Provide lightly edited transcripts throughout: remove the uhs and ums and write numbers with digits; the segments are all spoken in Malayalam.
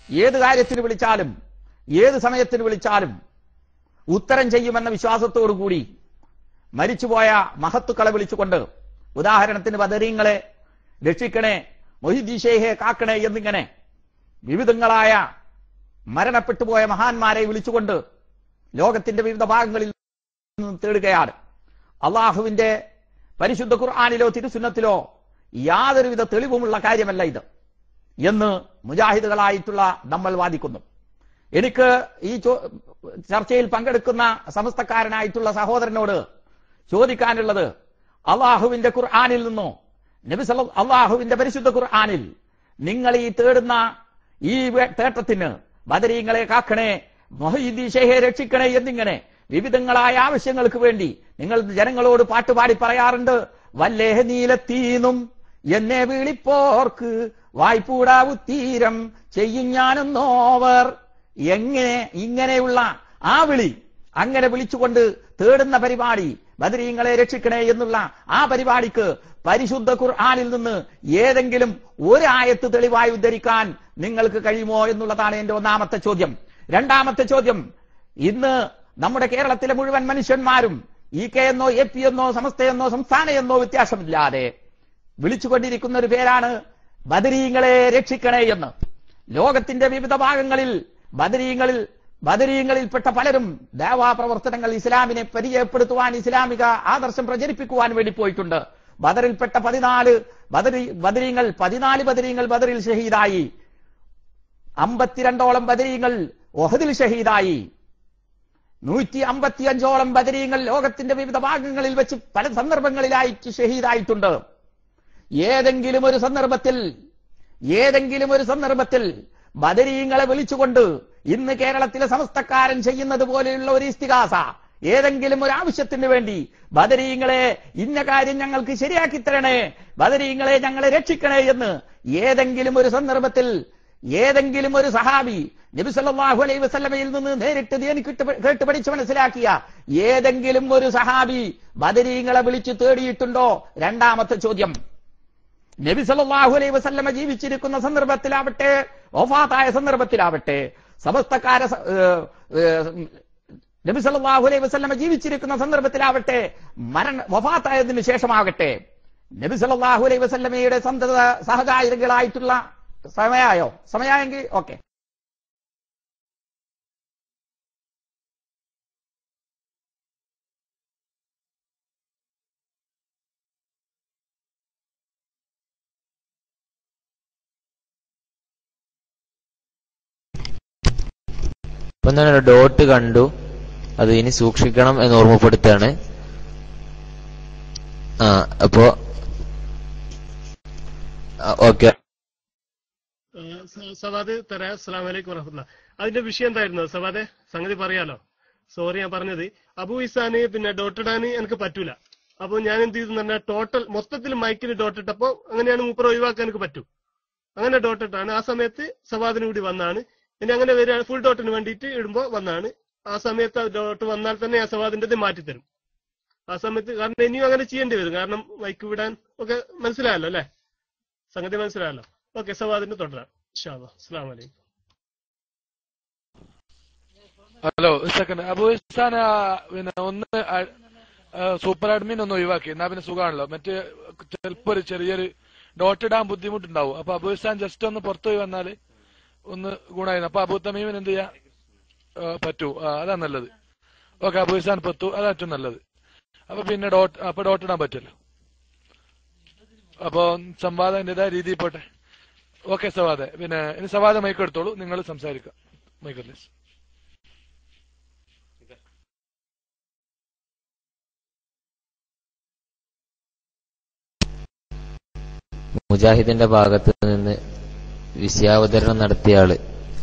ഏത് കാര്യത്തിന് വിളിച്ചാലും ഏത് സമയത്തിന് വിളിച്ചാലും ഉത്തരം ചെയ്യുമെന്ന വിശ്വാസത്തോടുകൂടി മരിച്ചുപോയ മഹത്തുക്കളെ വിളിച്ചുകൊണ്ട്, ഉദാഹരണത്തിന് ബദരീങ്ങളെ രക്ഷിക്കണേ, മൊഹീദ്ദീൻ ഷേഖെ കാക്കണേ എന്നിങ്ങനെ വിവിധങ്ങളായ മരണപ്പെട്ടുപോയ മഹാന്മാരെ വിളിച്ചുകൊണ്ട് ലോകത്തിന്റെ വിവിധ ഭാഗങ്ങളിൽ തേടുകയാണ്. അള്ളാഹുവിന്റെ പരിശുദ്ധ ഖുർആനിലോ തിരുസുന്നത്തിലോ യാതൊരുവിധ തെളിവുമുള്ള കാര്യമല്ല ഇത് എന്ന് മുജാഹിദുകളായിട്ടുള്ള നമ്മൾ വാദിക്കുന്നു. എനിക്ക് ഈ ചർച്ചയിൽ പങ്കെടുക്കുന്ന സമസ്തക്കാരനായിട്ടുള്ള സഹോദരനോട് ചോദിക്കാനുള്ളത്, അള്ളാഹുവിന്റെ ഖുർആനിൽ നിന്നോ അള്ളാഹുവിന്റെ പരിശുദ്ധ ഖുർആനിൽ നിങ്ങൾ ഈ തേടുന്ന ഈ തേട്ടത്തിന് ബദരീങ്ങളെ കാക്കണേ, മൊഹീദ്ദീൻ ഷേഖെ രക്ഷിക്കണേ എന്നിങ്ങനെ വിവിധങ്ങളായ ആവശ്യങ്ങൾക്ക് വേണ്ടി നിങ്ങൾ ജനങ്ങളോട് പാട്ടുപാടി പറയാറുണ്ട്. വല്ലേ നീലത്തീന്നും എന്നെ വിളിപ്പോർക്ക് വായ്പൂടാവു തീരം ചെയ്യും ഞാനെന്നോവർ. എങ്ങനെ ഇങ്ങനെയുള്ള ആ വിളി, അങ്ങനെ വിളിച്ചുകൊണ്ട് തേടുന്ന പരിപാടി, ബദരീങ്ങളെ രക്ഷിക്കണേ എന്നുള്ള ആ പരിപാടിക്ക് പരിശുദ്ധ ഖുർആനിൽ നിന്ന് ഏതെങ്കിലും ഒരു ആയത്ത് തെളിവായി ഉദ്ധരിക്കാൻ നിങ്ങൾക്ക് കഴിയുമോ എന്നുള്ളതാണ് എന്റെ ഒന്നാമത്തെ ചോദ്യം. രണ്ടാമത്തെ ചോദ്യം, ഇന്ന് നമ്മുടെ കേരളത്തിലെ മുഴുവൻ മനുഷ്യന്മാരും EK എന്നോ AP എന്നോ സമസ്തയെന്നോ സംസ്ഥാന എന്നോ വ്യത്യാസമില്ലാതെ വിളിച്ചുകൊണ്ടിരിക്കുന്ന ഒരു പേരാണ് ബദരീങ്ങളെ രക്ഷിക്കണേ എന്ന്. ലോകത്തിന്റെ വിവിധ ഭാഗങ്ങളിൽ ബദരീങ്ങളിൽപ്പെട്ട പലരും ദഅവാ പ്രവർത്തനങ്ങൾ, ഇസ്ലാമിനെ പരിചയപ്പെടുത്തുവാൻ, ഇസ്ലാമിക ആദർശം പ്രചരിപ്പിക്കുവാൻ വേണ്ടി പോയിട്ടുണ്ട്. ബദറിൽപ്പെട്ട 14 ബദരീങ്ങൾ ബദറിൽ ഷഹീദായി. 52ഓളം ബദരീങ്ങൾ ഉഹദിൽ ഷഹീദായി. 155ഓളം ബദരീങ്ങൾ ലോകത്തിന്റെ വിവിധ ഭാഗങ്ങളിൽ വെച്ച് പല സന്ദർഭങ്ങളിലായിട്ട് ഷഹീദായിട്ടുണ്ട്. ഏതെങ്കിലും ഒരു സന്ദർഭത്തിൽ ബദരീങ്ങളെ വിളിച്ചുകൊണ്ട് ഇന്ന് കേരളത്തിലെ സമസ്തക്കാരൻ ചെയ്യുന്നത് പോലെയുള്ള ഒരു ഇസ്തിഗാസ, ഏതെങ്കിലും ഒരു ആവശ്യത്തിന് വേണ്ടി ബദരീങ്ങളെ ഇന്ന കാര്യം ഞങ്ങൾക്ക് ശരിയാക്കി തരണേ, ബദരീങ്ങളെ ഞങ്ങളെ രക്ഷിക്കണേ എന്ന് ഏതെങ്കിലും ഒരു സന്ദർഭത്തിൽ ഏതെങ്കിലും ഒരു സഹാബി നബി സല്ലല്ലാഹു അലൈഹി വസല്ലമയിൽ നിന്ന് നേരിട്ട് കേട്ട് പഠിച്ച് മനസ്സിലാക്കിയ ഏതെങ്കിലും ഒരു സഹാബി ബദരീങ്ങളെ വിളിച്ചു തേടിയിട്ടുണ്ടോ? രണ്ടാമത്തെ ചോദ്യം, നബി സല്ലല്ലാഹു അലൈഹി വസല്ലമ ജീവിച്ചിരിക്കുന്ന സന്ദർഭത്തിലാവട്ടെ, വഫാത്തായ സന്ദർഭത്തിലാവട്ടെ, സമസ്തക്കാരെ നബി സല്ലല്ലാഹു അലൈഹി വസല്ലമ ജീവിച്ചിരിക്കുന്ന സന്ദർഭത്തിലാവട്ടെ, വഫാത്തായതിനു ശേഷമാകട്ടെ, നബി സല്ലല്ലാഹു അലൈഹി വസല്ലമയുടെ സന്തത സഹചാരികളായിട്ടുള്ള സമയമായെങ്കിൽ ഓക്കെ. ഇപ്പൊ എന്താണ് ഡോട്ട് കണ്ടു, അത് ഇനി സൂക്ഷിക്കണം എന്ന് ഓർമ്മപ്പെടുത്താണ്. അപ്പോ ഓക്കെ. സവാദ് തരാ. അസ്സലാമു അലൈക്കും വറഹ്മത്തുള്ളാഹി. അതിന്റെ വിഷയം എന്തായിരുന്നു സവാദെ? സംഗതി പറയാലോ. സോറി, ഞാൻ പറഞ്ഞത് അബു ഇസാന് പിന്നെ ഡോട്ടിടാന് എനിക്ക് പറ്റൂല. അപ്പൊ ഞാൻ എന്ത് ചെയ്തു പറഞ്ഞാൽ ടോട്ടൽ മൊത്തത്തിൽ മൈക്കിന് ഡോട്ടിട്ടപ്പോ അങ്ങനെയാണ് മൂപ്പർ ഒഴിവാക്കാൻ എനിക്ക് പറ്റൂ. അങ്ങനെ ഡോട്ടിട്ടാണ്. ആ സമയത്ത് സവാദിന് കൂടി വന്നാണ്. ഇനി അങ്ങനെ വരിക ഫുൾ ഡോട്ടിന് വേണ്ടിയിട്ട് ഇടുമ്പോ വന്നാണ്. ആ സമയത്ത് ഡോട്ട് വന്നാൽ തന്നെ ആ സവാദിന്റെ മാറ്റിത്തരും ആ സമയത്ത്. കാരണം ഇനിയും അങ്ങനെ ചെയ്യേണ്ടി വരും. കാരണം മൈക്ക് വിടാൻ ഒക്കെ മനസ്സിലായല്ലോ അല്ലെ? സംഗതി മനസ്സിലായല്ലോ. ഓക്കെ, സവാദിന്റെ തുടരാം ഇൻഷാ അല്ലാഹ്. അസ്സലാമു അലൈക്കും. ഹലോ, സെക്കൻഡ് അബു ഇസാൻ പിന്നെ ഒന്ന് സൂപ്പർ അഡ്മിൻ ഒന്ന് ഒഴിവാക്കി, എന്നാ പിന്നെ സുഖമാണല്ലോ. മറ്റേ ചിലപ്പോ ഒരു ചെറിയൊരു ഡോട്ട് ഇടാൻ ബുദ്ധിമുട്ടുണ്ടാവും. അപ്പൊ അബു ഇസാൻ ജസ്റ്റ് ഒന്ന് പുറത്തുപോയി വന്നാല് ഒന്ന് ഗുണമായിരുന്നു. അപ്പൊ അബു തമീമിന് എന്ത് ചെയ്യാ പറ്റൂ, അതാ നല്ലത്. ഓക്കെ, അബു ഇസാൻ പറ്റൂ, അതാ ഏറ്റവും നല്ലത്. അപ്പൊ പിന്നെ ഡോട്ട് ഇടാൻ പറ്റുമല്ലോ. അപ്പൊ സംവാദം എന്റേതായ രീതിയിൽ പോട്ടെ. ഓക്കെ സവാദെ, പിന്നെ ഇനി സവാദ മൈക്ക് എടുത്തോളൂ, നിങ്ങൾ സംസാരിക്കാം. മൈക്ക് മുജാഹിദിന്റെ ഭാഗത്ത് നിന്ന് വിഷയാവതരണം നടത്തിയ ആള്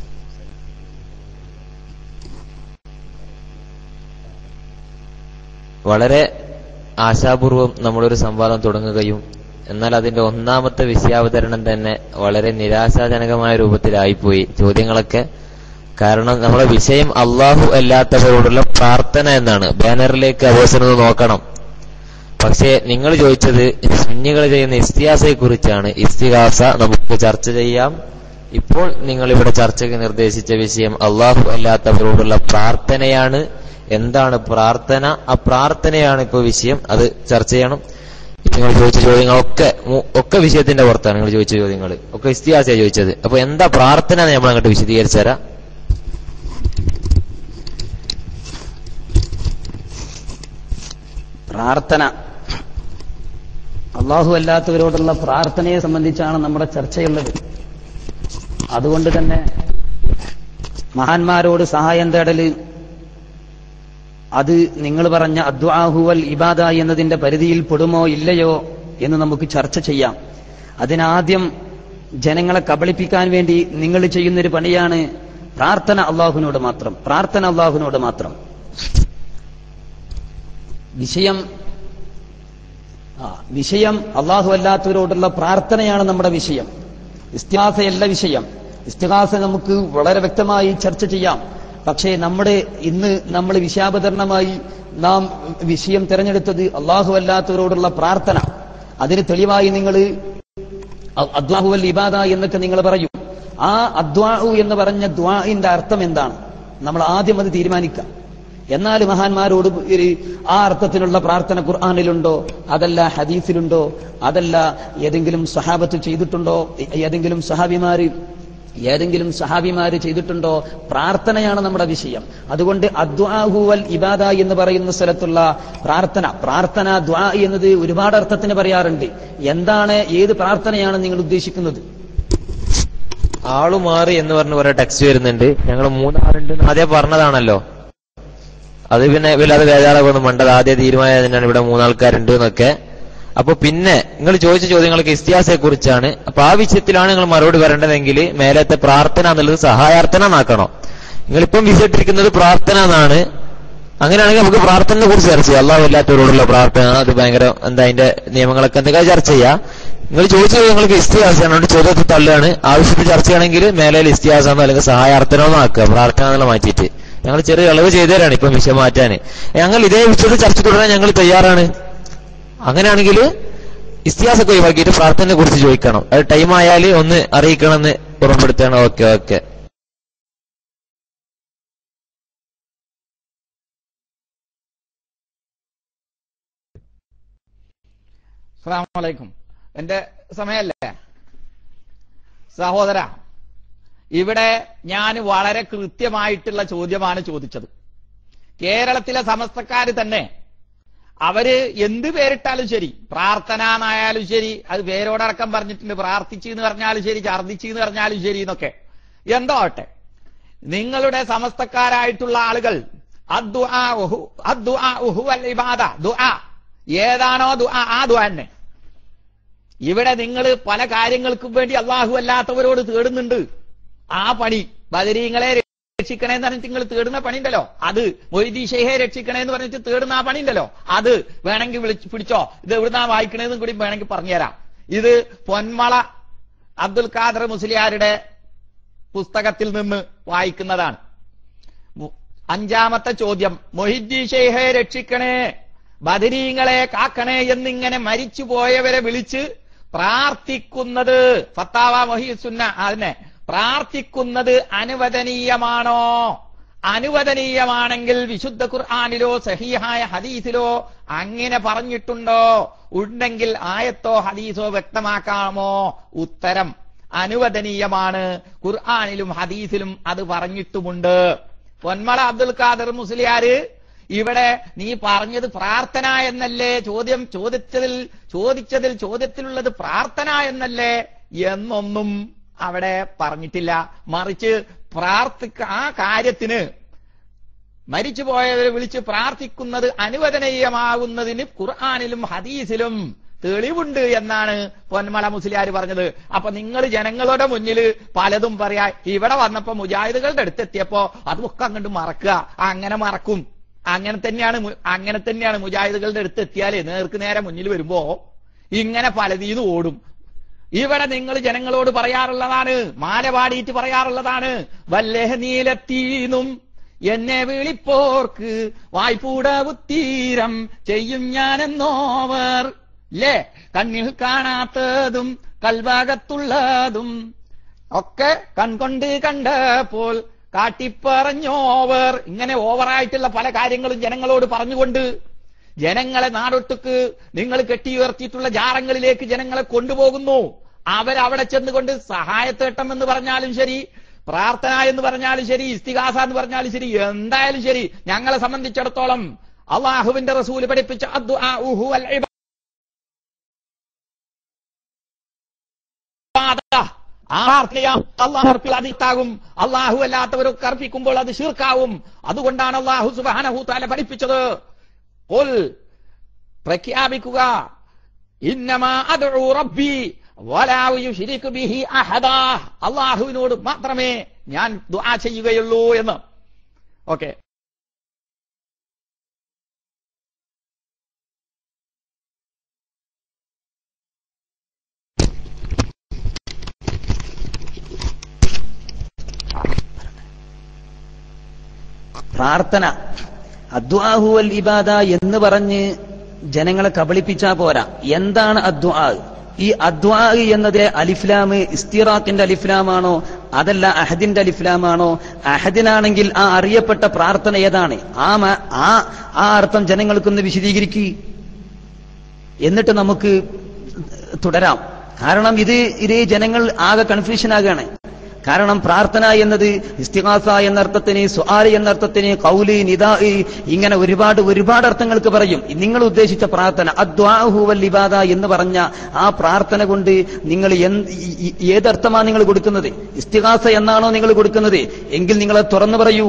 വളരെ ആശാപൂർവം നമ്മളൊരു സംവാദം തുടങ്ങുകയും എന്നാൽ അതിന്റെ ഒന്നാമത്തെ വിഷയാവതരണം തന്നെ വളരെ നിരാശാജനകമായ രൂപത്തിലായിപ്പോയി ചോദ്യങ്ങളൊക്കെ. കാരണം നമ്മുടെ വിഷയം അള്ളാഹു അല്ലാത്തവരോടുള്ള പ്രാർത്ഥന എന്നാണ്. ബാനറിലേക്ക് അവസരം നോക്കണം. പക്ഷേ നിങ്ങൾ ചോദിച്ചത് സുന്നികൾ ചെയ്യുന്ന ഇസ്തിഹാസയെ കുറിച്ചാണ്. ഇസ്തിഹാസ നമുക്ക് ചർച്ച ചെയ്യാം, ഇപ്പോൾ നിങ്ങൾ ഇവിടെ ചർച്ചയ്ക്ക് നിർദ്ദേശിച്ച വിഷയം അള്ളാഹു അല്ലാത്തവരോടുള്ള പ്രാർത്ഥനയാണ്. എന്താണ് പ്രാർത്ഥന? ആ പ്രാർത്ഥനയാണ് ഇപ്പൊ വിഷയം. അത് ചർച്ച ചെയ്യണം. നിങ്ങൾ ചോദിച്ച ചോദ്യങ്ങളൊക്കെ വിഷയത്തിന്റെ പുറത്താണ്. നിങ്ങൾ ചോദിച്ച ചോദ്യങ്ങൾ ഒക്കെ ഇസ്തിഹാസയാണ് ചോദിച്ചത്. അപ്പൊ എന്താ പ്രാർത്ഥന എന്ന് നമ്മൾ അങ്ങോട്ട് വിശദീകരിച്ചു തരാം. പ്രാർത്ഥന, അള്ളാഹു അല്ലാത്തവരോടുള്ള പ്രാർത്ഥനയെ സംബന്ധിച്ചാണ് നമ്മുടെ ചർച്ചയുള്ളത്. അതുകൊണ്ട് തന്നെ മഹാന്മാരോട് സഹായം തേടല് അത് നിങ്ങൾ പറഞ്ഞ അദ്ദുആഹു വൽ ഇബാദ എന്നതിന്റെ പരിധിയിൽ പെടുമോ ഇല്ലയോ എന്ന് നമുക്ക് ചർച്ച ചെയ്യാം. അതിനാദ്യം ജനങ്ങളെ കബളിപ്പിക്കാൻ വേണ്ടി നിങ്ങൾ ചെയ്യുന്നൊരു പണിയാണ് പ്രാർത്ഥന അള്ളാഹുവിനോട് മാത്രം, പ്രാർത്ഥന അള്ളാഹുവിനോട് മാത്രം. വിഷയം അള്ളാഹു അല്ലാത്തവരോടുള്ള പ്രാർത്ഥനയാണ് നമ്മുടെ വിഷയം. ഇസ്തിഹാസയല്ല വിഷയം. ഇസ്തിഹാസ നമുക്ക് വളരെ വ്യക്തമായി ചർച്ച ചെയ്യാം. പക്ഷേ ഇന്ന് നമ്മൾ വിഷയാവതരണമായി നാം വിഷയം തിരഞ്ഞെടുത്തത് അള്ളാഹു അല്ലാത്തവരോടുള്ള പ്രാർത്ഥന. അതിന് തെളിവായി നിങ്ങൾ അദ്ദുആഹു വൽ ഇബാദ എന്നൊക്കെ നിങ്ങൾ പറയും. ആ അദ്ദുആഹു എന്ന് പറഞ്ഞ ദുആഇന്റെ അർത്ഥം എന്താണ്? നമ്മൾ ആദ്യം അത് തീരുമാനിക്കാം. എന്നാൽ മഹാന്മാരോട് ആ അർത്ഥത്തിനുള്ള പ്രാർത്ഥന ഖുർആനിലുണ്ടോ? അതല്ല ഹദീസിലുണ്ടോ? അതല്ല ഏതെങ്കിലും സഹാബത്ത് ചെയ്തിട്ടുണ്ടോ? ഏതെങ്കിലും സഹാബിമാര് ചെയ്തിട്ടുണ്ടോ? പ്രാർത്ഥനയാണ് നമ്മുടെ വിഷയം. അതുകൊണ്ട് അദ്ദുആഹു വൽ ഇബാദ എന്ന് പറയുന്ന സ്ഥലത്തുള്ള പ്രാർത്ഥന ദുആ എന്നത് ഒരുപാട് അർത്ഥത്തിന് പറയാറുണ്ട്. എന്താണ്, ഏത് പ്രാർത്ഥനയാണ് നിങ്ങൾ ഉദ്ദേശിക്കുന്നത്? ആളുമാറി എന്ന് പറഞ്ഞ കുറെ ടെക്സ്റ്റ് വരുന്നുണ്ട്. ഞങ്ങൾ 3-6 ആദ്യം പറഞ്ഞതാണല്ലോ. അത് പിന്നെ വല്ലാതെ ബേജാറാകൊന്നും വേണ്ടത്. ആദ്യം തീരുമാനം ഇവിടെ 3 ആൾക്കാരുണ്ട് എന്നൊക്കെ. അപ്പൊ പിന്നെ നിങ്ങൾ ചോദിച്ച ചോദ്യങ്ങൾക്ക് ഇസ്തിഹാസയെ കുറിച്ചാണ്. അപ്പൊ ആ വിഷയത്തിലാണ് നിങ്ങൾ മറുപടി പറയേണ്ടതെങ്കിൽ മേലത്തെ പ്രാർത്ഥന എന്നുള്ളത് സഹായാർത്ഥന എന്നാക്കണോ. നിങ്ങളിപ്പം വിഷയിട്ടിരിക്കുന്നത് പ്രാർത്ഥന എന്നാണ്. അങ്ങനെയാണെങ്കിൽ നമുക്ക് പ്രാർത്ഥനയെ കുറിച്ച് ചർച്ച ചെയ്യാം. അള്ളാഹു അല്ലാത്തവരോടുള്ള പ്രാർത്ഥന, അത് ഭയങ്കര എന്താ അതിന്റെ നിയമങ്ങളൊക്കെ എന്തൊക്കെ ചർച്ച ചെയ്യാം. നിങ്ങൾ ചോദിച്ച ചോദ്യങ്ങൾക്ക് ഇസ്തിഹാസമാണ്. അതുകൊണ്ട് ചോദ്യത്തിൽ തള്ളുകയാണ്. ആവശ്യത്തിൽ ചർച്ചയാണെങ്കിൽ മേലയിൽ ഇസ്തിഹാസമെന്നോ അല്ലെങ്കിൽ സഹായാർത്ഥനമെന്നോ ആക്കുക, പ്രാർത്ഥന എന്നുള്ള മാറ്റിയിട്ട്. ഞങ്ങൾ ചെറിയ ഇളവ് ചെയ്തു തരാണ് ഇപ്പം വിഷയം മാറ്റാൻ. ഞങ്ങൾ ഇതേ വിഷയത്തിൽ ചർച്ച തുടരാൻ ഞങ്ങൾ തയ്യാറാണ്. അങ്ങനെയാണെങ്കിൽ ഇസ്തിഹാസൊക്കെ ഒഴിവാക്കിയിട്ട് പ്രാർത്ഥനയെ കുറിച്ച് ചോദിക്കണം. അത് ടൈം ആയാൽ ഒന്ന് അറിയിക്കണമെന്ന് ഉറപ്പെടുത്തണം. ഓക്കെ. അസ്സലാമു അലൈക്കും. എന്റെ സമയല്ലേ സഹോദര? ഇവിടെ ഞാൻ വളരെ കൃത്യമായിട്ടുള്ള ചോദ്യമാണ് ചോദിച്ചത്. കേരളത്തിലെ സമസ്തക്കാര് തന്നെ അവര് എന്ത് പേരിട്ടാലും ശരി, പ്രാർത്ഥന എന്നായാലും ശരി, അത് പേരോടക്കം പറഞ്ഞിട്ടുണ്ട്. പ്രാർത്ഥിച്ചു എന്ന് പറഞ്ഞാലും ശരി, ഛർദിച്ചു എന്ന് പറഞ്ഞാലും ശരി എന്നൊക്കെ എന്തോ ആട്ടെ, നിങ്ങളുടെ സമസ്തക്കാരായിട്ടുള്ള ആളുകൾ ഏതാണോ ദുആ ആ ദുആ തന്നെ. ഇവിടെ നിങ്ങൾ പല കാര്യങ്ങൾക്കും വേണ്ടി അള്ളാഹു അല്ലാത്തവരോട് തേടുന്നുണ്ട്. ആ പണി ബദരീങ്ങളെ രക്ഷിക്കണേ എന്ന് പറഞ്ഞിട്ട് നിങ്ങൾ തേടുന്ന പണിയുണ്ടല്ലോ, അത് മൊയ്തീൻ ഷെയ്ഖെ രക്ഷിക്കണേ എന്ന് പറഞ്ഞിട്ട് തേടുന്ന ആ പണിയുണ്ടല്ലോ, അത് വേണമെങ്കിൽ പിടിച്ചോ. ഇത് എവിടുന്നാ വായിക്കണേന്നും കൂടി വേണമെങ്കിൽ പറഞ്ഞുതരാം. ഇത് പൊന്മള അബ്ദുൽ ഖാദർ മുസ്ലിയാരുടെ പുസ്തകത്തിൽ നിന്ന് വായിക്കുന്നതാണ്. 5ാമത്തെ ചോദ്യം, മൊയ്തീൻ ഷെയ്ഖെ രക്ഷിക്കണേ, ബദരീങ്ങളെ കാക്കണേ എന്നിങ്ങനെ മരിച്ചുപോയവരെ വിളിച്ച് പ്രാർത്ഥിക്കുന്നത്, ഫത്താവ മൊഹീസുന്ന അതിനെ പ്രാർത്ഥിക്കുന്നത് അനുവദനീയമാണോ? അനുവദനീയമാണെങ്കിൽ വിശുദ്ധ ഖുർആനിലോ സഹീഹായ ഹദീസിലോ അങ്ങനെ പറഞ്ഞിട്ടുണ്ടോ? ഉണ്ടെങ്കിൽ ആയത്തോ ഹദീസോ വ്യക്തമാക്കാമോ? ഉത്തരം അനുവദനീയമാണ്. ഖുർആനിലും ഹദീസിലും അത് പറഞ്ഞിട്ടുമുണ്ട്. പൊന്മള അബ്ദുൽ ഖാദർ മുസ്ലിയാര് ഇവിടെ നീ പറഞ്ഞത് പ്രാർത്ഥന എന്നല്ലേ? ചോദ്യത്തിലുള്ളത് പ്രാർത്ഥന എന്നല്ലേ എന്നൊന്നും അവിടെ പറഞ്ഞിട്ടില്ല. മറിച്ച് ആ കാര്യത്തിന് മരിച്ചുപോയവരെ വിളിച്ച് പ്രാർത്ഥിക്കുന്നത് അനുവദനീയമാകുന്നതിന് ഖുർആനിലും ഹദീസിലും തെളിവുണ്ട് എന്നാണ് പൊന്മള മുസ്ലിയാർ പറഞ്ഞത്. അപ്പൊ നിങ്ങൾ ജനങ്ങളുടെ മുന്നിൽ പലതും പറയാ. ഇവിടെ വന്നപ്പോ മുജാഹിദുകളുടെ അടുത്തെത്തിയപ്പോ അതൊക്കെ അങ്ങോട്ട് മറക്കുക. അങ്ങനെ മറക്കും. അങ്ങനെ തന്നെയാണ് മുജാഹിദുകളുടെ അടുത്ത് എത്തിയാലേ നേർക്ക് നേരെ മുന്നിൽ വരുമ്പോ ഇങ്ങനെ പലതീന്ന് ഓടും. ഇവിടെ നിങ്ങൾ ജനങ്ങളോട് പറയാറുള്ളതാണ്, മാല പാടിയിട്ട് പറയാറുള്ളതാണ്, വല്ലഹനീലത്തീനും എന്നെ വിളിപ്പോർക്ക് വായ്പൂടവുത്തീരം ചെയ്യും ഞാനെന്നോവർ. ല്ലേ, കണ്ണിൽ കാണാത്തതും കൽഭാഗത്തുള്ളതും ഒക്കെ കൺകൊണ്ട് കണ്ടപ്പോൾ കാട്ടിപ്പറഞ്ഞോവർ. ഇങ്ങനെ ഓവറായിട്ടുള്ള പല കാര്യങ്ങളും ജനങ്ങളോട് പറഞ്ഞുകൊണ്ട് ജനങ്ങളെ നാടൊട്ടുക്ക് നിങ്ങൾ കെട്ടിയുയർത്തിയിട്ടുള്ള ജാറങ്ങളിലേക്ക് ജനങ്ങളെ കൊണ്ടുപോകുന്നു. അവരവിടെ ചെന്നുകൊണ്ട് സഹായത്തേട്ടം എന്ന് പറഞ്ഞാലും ശരി, പ്രാർത്ഥന എന്ന് പറഞ്ഞാലും ശരി, ഇസ്തിഗാസ എന്ന് പറഞ്ഞാലും ശരി, എന്തായാലും ശരി, ഞങ്ങളെ സംബന്ധിച്ചിടത്തോളം അള്ളാഹുവിന്റെ റസൂൽ പഠിപ്പിച്ച അദ്ദുആഉ വൽ ഇബാദ, അള്ളാഹുത്താകും. അള്ളാഹു അല്ലാത്തവരൊക്കെ അർപ്പിക്കുമ്പോൾ അത് ശിർക്കാവും. അതുകൊണ്ടാണ് അള്ളാഹു സുബ്ഹാനഹു തആല പഠിപ്പിച്ചത്, ഖുൽ പ്രഖ്യാപിക്കുക, ഇന്നമാ അദ്ഉ റബ്ബി വലാ യുശ്രികു ബിഹി അഹദാ, അള്ളാഹുവിനോട് മാത്രമേ ഞാൻ ദുആ ചെയ്യുകയുള്ളൂ എന്ന്. ഓക്കെ, പ്രാർത്ഥന അദ്ദുആഹു വൽ ഇബാദ എന്ന് പറഞ്ഞ് ജനങ്ങളെ കബളിപ്പിച്ചാ പോരാ. എന്താണ് അദ്ദുആ? ഈ അദ്ദുആ എന്നത് അലിഫ്ലാം ഇസ്തിറാഖിന്റെ അലിഫ്ലാമാണോ അതല്ല അഹദിന്റെ അലിഫ്ലാമാണോ? അഹദിനാണെങ്കിൽ ആ അറിയപ്പെട്ട പ്രാർത്ഥന ഏതാണ്? ആ അർത്ഥം ജനങ്ങൾക്കൊന്ന് വിശദീകരിക്കുക, എന്നിട്ട് നമുക്ക് തുടരാം. കാരണം ഇത് ജനങ്ങൾ ആകെ കൺഫ്യൂഷൻ ആകുകയാണ്. കാരണം പ്രാർത്ഥന എന്നത് ഇസ്തിഗാസ എന്നർത്ഥത്തിന്, സുആൽ എന്നർത്ഥത്തിന്, ഖൗലി, നിദാ, ഇങ്ങനെ ഒരുപാട് അർത്ഥങ്ങൾക്ക് പറയും. നിങ്ങൾ ഉദ്ദേശിച്ച പ്രാർത്ഥന അദ്ദുആഉ വൽ ഇബാദ എന്ന് പറഞ്ഞ ആ പ്രാർത്ഥന കൊണ്ട് നിങ്ങൾ ഏതർത്ഥമാണ് നിങ്ങൾ കൊടുക്കുന്നത്? ഇസ്തിഗാസ എന്നാണോ നിങ്ങൾ കൊടുക്കുന്നത്? എങ്കിൽ നിങ്ങൾ തുറന്നു പറയൂ.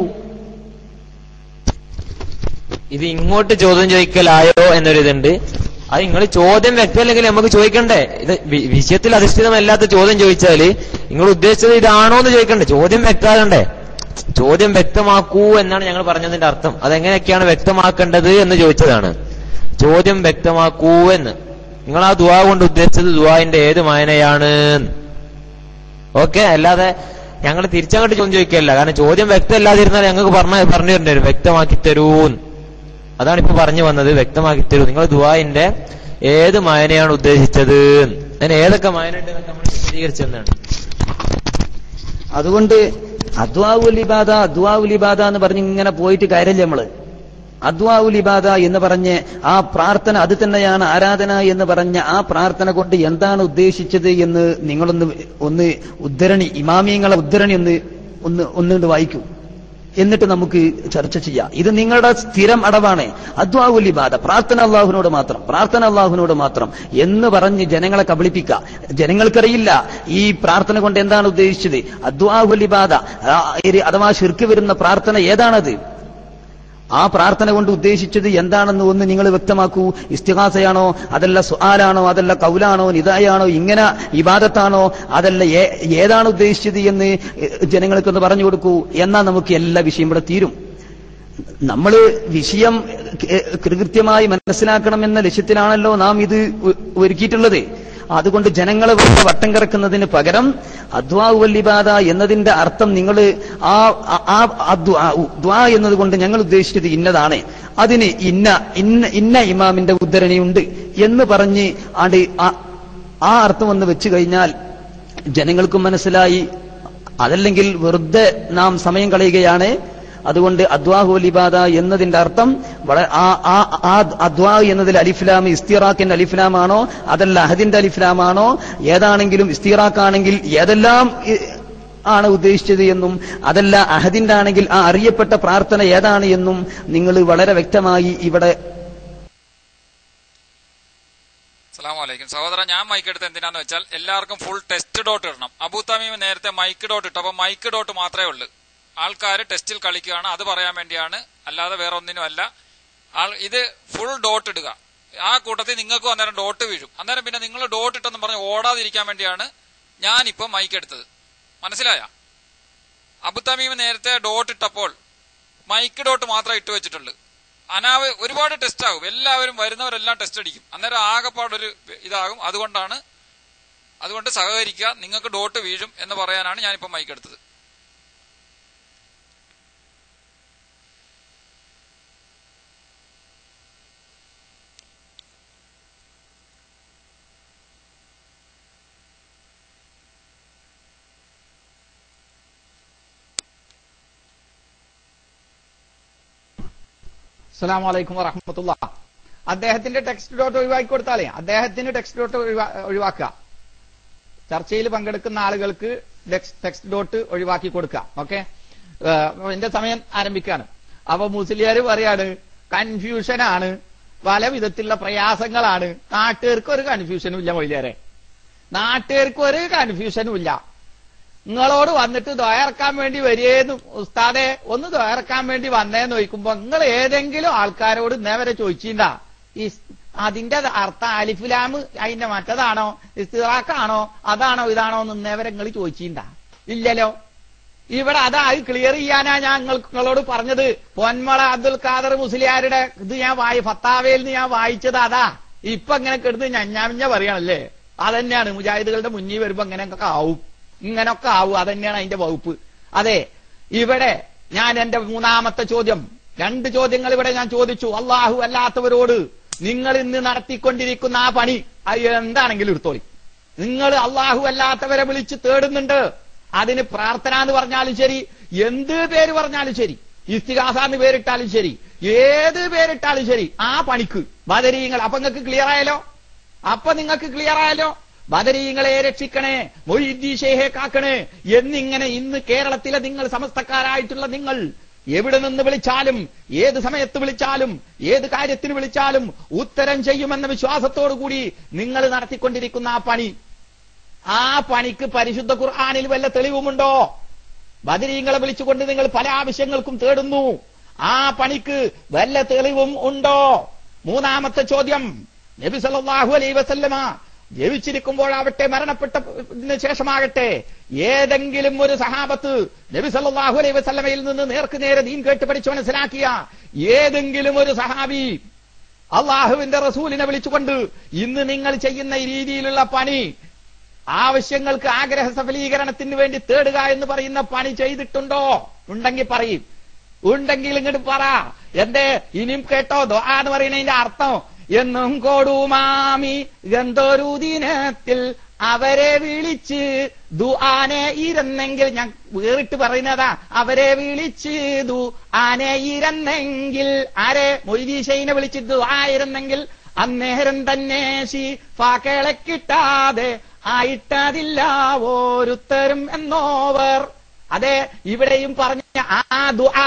ഇത് ഇങ്ങോട്ട് ചോദ്യം ചോദിക്കലായോ എന്നൊരിതുണ്ട്. അത് നിങ്ങൾ ചോദ്യം വ്യക്തമല്ലെങ്കിൽ നമുക്ക് ചോദിക്കണ്ടേ? ഇത് വിഷയത്തിൽ അധിഷ്ഠിതമല്ലാത്ത ചോദ്യം ചോദിച്ചാല് നിങ്ങൾ ഉദ്ദേശിച്ചത് ഇതാണോ എന്ന് ചോദിക്കണ്ടേ? ചോദ്യം വ്യക്തമാകണ്ടേ? ചോദ്യം വ്യക്തമാക്കൂ എന്നാണ് ഞങ്ങൾ പറഞ്ഞതിന്റെ അർത്ഥം. അതെങ്ങനെയൊക്കെയാണ് വ്യക്തമാക്കേണ്ടത് എന്ന് ചോദിച്ചതാണ്. ചോദ്യം വ്യക്തമാക്കൂ എന്ന്. നിങ്ങൾ ആ ദുആ കൊണ്ട് ഉദ്ദേശിച്ചത് ദുആന്റെ ഏത് മായനയാണ്? ഓക്കെ, അല്ലാതെ ഞങ്ങൾ തിരിച്ചങ്ങോട്ട് ചോദ്യം ചോദിക്കുകയല്ല. കാരണം ചോദ്യം വ്യക്തമല്ലാതിരുന്നാൽ ഞങ്ങൾക്ക് പറഞ്ഞു തരേണ്ടി വരും, വ്യക്തമാക്കി തരൂന്ന്. അതാണ് ഇപ്പൊ പറഞ്ഞു വന്നത്, വ്യക്തമാക്കി തരൂ. നിങ്ങൾ ദുആന്റെ ഏത് മായനയാണ് ഉദ്ദേശിച്ചത്, അതിന് ഏതൊക്കെ മായന ഉണ്ട് എന്നൊക്കെ നമ്മൾ വിശദീകരിച്ചെന്നാണ്. അതുകൊണ്ട് അദ്ദുആഉൽ ഇബാദ എന്ന് പറഞ്ഞ് ഇങ്ങനെ പോയിട്ട് കാര്യമില്ല. നമ്മള് അദ്ദുആഉൽ ഇബാദ എന്ന് പറഞ്ഞ് ആ പ്രാർത്ഥന അത് തന്നെയാണ് ആരാധന എന്ന് പറഞ്ഞ ആ പ്രാർത്ഥന കൊണ്ട് എന്താണ് ഉദ്ദേശിച്ചത് എന്ന് നിങ്ങളൊന്ന് ഉദ്ധരണി, ഇമാമിയങ്ങളെ ഉദ്ധരണി ഒന്നുകൊണ്ട് വായിക്കൂ, എന്നിട്ട് നമുക്ക് ചർച്ച ചെയ്യാം. ഇത് നിങ്ങളുടെ സ്ഥിരം അടവാണ്. അദ്ദുആഉൽ ഇബാദ, പ്രാർത്ഥന അല്ലാഹുവിനോട് മാത്രം എന്ന് പറഞ്ഞ് ജനങ്ങളെ കബളിപ്പിക്കുക. ജനങ്ങൾക്കറിയില്ല ഈ പ്രാർത്ഥന കൊണ്ട് എന്താണ് ഉദ്ദേശിച്ചത്. അദ്ദുആഉൽ ഇബാദ അഥവാ ശിർക്ക് വരുന്ന പ്രാർത്ഥന ഏതാണത്? ആ പ്രാർത്ഥന കൊണ്ട് ഉദ്ദേശിച്ചത് എന്താണെന്ന് ഒന്ന് നിങ്ങൾ വ്യക്തമാക്കൂ. ഇസ്തിഗാസയാണോ, അതല്ല സുആലാണോ, അതല്ല ഖൗലാണോ, നിദായാണോ, ഇങ്ങനെ ഇബാദത്താണോ, അതല്ല ഏതാണ് ഉദ്ദേശിച്ചത് എന്ന് ജനങ്ങൾക്കൊന്ന് പറഞ്ഞു കൊടുക്കൂ. എന്നാൽ നമുക്ക് എല്ലാ വിഷയം ഇവിടെ തീരും. നമ്മൾ വിഷയം കൃത്യമായി മനസ്സിലാക്കണമെന്ന ലക്ഷ്യത്തിലാണല്ലോ നാം ഇത് ഒരുക്കിയിട്ടുള്ളത്. അതുകൊണ്ട് ജനങ്ങളെ വട്ടം കറക്കുന്നതിന് പകരം അദ്ദുആഉ വൽ ഇബാദ എന്നതിന്റെ അർത്ഥം നിങ്ങൾ ദുആ എന്നതുകൊണ്ട് ഞങ്ങൾ ഉദ്ദേശിച്ചത് ഇന്നതാണ്, അതിന് ഇന്ന ഇമാമിന്റെ ഉദ്ധരണിയുണ്ട് എന്ന് പറഞ്ഞ് ആ അർത്ഥം ഒന്ന് വെച്ചു കഴിഞ്ഞാൽ ജനങ്ങൾക്കും മനസ്സിലായി. അതല്ലെങ്കിൽ വെറുതെ നാം സമയം കളയുകയാണ്. അതുകൊണ്ട് അദ്ദുആഉ വൽ ഇബാദ എന്നതിന്റെ അർത്ഥം അദ്ദുആ എന്നതിൽ അലിഫ്ലാം ഇസ്തിറാഖിന്റെ അലിഫ്ലാമാണോ അതല്ല അഹദിന്റെ അലിഫ്ലാമാണോ, ഏതാണെങ്കിലും ഇസ്തിറാഖാണെങ്കിൽ ഏതെല്ലാം ആണ് ഉദ്ദേശിച്ചത് എന്നും അതല്ല അഹദിന്റെ ആണെങ്കിൽ ആ അറിയപ്പെട്ട പ്രാർത്ഥന ഏതാണ് എന്നും നിങ്ങൾ വളരെ വ്യക്തമായി ഇവിടെ. അസ്സലാമലൈക്കും സഹോദരൻ, ഞാൻ മൈക്ക് എടുത്ത് എന്തിനാന്ന് വെച്ചാൽ എല്ലാവർക്കും ഫുൾ ടെസ്റ്റ് ഡോട്ട് ഇടണം. അബൂ തമീം നേരത്തെ മൈക്ക് ഡോട്ട് ഇട്ടു, അപ്പൊ മൈക്ക് ഡോട്ട് മാത്രമേ ഉള്ളൂ. ആൾക്കാർ ടെസ്റ്റിൽ കളിക്കുകയാണ്, അത് പറയാൻ വേണ്ടിയാണ്, അല്ലാതെ വേറെ ഒന്നിനും അല്ല. ഇത് ഫുൾ ഡോട്ട് ഇടുക. ആ കൂട്ടത്തിൽ നിങ്ങൾക്കും അന്നേരം ഡോട്ട് വീഴും. അന്നേരം പിന്നെ നിങ്ങൾ ഡോട്ട് ഇട്ടെന്ന് പറഞ്ഞ് ഓടാതിരിക്കാൻ വേണ്ടിയാണ് ഞാനിപ്പോ മൈക്ക് എടുത്തത്. മനസ്സിലായ? അബൂ തമീം നേരത്തെ ഡോട്ട് ഇട്ടപ്പോൾ മൈക്ക് ഡോട്ട് മാത്രമേ ഇട്ട് വെച്ചിട്ടുള്ളൂ. ഒരുപാട് ടെസ്റ്റ് ആകും, എല്ലാവരും വരുന്നവരെല്ലാം ടെസ്റ്റ് അടിക്കും, അന്നേരം ആകെപ്പാടൊരു ഇതാകും. അതുകൊണ്ട് സഹകരിക്കുക, നിങ്ങൾക്ക് ഡോട്ട് വീഴും എന്ന് പറയാനാണ് ഞാനിപ്പോ മൈക്ക് എടുത്തത്. അസ്സലാമു അലൈക്കും വറഹ്മത്തുള്ളാഹി. അദ്ദേഹത്തിന്റെ ടെക്സ്റ്റ് ഡോട്ട് ഒഴിവാക്കി കൊടുത്താലേ, അദ്ദേഹത്തിന് ടെക്സ്റ്റ് ഡോട്ട് ഒഴിവാക്കുക. ചർച്ചയിൽ പങ്കെടുക്കുന്ന ആളുകൾക്ക് ടെക്സ്റ്റ് ഡോട്ട് ഒഴിവാക്കി കൊടുക്കുക. ഓക്കെ, എന്റെ സമയം ആരംഭിക്കാണ്. അപ്പൊ മുസ്ലിയാർ പറയാണ് കൺഫ്യൂഷനാണ്, പല വിധത്തിലുള്ള പ്രയാസങ്ങളാണ്. നാട്ടുകാർക്ക് ഒരു കൺഫ്യൂഷനും ഇല്ല മൊയ്ലിയാരെ, നാട്ടുകാർക്ക് ഒരു കൺഫ്യൂഷനും ഇല്ല. നിങ്ങളോട് വന്നിട്ട് ദ്വയർക്കാൻ വേണ്ടി വരികയെന്ന് ഉസ്താദെ ഒന്ന് ദ്വയർക്കാൻ വേണ്ടി വന്നേന്ന് ചോദിക്കുമ്പോ നിങ്ങൾ ഏതെങ്കിലും ആൾക്കാരോട് ഇന്നേവരെ ചോദിച്ചിണ്ടാ ഈ അതിന്റെ അർത്ഥം അലിഫുലാം അതിന്റെ മറ്റതാണോ ഇസ്തിറാഖാണോ അതാണോ ഇതാണോ എന്ന് ഇന്നേവരെ നിങ്ങൾ ചോദിച്ചിണ്ടാ? ഇല്ലല്ലോ. ഇവിടെ അതാ ക്ലിയർ ചെയ്യാനാ ഞാൻ നിങ്ങളോട് പറഞ്ഞത്. പൊന്മള അബ്ദുൽ ഖാദർ മുസ്ലിയാരുടെ ഇത് ഞാൻ ഫത്താവയിൽ നിന്ന് ഞാൻ വായിച്ചത് അതാ. ഇപ്പൊ ഇങ്ങനെ കിടന്ന് ഞഞ്ഞാമിഞ്ഞ പറയാണല്ലേ, അതന്നെയാണ് മുജാഹിദുകളുടെ മുന്നിൽ വരുമ്പോ ഇങ്ങനെയൊക്കെ ആവും, ഇങ്ങനൊക്കെ ആവും. അതന്നെയാണ് അതിന്റെ വകുപ്പ്. അതെ, ഇവിടെ ഞാൻ എന്റെ മൂന്നാമത്തെ ചോദ്യം, 2 ചോദ്യങ്ങൾ ഇവിടെ ഞാൻ ചോദിച്ചു. അള്ളാഹു അല്ലാത്തവരോട് നിങ്ങൾ ഇന്ന് നടത്തിക്കൊണ്ടിരിക്കുന്ന ആ പണി എന്താണെങ്കിലും എടുത്തോളി. നിങ്ങൾ അള്ളാഹു അല്ലാത്തവരെ വിളിച്ച് തേടുന്നുണ്ട്. അതിന് പ്രാർത്ഥന എന്ന് പറഞ്ഞാലും ശരി, എന്ത് പേര് പറഞ്ഞാലും ശരി, ഇസ്തിഗാസ എന്ന് പേരിട്ടാലും ശരി, ഏത് പേരിട്ടാലും ശരി, ആ പണിക്ക് ബദരീങ്ങൾ. അപ്പൊ നിങ്ങൾക്ക് ക്ലിയർ ആയല്ലോ, നിങ്ങൾക്ക് ക്ലിയർ ആയല്ലോ. ബദരീങ്ങളെ രക്ഷിക്കണേ, മൊയ്‌ദീൻ ഷേഖെ കാക്കണേ എന്നിങ്ങനെ ഇന്ന് കേരളത്തിലെ നിങ്ങൾ സമസ്തക്കാരായിട്ടുള്ള നിങ്ങൾ എവിടെ നിന്ന് വിളിച്ചാലും, ഏത് സമയത്ത് വിളിച്ചാലും, ഏത് കാര്യത്തിന് വിളിച്ചാലും ഉത്തരം ചെയ്യുമെന്ന വിശ്വാസത്തോടുകൂടി നിങ്ങൾ നടത്തിക്കൊണ്ടിരിക്കുന്ന ആ പണിക്ക് പരിശുദ്ധ ഖുർആനിൽ വല്ല തെളിവുമുണ്ടോ? ബദരീങ്ങളെ വിളിച്ചുകൊണ്ട് നിങ്ങൾ പല ആവശ്യങ്ങൾക്കും തേടുന്നു, ആ പണിക്ക് വല്ല തെളിവും ഉണ്ടോ? മൂന്നാമത്തെ ചോദ്യം, നബി സല്ലല്ലാഹു അലൈഹി വസല്ലമ ജീവിച്ചിരിക്കുമ്പോഴാവട്ടെ മരണപ്പെട്ടതിന് ശേഷമാകട്ടെ ഏതെങ്കിലും ഒരു സഹാബത്ത് നബി സല്ലല്ലാഹു അലൈഹി വസല്ലമയിൽ നിന്ന് നേർക്ക് നേരെ ദീൻ കേട്ട് പഠിച്ചു മനസ്സിലാക്കിയ ഏതെങ്കിലും ഒരു സഹാബി അള്ളാഹുവിന്റെ റസൂലിനെ വിളിച്ചുകൊണ്ട് ഇന്ന് നിങ്ങൾ ചെയ്യുന്ന ഈ രീതിയിലുള്ള പണി, ആവശ്യങ്ങൾക്ക് ആഗ്രഹ സഫലീകരണത്തിന് വേണ്ടി തേടുക എന്ന് പറയുന്ന പണി ചെയ്തിട്ടുണ്ടോ? ഉണ്ടെങ്കിൽ പറയും, ഉണ്ടെങ്കിൽ ഇങ്ങോട്ട് പറ. എന്റെ ഇനിയും കേട്ടോ ദുആ എന്ന് പറയുന്നതിന്റെ അർത്ഥം എന്നും കൊടുമാമി ഗന്ധൊരു ദിനത്തിൽ അവരെ വിളിച്ച് ദുആനെ ഇരുന്നെങ്കിൽ, ഞാൻ വേറിട്ട് പറയുന്നതാ, അവരെ വിളിച്ച് ദുആനെ ഇരുന്നെങ്കിൽ, ആരെ മൊയ്‌ദീൻ ഷെയ്ഖിനെ വിളിച്ച് ദുആയിരുന്നെങ്കിൽ അന്നേരം തന്നെ ശിഫാക്കളെ കിട്ടാതെ ആയിട്ടതില്ല ഓരുത്തരും എന്നോവർ. അതെ, ഇവിടെയും പറഞ്ഞ ആ ദുആ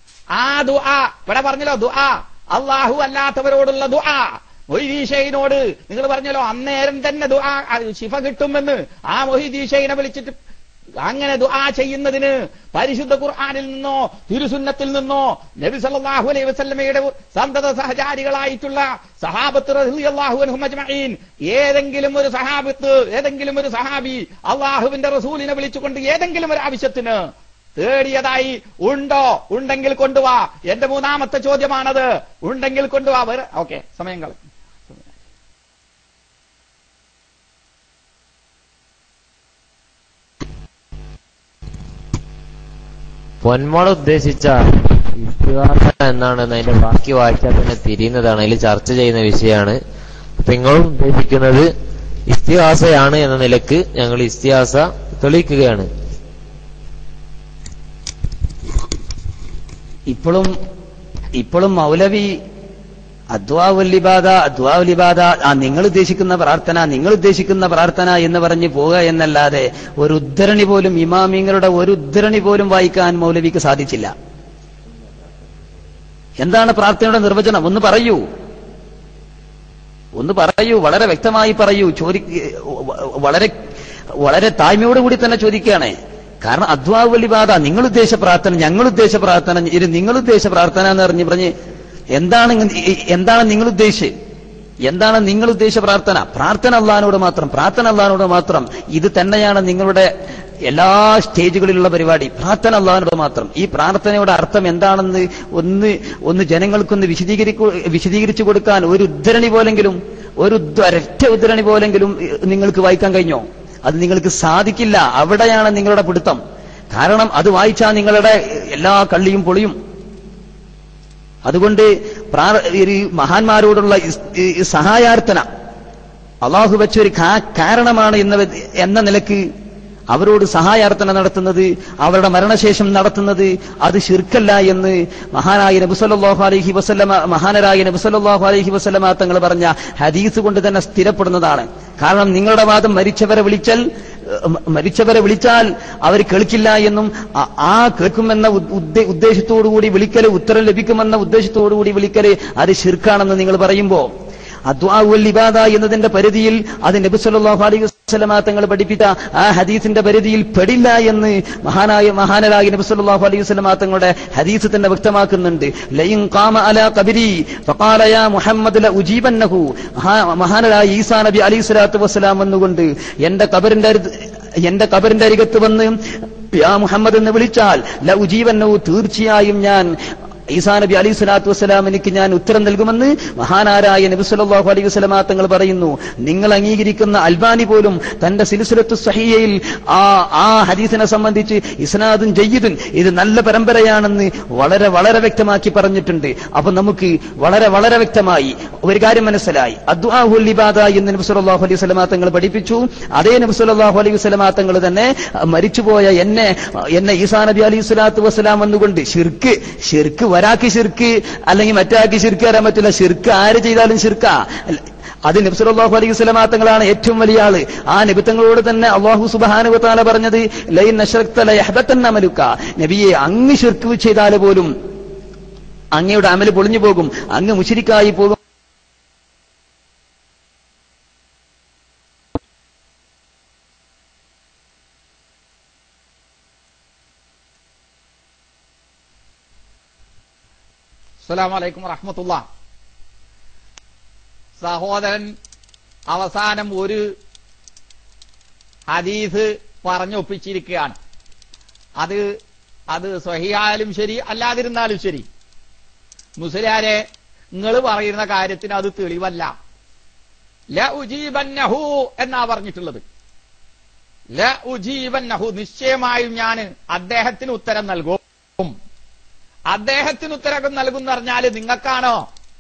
ഇവിടെ പറഞ്ഞല്ലോ, ദുആ അള്ളാഹു അല്ലാത്തവരോടുള്ള ദുആ. മൊയ്‌ദീൻ ഷെയ്ഖിനോട് നിങ്ങൾ പറഞ്ഞല്ലോ അന്നേരം തന്നെ ദുആ ശിഫ കിട്ടുമെന്ന്. ആ മൊയ്‌ദീൻ ഷെയ്ഖിനെ വിളിച്ചിട്ട് അങ്ങനെ ദുആ ചെയ്യുന്നതിന് പരിശുദ്ധ ഖുർആനിൽ നിന്നോ തിരുസുന്നത്തിൽ നിന്നോ നബി സല്ലല്ലാഹു അലൈഹി വസല്ലമയുടെ സന്തത സഹചാരികളായിട്ടുള്ള സഹാബത്ത് റളിയല്ലാഹു അൻഹും അജ്മഈൻ ഏതെങ്കിലും ഒരു സഹാബി അള്ളാഹുവിന്റെ റസൂലിനെ വിളിച്ചുകൊണ്ട് ഏതെങ്കിലും ഒരു ആവശ്യത്തിന് തേടിയതായി ഉണ്ടോ? ഉണ്ടെങ്കിൽ കൊണ്ടുവാ. എന്റെ മൂന്നാമത്തെ ചോദ്യമാണത്. ഉണ്ടെങ്കിൽ കൊണ്ടുവാ. ഓക്കെ, സമയങ്ങൾ പൊന്മോൾ ഉദ്ദേശിച്ച ഇസ്തിഗാസ എന്നാണ് അതിന്റെ ബാക്കി വായിച്ചാൽ തന്നെ തിരിയുന്നതാണ്, അതിൽ ചർച്ച ചെയ്യുന്ന വിഷയമാണ്. അപ്പൊ നിങ്ങളും ഉദ്ദേശിക്കുന്നത് ഇസ്തിഗാസയാണ് എന്ന നിലക്ക് ഞങ്ങൾ ഇസ്തിഗാസ തെളിയിക്കുകയാണ്. ഇപ്പോഴും മൗലവി അദ്വാഉൽ ഇബാദ നിങ്ങൾ ഉദ്ദേശിക്കുന്ന പ്രാർത്ഥന എന്ന് പറഞ്ഞ് പോവുക എന്നല്ലാതെ ഒരു ഉദ്ധരണി പോലും, ഇമാമിങ്ങളുടെ ഒരു ഉദ്ധരണി പോലും വായിക്കാൻ മൗലവിക്ക് സാധിച്ചില്ല. എന്താണ് പ്രാർത്ഥനയുടെ നിർവചനം? ഒന്ന് പറയൂ, വളരെ വ്യക്തമായി പറയൂ. വളരെ താഴ്മയോടുകൂടി തന്നെ ചോദിക്കുകയാണ്. കാരണം അദ്വാഉൽ ഇബാദ നിങ്ങളുദ്ദേശ പ്രാർത്ഥന, ഞങ്ങളുദ്ദേശ പ്രാർത്ഥന, ഇത് നിങ്ങളുദ്ദേശ പ്രാർത്ഥന എന്ന് പറഞ്ഞ് എന്താണ് നിങ്ങളുദ്ദേശ പ്രാർത്ഥന? പ്രാർത്ഥന അല്ലാഹുവിനോട് മാത്രം. ഇത് തന്നെയാണ് നിങ്ങളുടെ എല്ലാ സ്റ്റേജുകളിലുള്ള പരിപാടി. പ്രാർത്ഥന അല്ലാഹുവിനോട് മാത്രം. ഈ പ്രാർത്ഥനയുടെ അർത്ഥം എന്താണെന്ന് ഒന്ന് ജനങ്ങൾക്കൊന്ന് വിശദീകരിച്ചു കൊടുക്കാൻ ഒരു ഉദ്ധരണി പോലെങ്കിലും, ഒരൊറ്റ ഉദ്ധരണി പോലെങ്കിലും നിങ്ങൾക്ക് വായിക്കാൻ കഴിഞ്ഞോ? അത് നിങ്ങൾക്ക് സാധിക്കില്ല. അവിടെയാണ് നിങ്ങളുടെ പിടുത്തം. കാരണം അത് വായിച്ചാൽ നിങ്ങളുടെ എല്ലാ കള്ളിയും പൊളിയും. അതുകൊണ്ട് മഹാന്മാരോടുള്ള സഹായാർത്ഥന അള്ളാഹു വെച്ചൊരു കാരണമാണ് എന്ന നിലക്ക് അവരോട് സഹായാർത്ഥന നടത്തുന്നത്, അവരുടെ മരണശേഷം നടത്തുന്നത് അത് ശിർക്കല്ല എന്ന് മഹാനായ നബി സല്ലല്ലാഹു അലൈഹി വസല്ലമ തങ്ങൾ പറഞ്ഞ ഹദീസ് കൊണ്ട് തന്നെ സ്ഥിരപ്പെടുന്നതാണ്. കാരണം നിങ്ങളുടെ വാദം മരിച്ചവരെ വിളിച്ചാൽ അവർ കേൾക്കില്ല എന്നും ആ കേൾക്കുമെന്ന ഉദ്ദേശത്തോടുകൂടി വിളിക്കല്, ഉത്തരം ലഭിക്കുമെന്ന ഉദ്ദേശത്തോടുകൂടി വിളിക്കല് അത് ശിർക്കാണെന്ന് നിങ്ങൾ പറയുമ്പോ അദ്വാഉൽ ഇബാദ എന്നതിന്റെ പരിധിയിൽ അത് നബി സല്ലല്ലാഹു അലൈഹി വസല്ലമ തങ്ങൾ പഠിപ്പിച്ച ആ ഹദീസിന്റെ പരിധിയിൽ പെടില്ല എന്ന് മഹാനരായ നബി സല്ലല്ലാഹു അലൈഹി വസല്ലമ തങ്ങളുടെ ഹദീസ് തന്നെ വ്യക്തമാക്കുന്നുണ്ട്. ലയിൻ ഖാമ അലാ ഖബരി ഫഖാല യാ മുഹമ്മദ് ല ഉജീബന്നഹു. മഹാനരായ ഈസാ നബി അലൈഹി സ്വലാത്തു വസ്സലാം എന്നുകൊണ്ട് എന്റെ ഖബറിന്റെ അരികത്ത് വന്ന് യാ മുഹമ്മദ് എന്ന് വിളിച്ചാൽ ല ഉജീബന്നഹു, തീർച്ചയായും ഞാൻ ഈസാ നബി അലൈഹി സ്വലാത്തു വസ്സലാം എനിക്ക് ഞാൻ ഉത്തരം നൽകുമെന്ന് മഹാനാരായ നബി സല്ലല്ലാഹു അലൈഹി വസല്ലമ തങ്ങൾ പറയുന്നു. നിങ്ങൾ അംഗീകരിക്കുന്ന അൽബാനി പോലും തന്റെ സിൽസിലത്തു സ്വഹീഹയിൽ ആ ഹദീസിനെ സംബന്ധിച്ച് ഇസ്നാദുൻ ജയ്യിദുൻ, ഇത് നല്ല പരമ്പരയാണെന്ന് വളരെ വളരെ വ്യക്തമാക്കി പറഞ്ഞിട്ടുണ്ട്. അപ്പൊ നമുക്ക് വളരെ വളരെ വ്യക്തമായി ഒരു കാര്യം മനസ്സിലായി. അദ്ദുആഉൽ ഇബാദ എന്ന് നബി സല്ലല്ലാഹു അലൈഹി വസല്ലമ തങ്ങൾ പഠിപ്പിച്ചു. അതേ നബി സല്ലല്ലാഹു അലൈഹി വസല്ലമ തങ്ങൾ തന്നെ മരിച്ചുപോയ എന്നെ ഈസാ നബി അലൈഹി സ്വലാത്തു വസ്സലാം എന്നുകൊണ്ട് ശിർക്ക് ഒരാൾക്ക് ശിർക്ക് അല്ലെങ്കിൽ മറ്റാൾക്ക് ശിർക്ക് വരാൻ പറ്റില്ല. ശിർക്ക് ആര് ചെയ്താലും ശിർക്കാ. അത് നബി സല്ലല്ലാഹു അലൈഹി വസല്ലമ തങ്ങളാണ് ഏറ്റവും വലിയ ആള്. ആ നബി തങ്ങളോട് തന്നെ അല്ലാഹു സുബ്ഹാനഹു വ തആല പറഞ്ഞത് ലൈൻ അശ്റക്ത ലയഹ്ബതന്ന അമലുക, നബിയെ അങ്ങ് ശിർക്ക് ചെയ്താൽ പോലും അങ്ങയുടെ അമൽ പൊളിഞ്ഞു പോകും, അങ്ങ് മുശ്രിക്കായി പോകും. അസ്സലാമു അലൈക്കും വറഹ്മത്തുള്ളാഹ്. സഹോദരൻ അവസാനം ഒരു ഹദീസ് പറഞ്ഞൊപ്പിച്ചിരിക്കുകയാണ്. അത് സ്വഹീഹായാലും ശരി അല്ലാതിരുന്നാലും ശരി, മുസ്ലിയാരെ നിങ്ങൾ പറയുന്ന കാര്യത്തിന് അത് തെളിവല്ല. ല ഉജീബന്നഹു എന്നാ പറഞ്ഞിട്ടുള്ളത്. ല ഉജീബന്നഹു, നിശ്ചയമായും ഞാൻ അദ്ദേഹത്തിന് ഉത്തരം നൽകും. അദ്ദേഹത്തിന് ഉത്തരം നൽകും പറഞ്ഞാൽ നിങ്ങൾക്കാണോ?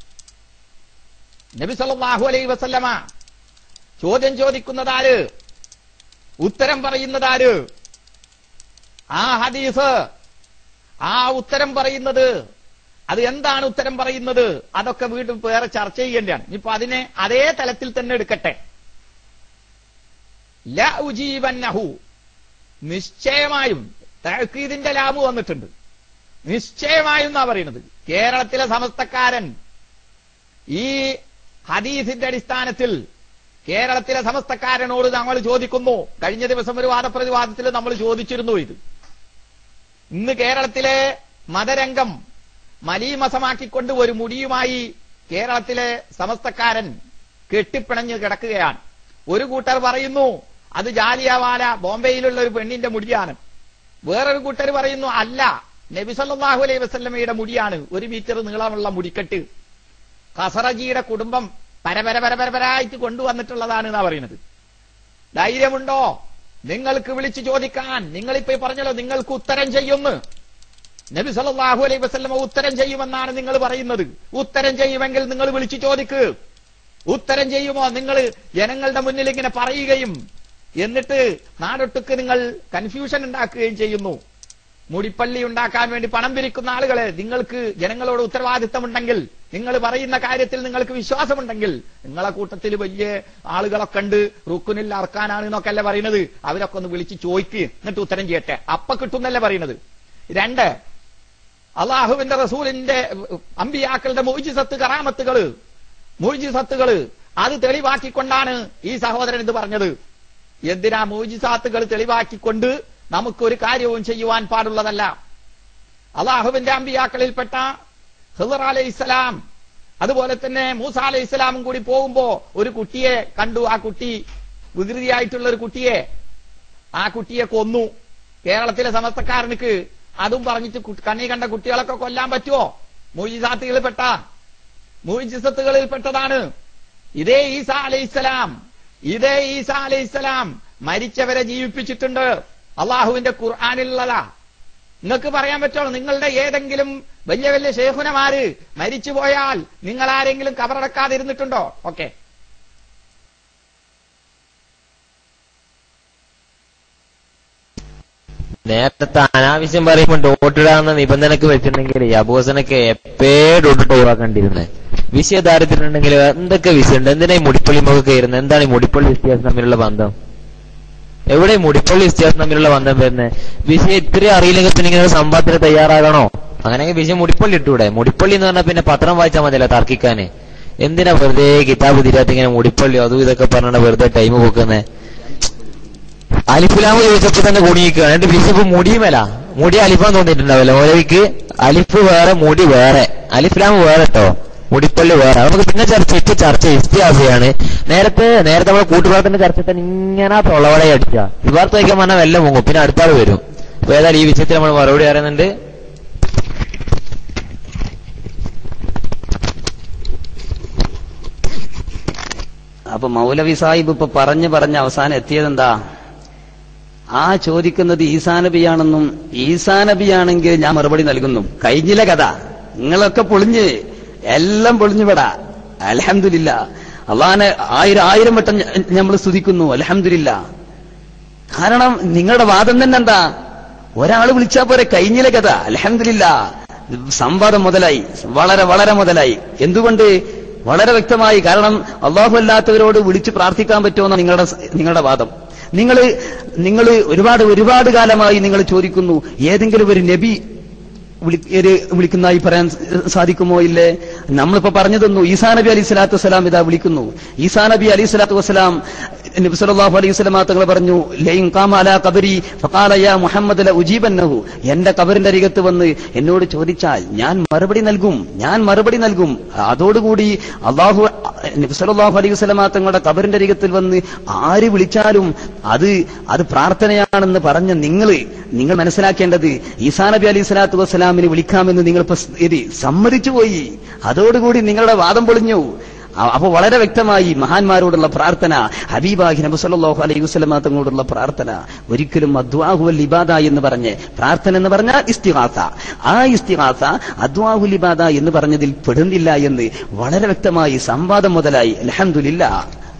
നബി സല്ലല്ലാഹു അലൈഹി വസല്ലമ ചോദ്യം ചോദിക്കുന്നതാര്? ഉത്തരം പറയുന്നതാര്? ആ ഹദീസ്, ആ ഉത്തരം പറയുന്നത്, അത് എന്താണ് ഉത്തരം പറയുന്നത്? അതൊക്കെ വീണ്ടും വേറെ ചർച്ച ചെയ്യേണ്ടതാണ്. ഇനിയിപ്പോ അതിനെ അതേ തലത്തിൽ തന്നെ എടുക്കട്ടെ. ല ഉജീബന്നഹു, നിശ്ചയമായും, തഅ്കീദിന്റെ ലാമു വന്നിട്ടുണ്ട്. നിശ്ചയമായും എന്നാ പറയുന്നത്. കേരളത്തിലെ സമസ്തക്കാരൻ ഈ ഹദീസിന്റെ അടിസ്ഥാനത്തിൽ കേരളത്തിലെ സമസ്തക്കാരനോട് നമ്മൾ ചോദിക്കുന്നു. കഴിഞ്ഞ ദിവസം ഒരു വാദപ്രതിവാദത്തിൽ നമ്മൾ ചോദിച്ചിരുന്നു ഇത്. ഇന്ന് കേരളത്തിലെ മതരംഗം മലീമസമാക്കിക്കൊണ്ട് ഒരു മുടിയുമായി കേരളത്തിലെ സമസ്തക്കാരൻ കെട്ടിപ്പിണഞ്ഞ് കിടക്കുകയാണ്. ഒരു കൂട്ടർ പറയുന്നു അത് ജാലിയവാല ബോംബെയിലുള്ള ഒരു പെണ്ണിന്റെ മുടിയാണ്. വേറൊരു കൂട്ടർ പറയുന്നു അല്ല, നബി സല്ലല്ലാഹു അലൈഹി വസല്ലമയുടെ മുടിയാണ്, 1 മീറ്റർ നീളമുള്ള മുടിക്കെട്ട്. ഖസറജിയുടെ കുടുംബം പരപരായിട്ട് കൊണ്ടുവന്നിട്ടുള്ളതാണ് എന്നാ പറയുന്നത്. ധൈര്യമുണ്ടോ നിങ്ങൾക്ക് വിളിച്ചു ചോദിക്കാൻ? നിങ്ങളിപ്പോ പറഞ്ഞല്ലോ നിങ്ങൾക്ക് ഉത്തരം ചെയ്യുമെന്ന്. നബി സല്ലല്ലാഹു അലൈഹി വസല്ലമ ഉത്തരം ചെയ്യുമെന്നാണ് നിങ്ങൾ പറയുന്നത്. ഉത്തരം ചെയ്യുമെങ്കിൽ നിങ്ങൾ വിളിച്ചു ചോദിക്ക്. ഉത്തരം ചെയ്യുമോ? നിങ്ങൾ ജനങ്ങളുടെ മുന്നിൽ ഇങ്ങനെ പറയുകയും എന്നിട്ട് നാടൊട്ടുക്ക് നിങ്ങൾ കൺഫ്യൂഷൻ ഉണ്ടാക്കുകയും ചെയ്യുന്നു. മുടിപ്പള്ളി ഉണ്ടാക്കാൻ വേണ്ടി പണം പിരിക്കുന്ന ആളുകളെ, നിങ്ങൾക്ക് ജനങ്ങളോട് ഉത്തരവാദിത്തമുണ്ടെങ്കിൽ, നിങ്ങൾ പറയുന്ന കാര്യത്തിൽ നിങ്ങൾക്ക് വിശ്വാസമുണ്ടെങ്കിൽ, നിങ്ങളെ കൂട്ടത്തിൽ വലിയ ആളുകളൊക്കെ ഉണ്ട്, റുക്കുനിൽ അർക്കാനാണ് എന്നൊക്കെ അല്ലേ പറയുന്നത്, അവരൊക്കെ ഒന്ന് വിളിച്ച് ചോദിക്ക്, എന്നിട്ട് ഉത്തരം ചെയ്യട്ടെ, അപ്പ കിട്ടുന്നല്ലേ പറയുന്നത്. 2, അള്ളാഹുവിന്റെ റസൂലിന്റെ അമ്പിയാക്കളുടെ മുഅ്ജിസത്തുകള് അത് തെളിവാക്കിക്കൊണ്ടാണ് ഈ സഹോദരൻ ഇത് പറഞ്ഞത്. എന്തിനാ മുഅ്ജിസാത്തുകൾ തെളിവാക്കിക്കൊണ്ട് നമുക്കൊരു കാര്യവും ചെയ്യുവാൻ പാടുള്ളതല്ല. അള്ളാഹുവിന്റെ അമ്പിയാക്കളിൽപ്പെട്ട ഖിദ്ർ അലൈഹിസ്സലാം അതുപോലെ തന്നെ മൂസ അലൈഹിസ്സലാമും കൂടി പോകുമ്പോ ഒരു കുട്ടിയെ കണ്ടു. ആ കുട്ടി വികൃതിയായിട്ടുള്ള ഒരു കുട്ടിയെ, ആ കുട്ടിയെ കൊന്നു. കേരളത്തിലെ സമസ്തക്കാരനുക്ക് അതും പറഞ്ഞിട്ട് കണ്ണി കണ്ട കുട്ടികളൊക്കെ കൊല്ലാൻ പറ്റുമോ? മുഅ്ജിസത്തുകളിൽപ്പെട്ടതാണ്. ഇതേ ഈസാ അലൈഹിസ്സലാം മരിച്ചവരെ ജീവിപ്പിച്ചിട്ടുണ്ട്. അള്ളാഹുവിന്റെ ഖുർആനിലുള്ളതാ. നിങ്ങൾക്ക് പറയാൻ പറ്റുമോ? നിങ്ങളുടെ ഏതെങ്കിലും വലിയ വലിയ ശേഖുനമാര് മരിച്ചുപോയാൽ നിങ്ങൾ ആരെങ്കിലും കബറടക്കാതിരുന്നിട്ടുണ്ടോ? ഓക്കെ, നേരത്തെ അനാവശ്യം പറയുമ്പോൾ ഡോട്ടിടാന്ന നിബന്ധനക്ക് വെച്ചിട്ടുണ്ടെങ്കിൽ അബൂഹസനൊക്കെ എപ്പേ ഡോട്ടിട്ട് ഒഴിവാക്കേണ്ടിരുന്നത്. വിഷയദാരിദ്ര്യമുണ്ടെങ്കിൽ എന്തൊക്കെ വിഷയമുണ്ട്? എന്തിനാ ഈ മുടിപ്പള്ളിമൊക്കെ കയറുന്നത്? എന്താണ് ഈ മുടിപ്പള്ളി ഇസ്തിഹാസം തമ്മിലുള്ള ബന്ധം? എവിടെ മുടിപ്പള്ളി ഇസ്തിഹാസം തമ്മിലുള്ള ബന്ധം വരുന്നത്? വിഷയം ഇത്രയും അറിയില്ലെങ്കിൽ പിന്നെ ഇങ്ങനെ സംവാദത്തിന് തയ്യാറാകണോ? അങ്ങനെയെങ്കിൽ വിഷയം മുടിപ്പള്ളി ഇട്ടൂടെ? മുടിപ്പള്ളി എന്ന് പറഞ്ഞാൽ പിന്നെ പത്രം വായിച്ചാൽ മതിയല്ലോ തർക്കിക്കാന്. എന്തിനാ വെറുതെ കിതാബ് തിരാത്ത ഇങ്ങനെ മുടിപ്പള്ളി അതും ഇതൊക്കെ പറഞ്ഞാൽ വെറുതെ ടൈം പോക്കുന്നത്? അലിഫുലാമ് ചോദിച്ചപ്പോ തന്നെ കുടുങ്ങിക്കുകയാണ്. എന്റെ ബിഷപ്പ് മുടിയുമല്ല, മുടി അലിഫാൻ തോന്നിയിട്ടുണ്ടാവില്ല മൗലവിക്ക്. അലിഫ് വേറെ മുടി വേറെ, അലിഫുലാമ് വേറെ കേട്ടോ, മുടിപ്പള്ളി വേറെ. നമുക്ക് പിന്നെ ചർച്ച ഇസ്തിഹാസയാണ്. നേരത്തെ നമ്മുടെ കൂട്ടുപാടത്തിന്റെ ചർച്ച തന്നെ ഇങ്ങനെ തൊള്ളവടെ അടിച്ച ഇവാർത്ത വയ്ക്കാൻ പറഞ്ഞാൽ വെല്ലം മുങ്ങും, പിന്നെ അടുത്താൾ വരും. അപ്പൊ ഏതായാലും ഈ വിഷയത്തിൽ നമ്മൾ മറുപടി അറിയുന്നുണ്ട്. അപ്പൊ മൗലവി സാഹിബ് ഇപ്പൊ പറഞ്ഞ് അവസാനം എത്തിയതെന്താ? ആ ചോദിക്കുന്നത് ഈസാ നബിയാണെന്നും ഈസാ നബിയാണെങ്കിൽ ഞാൻ മറുപടി നൽകുന്നു. കഴിഞ്ഞില്ല കഥ, നിങ്ങളൊക്കെ പൊളിഞ്ഞ് എല്ലാം പൊളിഞ്ഞുപെടാ. അൽഹംദുലില്ലാ, അള്ളാനെ ആയിരം വട്ടം നമ്മൾ സ്തുതിക്കുന്നു. അൽഹംദുലില്ലാ. കാരണം നിങ്ങളുടെ വാദം തന്നെ എന്താ? ഒരാൾ വിളിച്ചാ പോരെ, കഴിഞ്ഞില്ല കഥ. അൽഹംദുലില്ലാ, സംവാദം മുതലായി, വളരെ മുതലായി. എന്തുകൊണ്ട്? വളരെ വ്യക്തമായി. കാരണം അള്ളാഹു അല്ലാത്തവരോട് വിളിച്ച് പ്രാർത്ഥിക്കാൻ പറ്റുമെന്ന നിങ്ങളുടെ വാദം. നിങ്ങൾ ഒരുപാട് കാലമായി നിങ്ങൾ ചോദിക്കുന്നു, ഏതെങ്കിലും ഒരു നബി വിളിക്കുന്നതായി പറയാൻ സാധിക്കുമോ? ഇല്ലേ? നമ്മളിപ്പോ പറഞ്ഞു തന്നു. ഈസാ നബി അലൈഹി സ്വലാത്തു വസ്സലാം ഇതാ വിളിക്കുന്നു. ഈസാ നബി അലൈഹി സ്വലാത്തു വസ്സലാം നബി സല്ലല്ലാഹു അലൈഹി വസല്ലം തങ്ങൾ പറഞ്ഞു, ലൈൻ ഖാമ അലാ ഖബരി ഫഖാല യാ മുഹമ്മദ് ലഉജീബന്നഹു. എന്റെ ഖബറിന്റെ അരികത്ത് വന്ന് എന്നോട് ചോദിച്ചാൽ ഞാൻ മറുപടി നൽകും. അതോടുകൂടി നബി സല്ലല്ലാഹു അലൈഹി വസല്ലം തങ്ങളുടെ ഖബറിന്റെ അരികത്തിൽ വന്ന് ആര് വിളിച്ചാലും അത് പ്രാർത്ഥനയാണെന്ന് പറഞ്ഞ നിങ്ങൾ മനസ്സിലാക്കേണ്ടത്, ഈസാ നബി അലൈഹി സ്വലാത്തു വസ്സലാമിനെ വിളിക്കാമെന്ന് നിങ്ങൾ സമ്മതിച്ചു പോയി. അതോടുകൂടി നിങ്ങളുടെ വാദം പൊളിഞ്ഞു. അപ്പൊ വളരെ വ്യക്തമായി മഹാന്മാരോടുള്ള പ്രാർത്ഥന, ഹബീബാഹി നബി സല്ലല്ലാഹു അലൈഹി വസല്ലം തങ്ങളോടുള്ള പ്രാർത്ഥന ഒരിക്കലും അദ്വാഹുൽ ഇബാദ എന്ന് പറഞ്ഞ്, പ്രാർത്ഥന എന്ന് പറഞ്ഞാൽ ഇസ്തിഗാസ, ആ ഇസ്തിഗാസ അദ്വാഹുൽ ഇബാദ എന്ന് പറഞ്ഞതിൽ പെടുന്നില്ല എന്ന് വളരെ വ്യക്തമായി സംവാദം മുതലായി. അൽഹംദുലില്ലാ.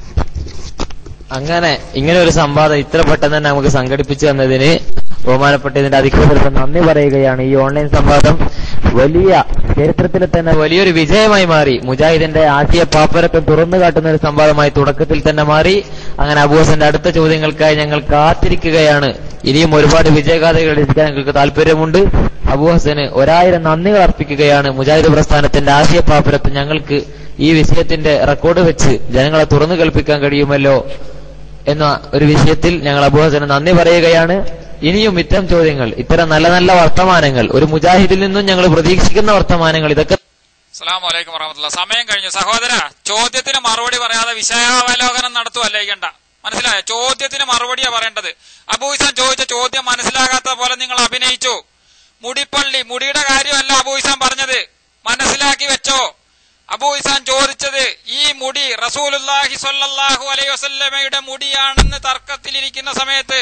അങ്ങനെ ഇങ്ങനെ ഒരു സംവാദം ഇത്ര പെട്ടെന്ന് തന്നെ നമുക്ക് സംഘടിപ്പിച്ചു തന്നതിന് ബഹുമാനപ്പെട്ട ഇതിന്റെ അധികൃതർക്ക് നന്ദി പറയുകയാണ്. ഈ ഓൺലൈൻ സംവാദം വലിയ ചരിത്രത്തിൽ തന്നെ വലിയൊരു വിജയമായി മാറി. മുജാഹിദിന്റെ ആശയ പാപ്പരത്വം തുറന്നു കാട്ടുന്ന ഒരു സംവാദമായി തുടക്കത്തിൽ തന്നെ മാറി. അങ്ങനെ അബൂഹസന്റെ അടുത്ത ചോദ്യങ്ങൾക്കായി ഞങ്ങൾ കാത്തിരിക്കുകയാണ്. ഇനിയും ഒരുപാട് വിജയഗാഥകൾ എത്തിക്കാൻ ഞങ്ങൾക്ക് താല്പര്യമുണ്ട്. അബൂഹസന് 1000 നന്ദികൾ അർപ്പിക്കുകയാണ്. മുജാഹിദ് പ്രസ്ഥാനത്തിന്റെ ആശയ പാപ്പരത്വം ഞങ്ങൾക്ക് ഈ വിഷയത്തിന്റെ റെക്കോർഡ് വെച്ച് ജനങ്ങളെ തുറന്നു കേൾപ്പിക്കാൻ കഴിയുമല്ലോ എന്ന ഒരു വിഷയത്തിൽ ഞങ്ങൾ അബൂഹസന് നന്ദി പറയുകയാണ്. ഇനിയും ഇത്തരം ചോദ്യങ്ങൾ, ഇത്തരം നല്ല നല്ല വർത്തമാനങ്ങൾ, ഒരു മുജാഹിദിൽ നിന്നും ഞങ്ങൾ പ്രതീക്ഷിക്കുന്ന വർത്തമാനങ്ങൾ, ഇതൊക്കെ. അസ്സലാമു അലൈക്കും വറഹ്മത്തുള്ളാഹി. സമയം കഴിഞ്ഞു സഹോദര. ചോദ്യത്തിന് മറുപടി പറയാതെ വിഷയാവലോകനം നടത്തുവല്ലേക്കണ്ട. മനസ്സിലായോ? ചോദ്യത്തിന് മറുപടിയാ പറയേണ്ടത്. അബൂഹിസാൻ ചോദിച്ച ചോദ്യം മനസ്സിലാകാത്ത പോലെ നിങ്ങൾ അഭിനയിച്ചു. മുടിയുടെ കാര്യമല്ല അബൂഹിസാൻ പറഞ്ഞത്, മനസ്സിലാക്കി വെച്ചോ. അബൂഹിസാൻ ചോദിച്ചത് ഈ മുടി റസൂലുള്ളാഹി സ്വല്ലല്ലാഹു അലൈഹി വസല്ലമയുടെ മുടിയാണെന്ന് തർക്കത്തിലിരിക്കുന്ന സമയത്ത്.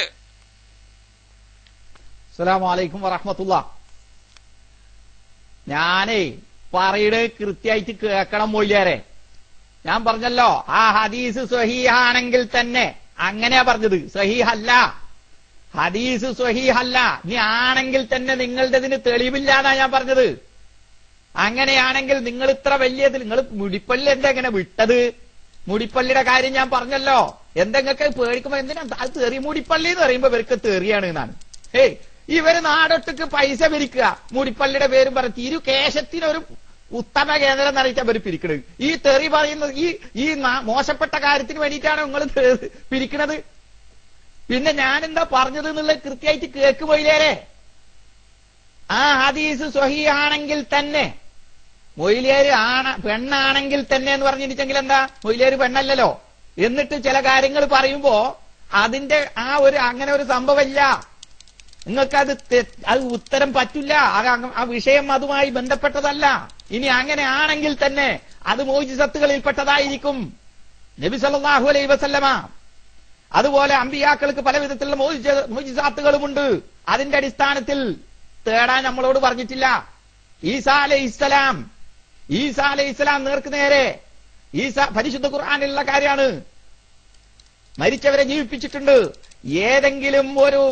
അസ്സലാമു അലൈക്കും വറഹ്മത്തുള്ളാഹി. ഞാനേ പറയുടെ കൃത്യമായിട്ട് കേൾക്കണം മൊയ്യാരെ. ഞാൻ പറഞ്ഞല്ലോ ആ ഹദീസ് സ്വഹീഹാണെങ്കിൽ തന്നെ, അങ്ങനെയാ പറഞ്ഞത്, സ്വഹീഹല്ല. ഹദീസ് സ്വഹീഹല്ല. ഇനി ആണെങ്കിൽ തന്നെ നിങ്ങളുടേതിന് തെളിവില്ലാന്നാ ഞാൻ പറഞ്ഞത്. അങ്ങനെയാണെങ്കിൽ നിങ്ങൾ ഇത്ര വലിയതിൽ നിങ്ങൾ മുടിപ്പള്ളി എന്താ ഇങ്ങനെ വിട്ടത്? മുടിപ്പള്ളിയുടെ കാര്യം ഞാൻ പറഞ്ഞല്ലോ. എന്തെങ്കിലൊക്കെ പേടിക്കുമ്പോ എന്തിനാ അത് തെറി മുടിപ്പള്ളി എന്ന് പറയുമ്പോ ഇവർക്ക് തെറിയാണ് എന്നാണ്. ഇവര് നാടൊട്ടുക്ക് പൈസ പിരിക്കുക, മുടിപ്പള്ളിയുടെ പേരും പറഞ്ഞ് തിരുകേശത്തിനൊരു ഉത്തമ കേന്ദ്രം എന്നറിയിച്ചാൽ ഇവർ പിരിക്കണത്. ഈ തെറി പറയുന്നത് ഈ മോശപ്പെട്ട കാര്യത്തിന് വേണ്ടിയിട്ടാണ് നിങ്ങൾ പിരിക്കണത്. പിന്നെ ഞാനെന്താ പറഞ്ഞത് എന്നുള്ളത് കൃത്യമായിട്ട് കേൾക്കുപോയില്ലേരെ. ആ ഹദീസ് സ്വഹീഹാണെങ്കിൽ തന്നെ, മൊയ്ലിയേര് പെണ്ണാണെങ്കിൽ തന്നെ എന്ന് പറഞ്ഞിട്ടുണ്ടെങ്കിൽ എന്താ, മൊയ്ലിയേര് പെണ്ണല്ലല്ലോ. എന്നിട്ട് ചില കാര്യങ്ങൾ പറയുമ്പോ അതിന്റെ അങ്ങനെ ഒരു സംഭവമില്ല. നിങ്ങൾക്ക് അത് ഉത്തരം പറ്റില്ല. ആ വിഷയം അതുമായി ബന്ധപ്പെട്ടതല്ല. ഇനി അങ്ങനെ ആണെങ്കിൽ തന്നെ അത് മോജിസത്തുകളിൽപ്പെട്ടതായിരിക്കും. നബി സല്ലല്ലാഹു അലൈഹി വസല്ലമ അതുപോലെ അമ്പിയാക്കൾക്ക് പല വിധത്തിലുള്ള മോജിസാത്തുകളുമുണ്ട്. അതിന്റെ അടിസ്ഥാനത്തിൽ തേടാൻ നമ്മളോട് പറഞ്ഞിട്ടില്ല. ഈസാ അലൈഹിസ്സലാം നേർക്ക് നേരെ പരിശുദ്ധ ഖുർആനിലുള്ള കാര്യമാണ്. മരിച്ചവരെ ജീവിപ്പിച്ചിട്ടുണ്ട്. ഏതെങ്കിലും ഒരു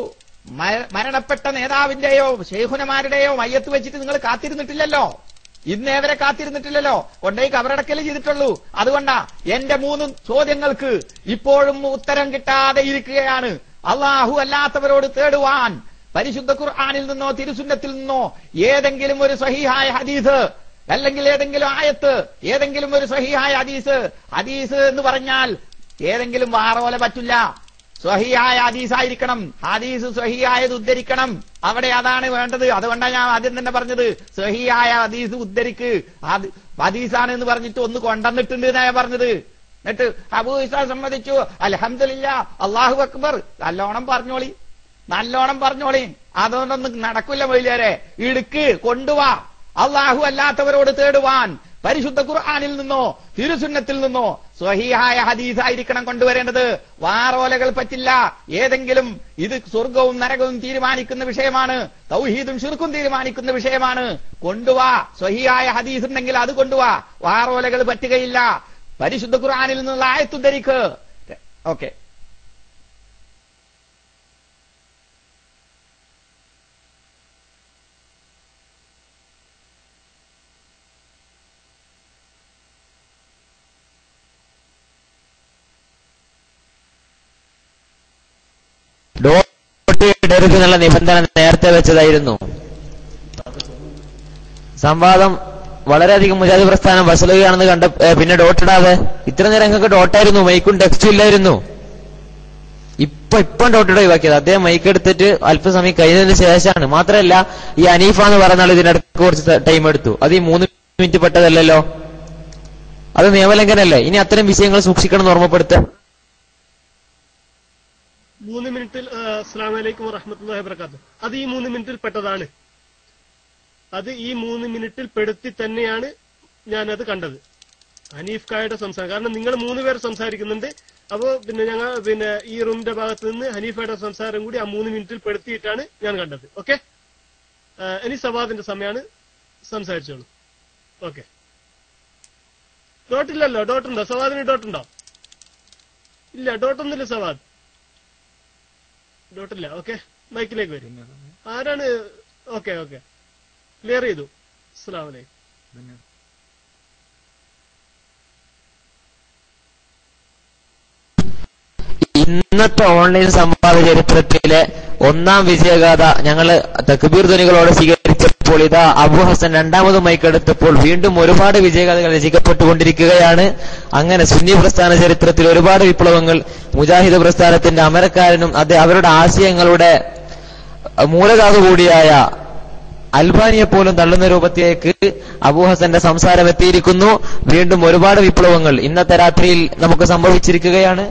മരണപ്പെട്ട നേതാവിന്റെയോ ശൈഖുനമാരുടെയോ മയ്യത്ത് വെച്ചിട്ട് നിങ്ങൾ കാത്തിരുന്നിട്ടില്ലല്ലോ. ഇന്നേവരെ കാത്തിരുന്നിട്ടില്ലല്ലോ. കൊണ്ടുപോയി കബറടക്കല് ചെയ്തിട്ടുള്ളൂ. അതുകൊണ്ടാ എന്റെ 3 ചോദ്യങ്ങൾക്ക് ഇപ്പോഴും ഉത്തരം കിട്ടാതെ ഇരിക്കുകയാണ്. അള്ളാഹു അല്ലാത്തവരോട് തേടുവാൻ പരിശുദ്ധ ഖുർആനിൽ നിന്നോ തിരുസുന്നത്തിൽ നിന്നോ ഏതെങ്കിലും ഒരു സ്വഹീഹായ ഹദീസ്, അല്ലെങ്കിൽ ഏതെങ്കിലും ആയത്ത്, ഏതെങ്കിലും ഒരു സ്വഹീഹായ ഹദീസ് എന്ന് പറഞ്ഞാൽ ഏതെങ്കിലും വാറോല പറ്റില്ല. സ്വഹീഹായ ഹദീസായിരിക്കണം. ഹദീസ് സ്വഹീഹായത് ഉദ്ധരിക്കണം. അവിടെ അതാണ് വേണ്ടത്. അതുകൊണ്ടാണ് ഞാൻ ആദ്യം തന്നെ പറഞ്ഞത് സ്വഹീഹായ ഹദീസ് ഉദ്ധരിക്ക്. ഹദീസാണ് എന്ന് പറഞ്ഞിട്ട് ഒന്ന് കൊണ്ടുവന്നിട്ടുണ്ട് എന്നാണ് പറഞ്ഞത്. എന്നിട്ട് അബൂ ഇസാ സമ്മതിച്ചു, അൽഹംദുലില്ലാ, അല്ലാഹു അക്ബർ, നല്ലോണം പറഞ്ഞോളി. അതുകൊണ്ടൊന്നും നടക്കില്ല മൊയ്ലിയാരെ. ഇടുക്ക് കൊണ്ടുവാ. അള്ളാഹു അല്ലാത്തവരോട് തേടുവാൻ പരിശുദ്ധ ഖുർആനിൽ നിന്നോ തിരുസുന്നത്തിൽ നിന്നോ സ്വഹീഹായ ഹദീസായിരിക്കണം കൊണ്ടുവരേണ്ടത്. വാറോലകൾ പറ്റില്ല. ഏതെങ്കിലും ഇത് സ്വർഗവും നരകവും തീരുമാനിക്കുന്ന വിഷയമാണ്, തൗഹീദും ശിർക്കും തീരുമാനിക്കുന്ന വിഷയമാണ്. കൊണ്ടുവാ. സ്വഹീഹായ ഹദീസ് ഉണ്ടെങ്കിൽ അത് കൊണ്ടുവാ. വാറോലകൾ പറ്റുകയില്ല. പരിശുദ്ധ ഖുർആനിൽ നിന്നുള്ള ആയത്തുദ്ധരിക്ക്. ഓക്കെ. ഡോട്ട് എന്നുള്ള നിബന്ധന നേരത്തെ വെച്ചതായിരുന്നു. സംവാദം വളരെയധികം മുജാഹിദ് പ്രസ്ഥാനം വസലുകയാണെന്ന് കണ്ട പിന്നെ ഡോട്ടിടാതെ ഇത്ര നേരം ഞങ്ങൾക്ക് ഡോട്ടായിരുന്നു, മൈക്കും ടെക്സ്റ്റും ഇല്ലായിരുന്നു. ഇപ്പം ഡോട്ടിട്ട് ഒഴിവാക്കിയത്. അദ്ദേഹം മൈക്ക് എടുത്തിട്ട് അല്പസമയം കഴിഞ്ഞതിന് ശേഷമാണ്. മാത്രമല്ല ഈ അനീഫ എന്ന് പറയുന്ന ആൾ ഇതിനിടയ്ക്ക് കുറച്ച് ടൈം എടുത്തു. അത് ഈ 3 മിനിറ്റ് പെട്ടതല്ലല്ലോ. അത് നിയമലംഘനല്ലേ? ഇനി അത്തരം വിഷയങ്ങൾ സൂക്ഷിക്കണം എന്ന് ഓർമ്മപ്പെടുത്തുക. 3 മിനിറ്റിൽ അസ്സലാമു അലൈക്കും വറഹ്മത്തുള്ളാഹി വബറകാതുഹു. അത് ഈ 3 മിനിറ്റിൽ പെട്ടതാണ്. അത് ഈ 3 മിനിറ്റിൽ പെടുത്തി തന്നെയാണ് ഞാനത് കണ്ടത്. ഹനീഫ് കായുടെ സംസാരം. കാരണം നിങ്ങൾ 3 പേർ സംസാരിക്കുന്നുണ്ട്. അപ്പോ പിന്നെ ഈ റൂമിന്റെ ഭാഗത്ത് നിന്ന് ഹനീഫയുടെ സംസാരം കൂടി ആ 3 മിനിറ്റിൽ പെടുത്തിയിട്ടാണ് ഞാൻ കണ്ടത്. ഓക്കെ. ഇനി സവാദിന്റെ സമയമാണ്. സംസാരിച്ചോളൂ. ഓക്കെ. ഡോട്ടില്ലല്ലോ. ഡോട്ടുണ്ടോ? സവാദിന് ഡോട്ടുണ്ടോ? ഇല്ല, ഡോട്ടൊന്നുമില്ല സവാദ്. ഡോട്ടില്ല. ഓക്കെ. മൈക്കിലേക്ക് വരും. ആരാണ്? ഓക്കെ. ക്ലിയർ ചെയ്തു. അസ്സലാമു അലൈക്കും. ഇന്നത്തെ ഓൺലൈൻ സംവാദ ചരിത്രത്തിലെ 1ാം വിജയഗാഥ ഞങ്ങള് തക്ബീർ ധ്വനികളോടെ സ്വീകരിച്ചപ്പോൾ ഇതാ അബു ഹസൻ 2ാമത് മൈക്കെടുത്തപ്പോൾ വീണ്ടും ഒരുപാട് വിജയഗാഥകൾ രചിക്കപ്പെട്ടുകൊണ്ടിരിക്കുകയാണ്. അങ്ങനെ സുന്നി പ്രസ്ഥാന ചരിത്രത്തിൽ ഒരുപാട് വിപ്ലവങ്ങൾ മുജാഹിദ് പ്രസ്ഥാനത്തിന്റെ അമരക്കാരനും അവരുടെ ആശയങ്ങളുടെ മൂലധാതു കൂടിയായ അൽബാനിയെ പോലും തള്ളുന്ന രൂപത്തിലേക്ക് അബൂ ഹസന്റെ സംസാരം എത്തിയിരിക്കുന്നു. വീണ്ടും ഒരുപാട് വിപ്ലവങ്ങൾ ഇന്നത്തെ രാത്രിയിൽ നമുക്ക് സംഭവിച്ചിരിക്കുകയാണ്.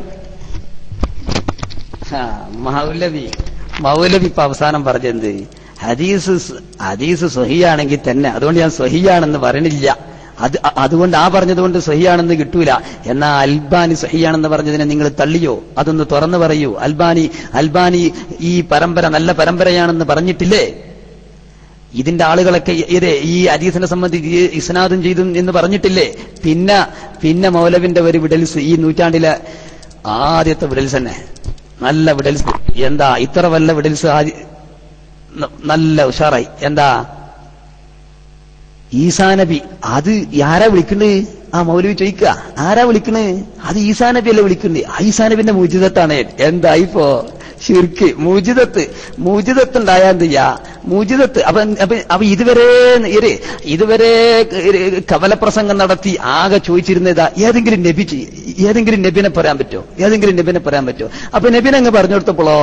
മൗലവി ഇപ്പൊ അവസാനം പറഞ്ഞത് ഹദീസ് സ്വഹിയാണെങ്കിൽ തന്നെ, അതുകൊണ്ട് ഞാൻ സ്വഹിയാണെന്ന് പറയണില്ല. അതുകൊണ്ട് പറഞ്ഞതുകൊണ്ട് സ്വഹിയാണെന്ന് കിട്ടൂല. എന്നാ അൽബാനി സ്വഹിയാണെന്ന് പറഞ്ഞതിനെ നിങ്ങൾ തള്ളിയോ? അതൊന്ന് തുറന്നു പറയൂ. അൽബാനി ഈ പരമ്പര നല്ല പരമ്പരയാണെന്ന് പറഞ്ഞിട്ടില്ലേ? ഇതിന്റെ ആളുകളൊക്കെ ഈ ഹദീസിനെ സംബന്ധിച്ച് ഇസ്നാദും ചെയ്തു എന്ന് പറഞ്ഞിട്ടില്ലേ? പിന്നെ മൗലവിന്റെ ഒരു വിടൽസ്, ഈ നൂറ്റാണ്ടിലെ ആദ്യത്തെ വിടൽസ് തന്നെ, നല്ല വിടൽസ്. എന്താ ഇത്ര വല്ല വിടൽസ്? നല്ല ഉഷാറായി. എന്താ ഈസാ നബി? അത് ആരാ വിളിക്കണേ? ആ മൗലവി ചോദിക്കുക, ആരാ വിളിക്കണേ? അത് ഈസാ നബി അല്ലേ വിളിക്കണ്ടേ? ഈസാ നബിന്റെ മുജിദത്താണ്. എന്താ ഇപ്പോ ശിർക്ക്? മുജിദത്ത് ഉണ്ടായാ എന്ത് ചെയ്യാ? മുജിദത്ത് അപ്പൊ ഇതുവരെ കവലപ്രസംഗം നടത്തി ആകെ ചോദിച്ചിരുന്നതാ ഏതെങ്കിലും നബിനെ പറയാൻ പറ്റോ? അപ്പൊ നബിനെ അങ്ങ് പറഞ്ഞു കൊടുത്തപ്പോഴോ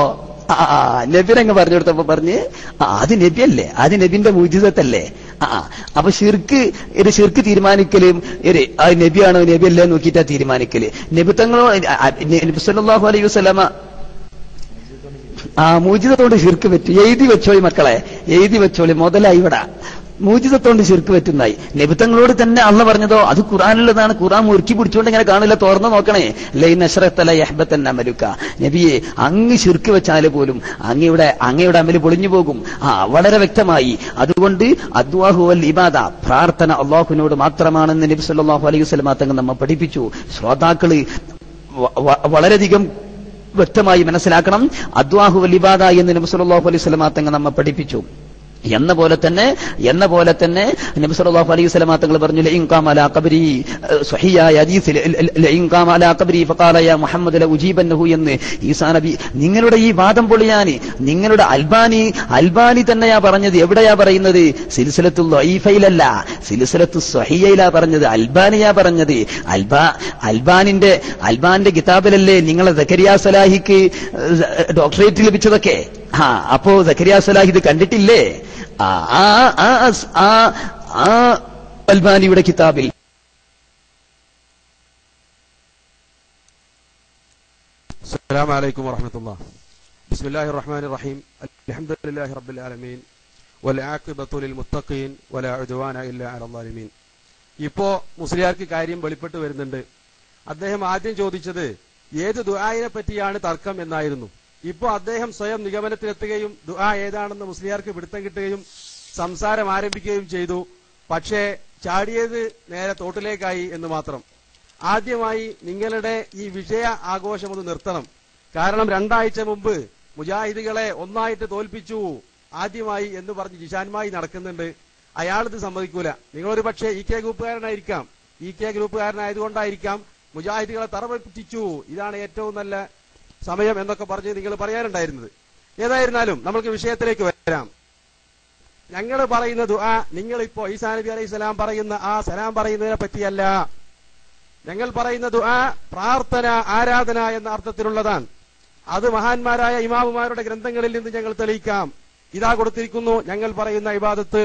പറഞ്ഞ് അത് നബിയല്ലേ, അത് നബിന്റെ മുജിദത്തല്ലേ? അപ്പൊ ഷിർക്ക് തീരുമാനിക്കലും നബിയാണോ നബിയല്ലേ നോക്കിയിട്ടാ തീരുമാനിക്കല്. നബി സല്ലല്ലാഹു അലൈഹി വസല്ലമ മൂജിദത്തോണ്ട് ശിർക്ക് പറ്റും. എഴുതി വെച്ചോളി മക്കളെ, എഴുതി വെച്ചോളി. മുതലായി ഇവിടെ മൂജിദത്തോണ്ട് ശിർക്ക് പറ്റുന്നായി. നബിത്തങ്ങളോട് തന്നെ അള്ള പറഞ്ഞതോ അത് ഖുർആനിലുള്ളതാണ്. ഖുർആൻ മുറുക്കി പിടിച്ചുകൊണ്ട് ഇങ്ങനെ കാണില്ല, തുറന്നു നോക്കണേ. ലൈൻ അശ്റത്തല യഹ്ബത്തൻ അമലുക. നബിയെ അങ്ങ് ശിർക്ക് വെച്ചാല് പോലും അങ്ങയുടെ അമല് പൊളിഞ്ഞു പോകും. വളരെ വ്യക്തമായി. അതുകൊണ്ട് അദ്വാഹു വൽ ഇബാദ, പ്രാർത്ഥന അള്ളാഹുവിനോട് മാത്രമാണെന്ന് നബി സല്ലല്ലാഹു അലൈഹി വസല്ലം തങ്ങൾ നമ്മെ പഠിപ്പിച്ചു. ശ്രോതാക്കള് വളരെയധികം വ്യക്തമായി മനസ്സിലാക്കണം. അദ്വാഹു വൽ ഇബാദ എന്ന് നബി സല്ലല്ലാഹു അലൈഹി വസല്ലം തങ്ങൾ നമ്മെ പഠിപ്പിച്ചു. എന്ന പോലെ തന്നെ നബി സല്ലല്ലാഹു അലൈഹി വസല്ലം തങ്ങൾ പറഞ്ഞു, ലഇൻ ഖാമ അലാ ഖബ്രി, സ്വഹീഹായ ഹദീസിൽ ലഇൻ ഖാമ അലാ ഖബ്രി ഫഖാല യാ മുഹമ്മദ് ലഉജീബന്നഹു എന്ന് ഈസാ നബി, നിങ്ങളുടെ ഈ വാദം പൊളിയാൻ നിങ്ങളുടെ അൽബാനി തന്നെയാ പറഞ്ഞത്. എവിടെയാ പറയുന്നത്? സിൽസിലത്തുൽ ദഈഫയിലല്ല, സിൽസിലത്തുസ് സ്വഹീഹയിലാ പറഞ്ഞത്. അൽബാനിയാ പറഞ്ഞത്. അൽബാനിന്റെ കിതാബിലല്ലേ നിങ്ങളെ സക്കരിയ സലാഹിക്ക് ഡോക്ടറേറ്റ് ലഭിച്ചതൊക്കെ. അപ്പോ സക്കരിയ സലാഹി ഇത് കണ്ടിട്ടില്ലേ? അൽബാനിയുടെ കിതാബിൽ. അസ്സലാമു അലൈക്കും വറഹ്മത്തുള്ളാഹി. ബിസ്മില്ലാഹിർ റഹ്മാനിർ റഹീം. അൽഹംദുലില്ലാഹി റബ്ബിൽ ആലമീൻ വൽ ആഖിബത്തു ലിൽ മുത്തഖീൻ വലാ ഉദ്വാന ഇല്ലാ അലൽ ളാലിമീൻ. ഇപ്പോ മുസ്ലിയാർക്ക് കാര്യം വെളിപ്പെട്ട് വരുന്നുണ്ട്. അദ്ദേഹം ആദ്യം ചോദിച്ചത് ഏത് ദുആയിനെ പറ്റിയാണ് തർക്കം എന്നായിരുന്നു. ഇപ്പോ അദ്ദേഹം സ്വയം നിഗമനത്തിലെത്തുകയും ദുആ ഏതാണെന്ന് മുസ്ലിയാർക്ക് പിടുത്തം കിട്ടുകയും സംസാരം ആരംഭിക്കുകയും ചെയ്തു. പക്ഷേ ചാടിയത് നേരെ തോട്ടിലേക്കായി എന്ന് മാത്രം. ആദ്യമായി നിങ്ങളുടെ ഈ വിജയ ആഘോഷം ഒന്ന് നിർത്തണം. കാരണം 2 ആഴ്ച മുമ്പ് മുജാഹിദുകളെ ഒന്നായിട്ട് തോൽപ്പിച്ചു ആദ്യമായി എന്ന് പറഞ്ഞ് ജിഷാൻമായി നടക്കുന്നുണ്ട്. അയാളിത് സമ്മതിക്കൂല. നിങ്ങളൊരു പക്ഷേ ഇ കെ ഗ്രൂപ്പുകാരനായതുകൊണ്ടായിരിക്കാം മുജാഹിദുകളെ തറപറ്റിച്ചു, ഇതാണ് ഏറ്റവും നല്ല സമയം എന്നൊക്കെ പറഞ്ഞ് നിങ്ങൾ പറയാനുണ്ടായിരുന്നത്. ഏതായിരുന്നാലും നമുക്ക് വിഷയത്തിലേക്ക് വരാം. ഞങ്ങൾ പറയുന്ന ദുആ നിങ്ങളിപ്പോ ഈസാ നബി അലൈഹി സ്വലാം പറയുന്ന ആ സലാം പറയുന്നതിനെ പറ്റിയല്ല. ഞങ്ങൾ പറയുന്ന ദുആ പ്രാർത്ഥന, ആരാധന എന്ന അർത്ഥത്തിലുള്ളതാണ്. അത് മഹാന്മാരായ ഇമാമുമാരുടെ ഗ്രന്ഥങ്ങളിൽ നിന്ന് ഞങ്ങൾ തെളിയിക്കാം. ഇതാ കൊടുത്തിരിക്കുന്നു ഞങ്ങൾ പറയുന്ന ഇബാദത്ത്.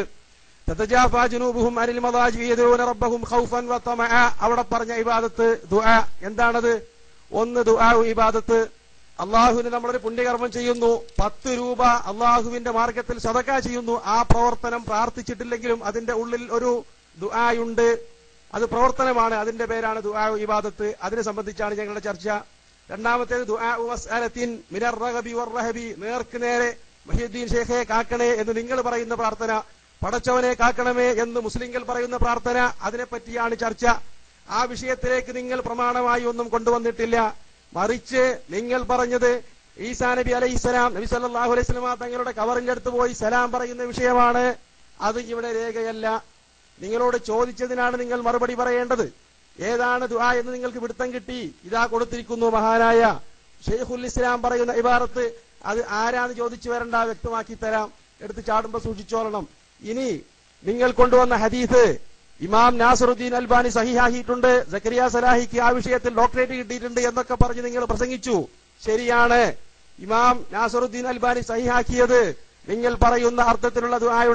തതജാഫാ ജുനൂബുഹും അനിൽ മദാജിഇ യദഊന റബ്ബഹും ഖൗഫൻ വതമഅ. അവിടെ പറഞ്ഞ ഇബാദത്ത് ദുആ എന്താണത്? ഒന്ന് ദുആ ഇബാദത്ത്. അള്ളാഹുവിന് നമ്മളൊരു പുണ്യകർമ്മം ചെയ്യുന്നു, 10 രൂപ അള്ളാഹുവിന്റെ മാർഗത്തിൽ സദഖ ചെയ്യുന്നു. ആ പ്രവർത്തനം പ്രാർത്ഥിച്ചിട്ടില്ലെങ്കിലും അതിന്റെ ഉള്ളിൽ ഒരു ദുആയുണ്ട്. അത് പ്രവർത്തനമാണ്, അതിന്റെ പേരാണ് ദുആ ഇബാദത്ത്. അതിനെ സംബന്ധിച്ചാണ് ഞങ്ങളുടെ ചർച്ച. രണ്ടാമത്തേത് ദുആ മസ്അലത്തിൻ മിനർ റഗബി വറഹബി, നേർക്ക് നേരെ മുഹ്യിദ്ദീൻ ഷേഖെ കാക്കണേ എന്ന് നിങ്ങൾ പറയുന്ന പ്രാർത്ഥന, പടച്ചവനെ കാക്കണമേ എന്ന് മുസ്ലിങ്ങൾ പറയുന്ന പ്രാർത്ഥന, അതിനെപ്പറ്റിയാണ് ചർച്ച. ആ വിഷയത്തിലേക്ക് നിങ്ങൾ പ്രമാണമായി ഒന്നും കൊണ്ടുവന്നിട്ടില്ല. മറിച്ച് നിങ്ങൾ പറഞ്ഞത് ഈസാ നബി അലൈഹിസ്സലാം നബി സല്ലല്ലാഹു അലൈഹി വസല്ലം തങ്ങളുടെ കവറിന്റെ അടുത്ത് പോയി സലാം പറയുന്ന വിഷയമാണ്. അത് ഇവിടെ രേഖയല്ല. നിങ്ങളോട് ചോദിച്ചതിനാണ് നിങ്ങൾ മറുപടി പറയേണ്ടത്. ഏതാണ് ദുആ എന്ന് നിങ്ങൾക്ക് പിടുത്തം കിട്ടി. ഇതാ കൊടുത്തിരിക്കുന്നു. മഹാനായ ഷെയ്ഖുൽ ഇസ്ലാം പറയുന്ന ഇബാറത്ത്. അത് ആരാന്ന് ചോദിച്ചു വരണ്ട, വ്യക്തമാക്കി തരാം. എടുത്ത് ചാടുമ്പോ സൂക്ഷിച്ചോളണം. ഇനി നിങ്ങൾ കൊണ്ടുവന്ന ഹദീസ് ഇമാം നാസറുദ്ദീൻ അൽബാനി സഹിഹാക്കിയിട്ടുണ്ട്. സക്കരിയ സലാഹിക്ക് ആ വിഷയത്തിൽ ഡോക്ടറേറ്റ് കിട്ടിയിട്ടുണ്ട് എന്നൊക്കെ പറഞ്ഞ് നിങ്ങൾ പ്രസംഗിച്ചു. ശരിയാണ്, ഇമാം നാസറുദ്ദീൻ അൽബാനി സഹിഹാക്കിയത് നിങ്ങൾ പറയുന്ന അർത്ഥത്തിലുള്ള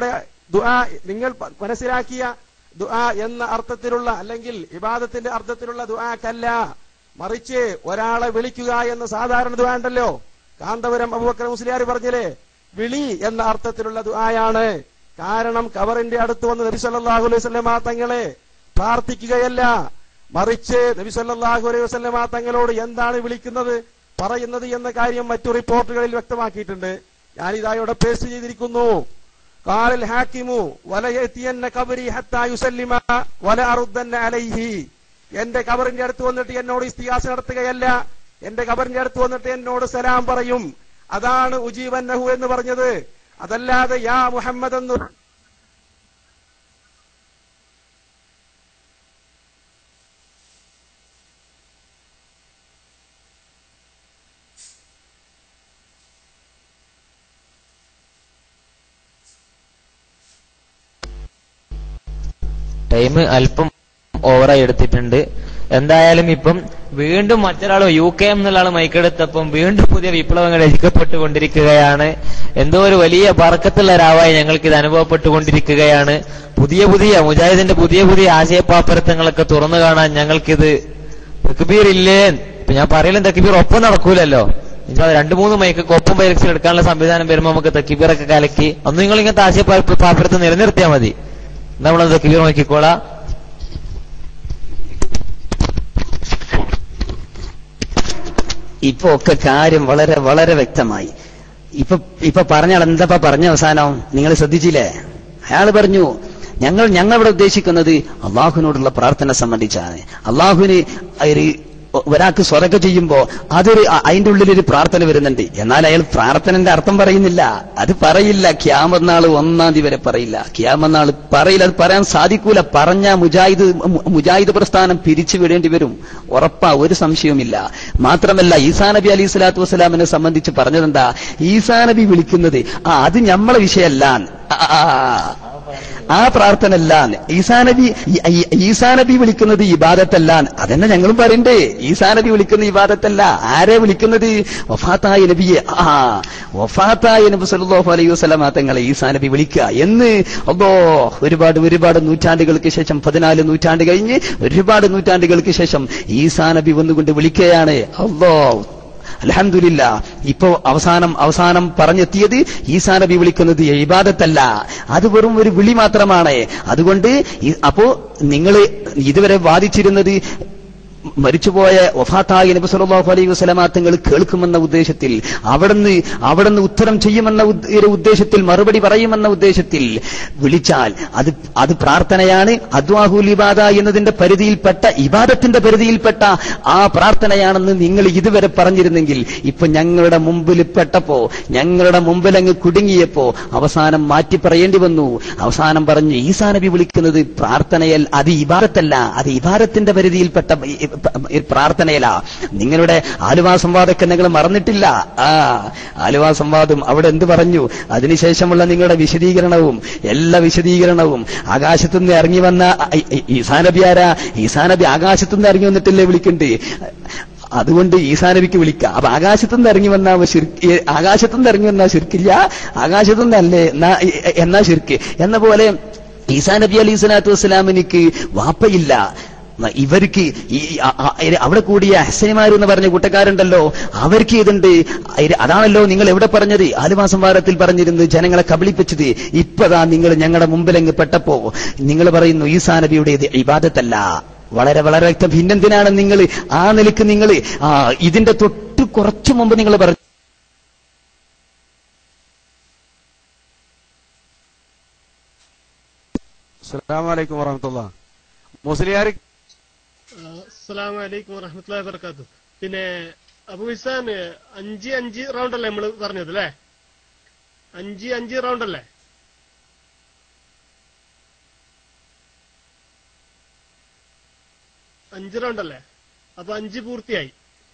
ദുആ നിങ്ങൾ മനസ്സിലാക്കിയ ദുആ എന്ന അർത്ഥത്തിലുള്ള അല്ലെങ്കിൽ ഇബാദത്തിന്റെ അർത്ഥത്തിലുള്ള ദുആക്കല്ല. മറിച്ച് ഒരാളെ വിളിക്കുക എന്ന സാധാരണ ദുആ ഉണ്ടല്ലോ, കാന്തപുരം അബൂബക്കർ മുസ്ലിയാർ പറഞ്ഞില്ലേ, വിളി എന്ന അർത്ഥത്തിലുള്ള ദുആയാണ്. കാരണം കബറിന്റെ അടുത്ത് വന്ന് നബി സല്ലല്ലാഹു അലൈഹി വസല്ലമ തങ്ങളെ പ്രാർത്ഥിക്കുകയല്ല, മറിച്ച് നബി സല്ലല്ലാഹു അലൈഹി വസല്ലമ തങ്ങളോട് എന്താണ് വിളിക്കുന്നത് പറയുന്നത് എന്ന കാര്യം മറ്റു റിപ്പോർട്ടുകളിൽ വ്യക്തമാക്കിയിട്ടുണ്ട്. ഞാനിതായോടെ പേസ്റ്റ് ചെയ്തിരിക്കുന്നു. ഖാലൽ ഹാക്കിമു വലയതിയന്ന ഖബരി ഹത്താ യുസല്ലിമ വല അറുദ്ദന്ന അലൈഹി. എന്റെ കബറിന്റെ അടുത്ത് വന്നിട്ട് എന്നോട് ഇസ്തിഗാസ നടത്തുകയല്ല, എന്റെ കബറിന്റെ അടുത്ത് വന്നിട്ട് എന്നോട് സലാം പറയും. അതാണ് ഉജീബന്നഹു എന്ന് പറഞ്ഞത്. അതല്ലാതെ യാ മുഹമ്മദ് എന്ന് ടൈം അല്പം ഓവറായി എടുത്തിട്ടുണ്ട്. എന്തായാലും ഇപ്പം വീണ്ടും മറ്റൊരാൾ UK എന്നുള്ള ആൾ മൈക്കെടുത്തപ്പം വീണ്ടും പുതിയ വിപ്ലവങ്ങൾ രചിക്കപ്പെട്ടുകൊണ്ടിരിക്കുകയാണ്. എന്തോ ഒരു വലിയ ബർക്കത്തുള്ള രാവായി ഞങ്ങൾക്ക് ഇത് അനുഭവപ്പെട്ടുകൊണ്ടിരിക്കുകയാണ്. പുതിയ മുജാഹിദിന്റെ പുതിയ ആശയപ്പാപ്പരത്തങ്ങളൊക്കെ തുറന്നു കാണാൻ ഞങ്ങൾക്കിത് തക്ബീർ ഇല്ലേ. ഇപ്പൊ ഞാൻ പറയലും തക്ബീർ ഒപ്പം നടക്കൂലല്ലോ. 2-3 മൈക്കൊക്കെ ഒപ്പം പരീക്ഷ എടുക്കാനുള്ള സംവിധാനം വരുമ്പോൾ നമുക്ക് തക്ബീറൊക്കെ കലക്കി ഒന്നും നിങ്ങൾ ഇങ്ങനത്തെ ആശയപ്പാപ്പരത്ത് നിലനിർത്തിയാൽ മതി. നമ്മളത് തക്ബീർ നോക്കിക്കോളാം. ഇപ്പൊ ഒക്കെ കാര്യം വളരെ വളരെ വ്യക്തമായി. ഇപ്പൊ പറഞ്ഞാൽ എന്താ പറഞ്ഞ അവസാനം നിങ്ങൾ ശ്രദ്ധിച്ചില്ലേ? അയാൾ പറഞ്ഞു ഞങ്ങളിവിടെ ഉദ്ദേശിക്കുന്നത് അള്ളാഹുവിനോടുള്ള പ്രാർത്ഥന സംബന്ധിച്ചാണ്. അള്ളാഹുവിന് ഒരാൾക്ക് സ്വതക്ക ചെയ്യുമ്പോ അതിന്റെ ഉള്ളിലൊരു പ്രാർത്ഥന വരുന്നുണ്ട്. എന്നാൽ അയാൾ പ്രാർത്ഥനന്റെ അർത്ഥം പറയുന്നില്ല. അത് പറയില്ല. ഖിയാമത്ത് നാൾ 1-ാം തീയതി വരെ പറയില്ല. ഖിയാമത്ത് നാൾ പറയില്ല. അത് പറയാൻ സാധിക്കൂല. പറഞ്ഞ മുജാഹിദ് പ്രസ്ഥാനം പിരിച്ചു വിടേണ്ടി വരും. ഉറപ്പാ, ഒരു സംശയവുമില്ല. മാത്രമല്ല ഈസാ നബി അലൈഹി സ്വലാത്തു വസ്സലാമിനെ സംബന്ധിച്ച് പറഞ്ഞതെന്താ? ഈസാ നബി വിളിക്കുന്നത് അത് നമ്മളെ വിഷയമല്ല, ആ പ്രാർത്ഥന അല്ല. ഈസാ നബി വിളിക്കുന്നത് ഇബാദത്തല്ല. അതന്നെ ഞങ്ങളും പറയണ്ടേ. ഈസാ നബി വിളിക്കുന്ന ഇബാദത്തല്ല. ആരെ വിളിക്കുന്നത്? വഫാത്തായ നബിയെ. വഫാത്തായ നബി സല്ലല്ലാഹു അലൈഹി വസല്ലമ തങ്ങളെ ഈസാ നബി വിളിക്കുക എന്ന് ഒരുപാട് നൂറ്റാണ്ടുകൾക്ക് ശേഷം, 14 നൂറ്റാണ്ട് കഴിഞ്ഞ് ഒരുപാട് നൂറ്റാണ്ടുകൾക്ക് ശേഷം ഈസാ നബി വന്നുകൊണ്ട് വിളിക്കുകയാണ്. അല്ലാഹ് അൽഹംദുലില്ലാ. ഇപ്പോ അവസാനം പറഞ്ഞെത്തിയത് ഈസാ നബി വിളിക്കുന്നത് ഇബാദത്തല്ല, അത് വെറും ഒരു വിളി മാത്രമാണ്. അതുകൊണ്ട് അപ്പോ നിങ്ങൾ ഇതുവരെ വാദിച്ചിരുന്നത് മരിച്ചുപോയ വഫാത്തായ നബി സല്ലല്ലാഹു അലൈഹി വസല്ലമ തങ്ങൾ കേൾക്കുമെന്ന ഉദ്ദേശത്തിൽ, അവിടുന്ന് ഉത്തരം ചെയ്യുമെന്ന ഉദ്ദേശത്തിൽ, മറുപടി പറയുമെന്ന ഉദ്ദേശത്തിൽ വിളിച്ചാൽ അത് പ്രാർത്ഥനയാണ്. അദ്വാഹുൽ ഇബാദ എന്നതിന്റെ പരിധിയിൽപ്പെട്ട, ഇബാദത്തിന്റെ പരിധിയിൽപ്പെട്ട ആ പ്രാർത്ഥനയാണെന്ന് നിങ്ങൾ ഇതുവരെ പറഞ്ഞിരുന്നെങ്കിൽ, ഇപ്പൊ ഞങ്ങളുടെ മുമ്പിൽ പെട്ടപ്പോ, ഞങ്ങളുടെ മുമ്പിൽ അങ്ങ് കുടുങ്ങിയപ്പോ അവസാനം മാറ്റി പറയേണ്ടി വന്നു. അവസാനം പറഞ്ഞു ഈസാ നബി വിളിക്കുന്നത് പ്രാർത്ഥനയൽ, അത് ഇബാദത്തല്ല, അത് ഇബാദത്തിന്റെ പരിധിയിൽപ്പെട്ട പ്രാർത്ഥനയില. നിങ്ങളുടെ ആലുവ സംവാദമൊക്കെ നിങ്ങൾ മറന്നിട്ടില്ല. ആലുവ സംവാദം അവിടെ എന്ത് പറഞ്ഞു, അതിനുശേഷമുള്ള നിങ്ങളുടെ വിശദീകരണവും, എല്ലാ വിശദീകരണവും, ആകാശത്തുനിന്ന് ഇറങ്ങി വന്ന ഈസാ നബി ആരാ? ഈസാ നബി ആകാശത്തുനിന്ന് ഇറങ്ങി വന്നിട്ടല്ലേ വിളിക്കണ്ടേ? അതുകൊണ്ട് ഈസാ നബിക്ക് വിളിക്കാം. അപ്പൊ ആകാശത്തുനിന്ന് ഇറങ്ങി വന്നാ ശിർക്കില്ല, ആകാശത്തുനിന്നല്ലേ എന്നാ ശിർക്ക് എന്ന പോലെ ഈസാ നബി അലൈഹി സ്വലാത്തു വസ്സലാമിനിക്ക് വാപ്പയില്ല. ഇവർക്ക് അവിടെ കൂടിയ ഹസനിമാരെന്ന് പറഞ്ഞ കൂട്ടക്കാരുണ്ടല്ലോ, അവർക്ക് ഇതുണ്ട്. അതാണല്ലോ നിങ്ങൾ എവിടെ പറഞ്ഞത്? ആലുവ സംവാദത്തിൽ പറഞ്ഞിരുന്നു ജനങ്ങളെ കബളിപ്പിച്ചത്. ഇപ്പതാ നിങ്ങൾ ഞങ്ങളുടെ മുമ്പിലങ്ങ് പെട്ടപ്പോ നിങ്ങൾ പറയുന്നു ഈസാ നബിയുടെ ഇത് ഇബാദത്തല്ല. വളരെ വളരെ വ്യക്തം. പിന്നെന്തിനാണ് നിങ്ങൾ ആ നിലയ്ക്ക് നിങ്ങൾ ഇതിന്റെ തൊട്ട് കുറച്ചു മുമ്പ് നിങ്ങൾ പറഞ്ഞു? അസ്സലാമു അലൈക്കും വറഹ്മത്തുള്ളാഹി. മുസ്ലിയാർ അസ്സലാമു അലൈക്കും വറഹ്മത്തുള്ളാഹി വബറകാതുഹു. പിന്നെ അബൂ ഇസാൻ 5 റൗണ്ട് അല്ലേ നമ്മൾ പറഞ്ഞത് അല്ലേ? 5 റൗണ്ട് അല്ലേ? 5 റൗണ്ട് അല്ലേ? അപ്പൊ 5 പൂർത്തിയായി.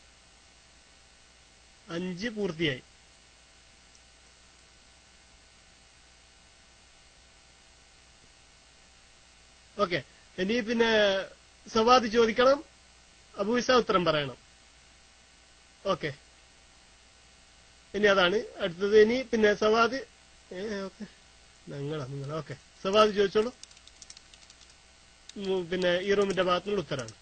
ഓക്കെ. ഇനി പിന്നെ സവാദ് ചോദിക്കണം, അബൂ ഇസാ ഉത്തരം പറയണം. ഓക്കെ. ഇനി അതാണ് അടുത്തത്. ഇനി പിന്നെ സവാദ് ഓക്കെ നിങ്ങൾ ഓക്കെ സവാദ് ചോദിച്ചോളൂ. പിന്നെ ഈ റൂമിന്റെ ഭാഗത്തുനിന്നുള്ള ഉത്തരാണ്.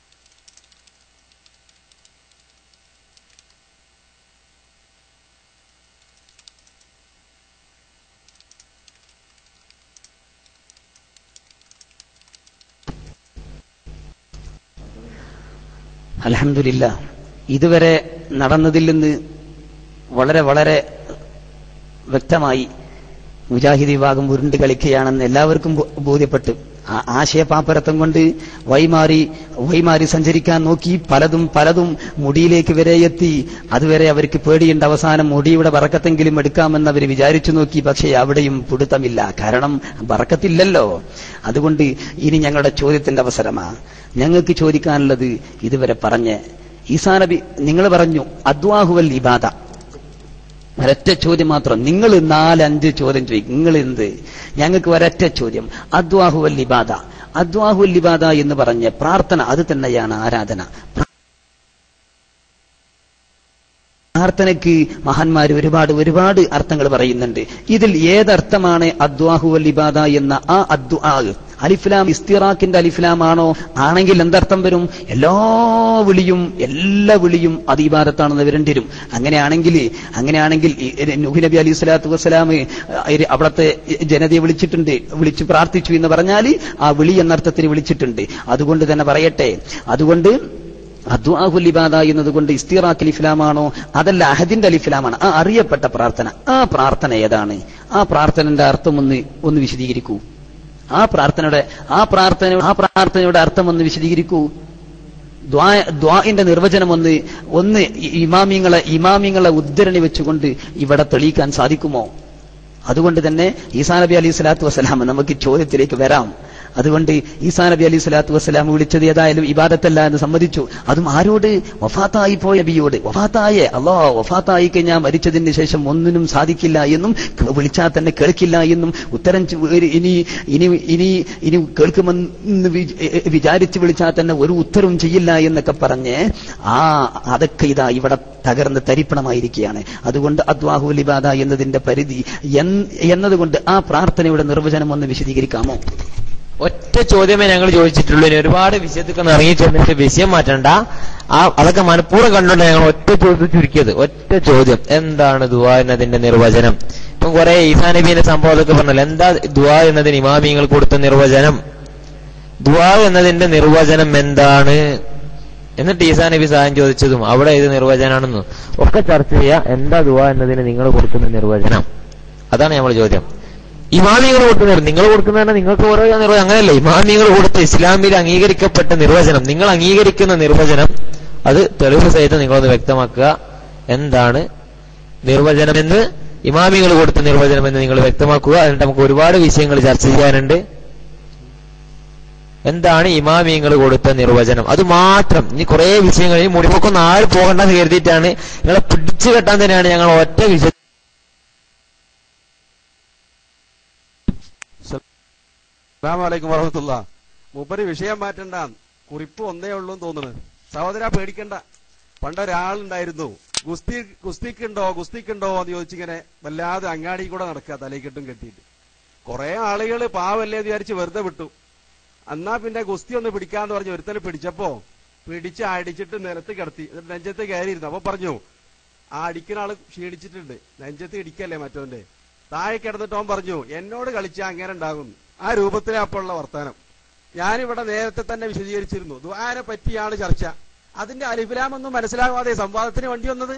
അൽഹംദുലില്ലാ. ഇതുവരെ നടന്നതിൽ നിന്ന് വളരെ വളരെ വ്യക്തമായി മുജാഹിദ് വിഭാഗം ഉരുണ്ട് കളിക്കുകയാണെന്ന് എല്ലാവർക്കും ബോധ്യപ്പെട്ടു. ആശയപാപ്പരത്വം കൊണ്ട് വൈമാറി സഞ്ചരിക്കാൻ നോക്കി, പലതും മുടിയിലേക്ക് വരെ എത്തി. അതുവരെ അവർക്ക് പേടിയുണ്ട്. അവസാനം മുടിയുടെ ബറക്കത്തെങ്കിലും എടുക്കാമെന്ന് അവർ വിചാരിച്ചു നോക്കി. പക്ഷേ അവിടെയും പിടുത്തമില്ല. കാരണം ബറക്കത്തില്ലല്ലോ. അതുകൊണ്ട് ഇനി ഞങ്ങളുടെ ചോദ്യത്തിന്റെ അവസരമാണ്. ഞങ്ങൾക്ക് ചോദിക്കാനുള്ളത് ഇതുവരെ പറഞ്ഞ് ഈസാ നബി നിങ്ങൾ പറഞ്ഞു അദ്വാഹുവൽ ഇബാദ. ഒരൊറ്റ ചോദ്യം മാത്രം. നിങ്ങൾ 4-5 ചോദ്യം ചോദിക്കും. നിങ്ങൾ എന്ത്? ഞങ്ങൾക്ക് ഒരൊറ്റ ചോദ്യം. അദ്വാഹുവൽ ഇബാദ. അദ്വാഹുവൽ ഇബാദ എന്ന് പറഞ്ഞ പ്രാർത്ഥന അത് തന്നെയാണ് ആരാധന. പ്രാർത്ഥനയ്ക്ക് മഹാന്മാർ ഒരുപാട് അർത്ഥങ്ങൾ പറയുന്നുണ്ട്. ഇതിൽ ഏതർത്ഥമാണ് അദ്വാഹുവൽ ഇബാദ എന്ന ആ അദ്ദുആ? അലിഫ്ലാം ഇസ്തിറാഖിന്റെ അലിഫ്ലാമാണോ? ആണെങ്കിൽ എന്തർത്ഥം വരും? എല്ലാ വിളിയും അത് ഇബാദത്താണെന്ന് വരേണ്ടി വരും. അങ്ങനെയാണെങ്കിൽ നൂഹ് നബി അലൈഹി സ്വലാത്തു വസ്സലാം അവിടത്തെ ജനതയെ വിളിച്ചു പ്രാർത്ഥിച്ചു എന്ന് പറഞ്ഞാൽ ആ വിളി എന്നർത്ഥത്തിന് വിളിച്ചിട്ടുണ്ട്. അതുകൊണ്ട് തന്നെ പറയട്ടെ, അതുകൊണ്ട് അദ്വാഹുൽ ഇബാദ എന്നതുകൊണ്ട് ഇസ്തിറാഖ് അലിഫ്ലാമാണോ അതല്ല അഹദിന്റെ അലിഫ്ലാമാണ് ആ അറിയപ്പെട്ട പ്രാർത്ഥന? ആ പ്രാർത്ഥന ഏതാണ്? ആ പ്രാർത്ഥനയുടെ അർത്ഥം ഒന്ന് വിശദീകരിക്കൂ. ആ പ്രാർത്ഥനയുടെ അർത്ഥം ഒന്ന് വിശദീകരിക്കൂ. ദ്വാഇന്റെ നിർവചനം ഒന്ന് ഇമാമിങ്ങളെ ഉദ്ധരണി വെച്ചുകൊണ്ട് ഇവിടെ തെളിയിക്കാൻ സാധിക്കുമോ? അതുകൊണ്ട് തന്നെ ഈസാ നബി അലൈഹി സ്വലാത്തു വസ്സലാം, നമുക്ക് ചോദ്യത്തിലേക്ക് വരാം. അതുകൊണ്ട് ഈസാ നബി അലൈഹി സ്വലാത്തു വസ്സലാം വിളിച്ചത് ഏതായാലും ഇബാദത്തല്ല എന്ന് സമ്മതിച്ചു. അതും ആരോട്? വഫാത്തായി പോയ നബിയോട്. വഫാത്തായി കഴിഞ്ഞാൽ മരിച്ചതിന് ശേഷം ഒന്നിനും സാധിക്കില്ല എന്നും വിളിച്ചാൽ തന്നെ കേൾക്കില്ല എന്നും ഉത്തരം ഇനി കേൾക്കുമെന്ന് വിചാരിച്ച് വിളിച്ചാൽ തന്നെ ഒരു ഉത്തരവും ചെയ്യില്ല എന്നൊക്കെ പറഞ്ഞ് അതൊക്കെ ഇതാ ഇവിടെ തകർന്ന് തരിപ്പണമായിരിക്കുകയാണ്. അതുകൊണ്ട് അദ്വാഹുൽ ഇബാദ എന്നതിന്റെ പരിധി എന്നതുകൊണ്ട് ആ പ്രാർത്ഥനയുടെ നിർവചനം ഒന്ന് വിശദീകരിക്കാമോ? ഒറ്റ ചോദ്യമേ ഞങ്ങൾ ചോദിച്ചിട്ടുള്ളൂ. ഇനി ഒരുപാട് വിഷയത്തിൽ ഇറങ്ങി ചെന്നിട്ട് വിഷയം മാറ്റണ്ട. അതൊക്കെ മനഃപൂർവ്വം കണ്ടുകൊണ്ട് ഞങ്ങൾ ഒറ്റ ചോദ്യം ചുരുക്കിയത്. ഒറ്റ ചോദ്യം, എന്താണ് ദുആ എന്നതിന്റെ നിർവചനം? ഇപ്പം കുറെ ഈസാ നബീന്റെ സംഭവമൊക്കെ പറഞ്ഞല്ലോ. എന്താ ദുആ എന്നതിന് ഇമാമിങ്ങൾ കൊടുത്ത നിർവചനം? ദുആ എന്നതിന്റെ നിർവചനം എന്താണ്? എന്നിട്ട് ഈസാ നബി സഹായം ചോദിച്ചതും അവിടെ ഇത് നിർവചനാണെന്നും ഒക്കെ ചർച്ച ചെയ്യുക. എന്താ ദുആ എന്നതിന് നിങ്ങൾ കൊടുക്കുന്ന നിർവചനം? അതാണ് നമ്മൾ ചോദ്യം. ഇമാമികൾ കൊടുക്കുന്ന, നിങ്ങൾ കൊടുക്കുന്നതാണ് നിങ്ങൾക്ക് ഓരോ നിർവചനം. അങ്ങനെയല്ല, ഇമാമികൾ കൊടുത്ത ഇസ്ലാമിൽ അംഗീകരിക്കപ്പെട്ട നിർവചനം, നിങ്ങൾ അംഗീകരിക്കുന്ന നിർവചനം, അത് തെളിവ് സഹിതം നിങ്ങളൊന്ന് വ്യക്തമാക്കുക. എന്താണ് നിർവചനമെന്ന്, ഇമാമികൾ കൊടുത്ത നിർവചനമെന്ന് നിങ്ങൾ വ്യക്തമാക്കുക. എന്നിട്ട് നമുക്ക് ഒരുപാട് വിഷയങ്ങൾ ചർച്ച ചെയ്യാനുണ്ട്. എന്താണ് ഇമാമിങ്ങൾ കൊടുത്ത നിർവചനം? അത് മാത്രം. ഇനി കുറെ വിഷയങ്ങൾ, ഈ മുടിമൊക്കൊന്നും ആരും പോകണ്ടെന്ന് കരുതിയിട്ടാണ്, നിങ്ങളെ പിടിച്ചു കെട്ടാൻ തന്നെയാണ് ഞങ്ങൾ ഒറ്റ വിഷയം. അസ്സലാമു അലൈക്കും വറഹ്മത്തുള്ളാഹി. മൂപ്പര് വിഷയം മാറ്റണ്ട, കുറിപ്പ് ഒന്നേ ഉള്ളൂ എന്ന് തോന്നുന്നു. സഹോദര പേടിക്കണ്ട. പണ്ടൊരാളുണ്ടായിരുന്നു, ഗുസ്തിക്കുണ്ടോ എന്ന് ചോദിച്ചിങ്ങനെ വല്ലാതെ അങ്ങാടി കൂടെ നടക്കുക, തലയ്ക്കെട്ടും കെട്ടിയിട്ട്. കുറെ ആളുകൾ പാവല്ലേ എന്ന് വിചാരിച്ച് വെറുതെ വിട്ടു. എന്നാ പിന്നെ ഗുസ്തി ഒന്ന് പിടിക്കാന്ന് പറഞ്ഞ് ഒരുത്തനെ പിടിച്ചപ്പോ പിടിച്ച് അടിച്ചിട്ട് നിലത്ത് കിടത്തി. എന്നിട്ട് നെഞ്ചത്ത് കയറിയിരുന്നു. അപ്പൊ പറഞ്ഞു, ആ അടിക്കുന്ന ആള് ക്ഷീണിച്ചിട്ടുണ്ട്, നെഞ്ചത്ത് ഇടിക്കല്ലേ മറ്റോന്റെ. താഴെ കിടന്നിട്ട് അവൻ പറഞ്ഞു, എന്നോട് കളിച്ചാൽ അങ്ങനെ ഉണ്ടാകും. ആ രൂപത്തിലെ അപ്പോഴുള്ള വർത്താനം ഞാനിവിടെ നേരത്തെ തന്നെ വിശദീകരിച്ചിരുന്നു. ദുആനെ പറ്റിയാണ് ചർച്ച. അതിന്റെ അലിഫ്ലാമൊന്നും മനസ്സിലാവാതെ സംവാദത്തിന് വേണ്ടി വന്നത്.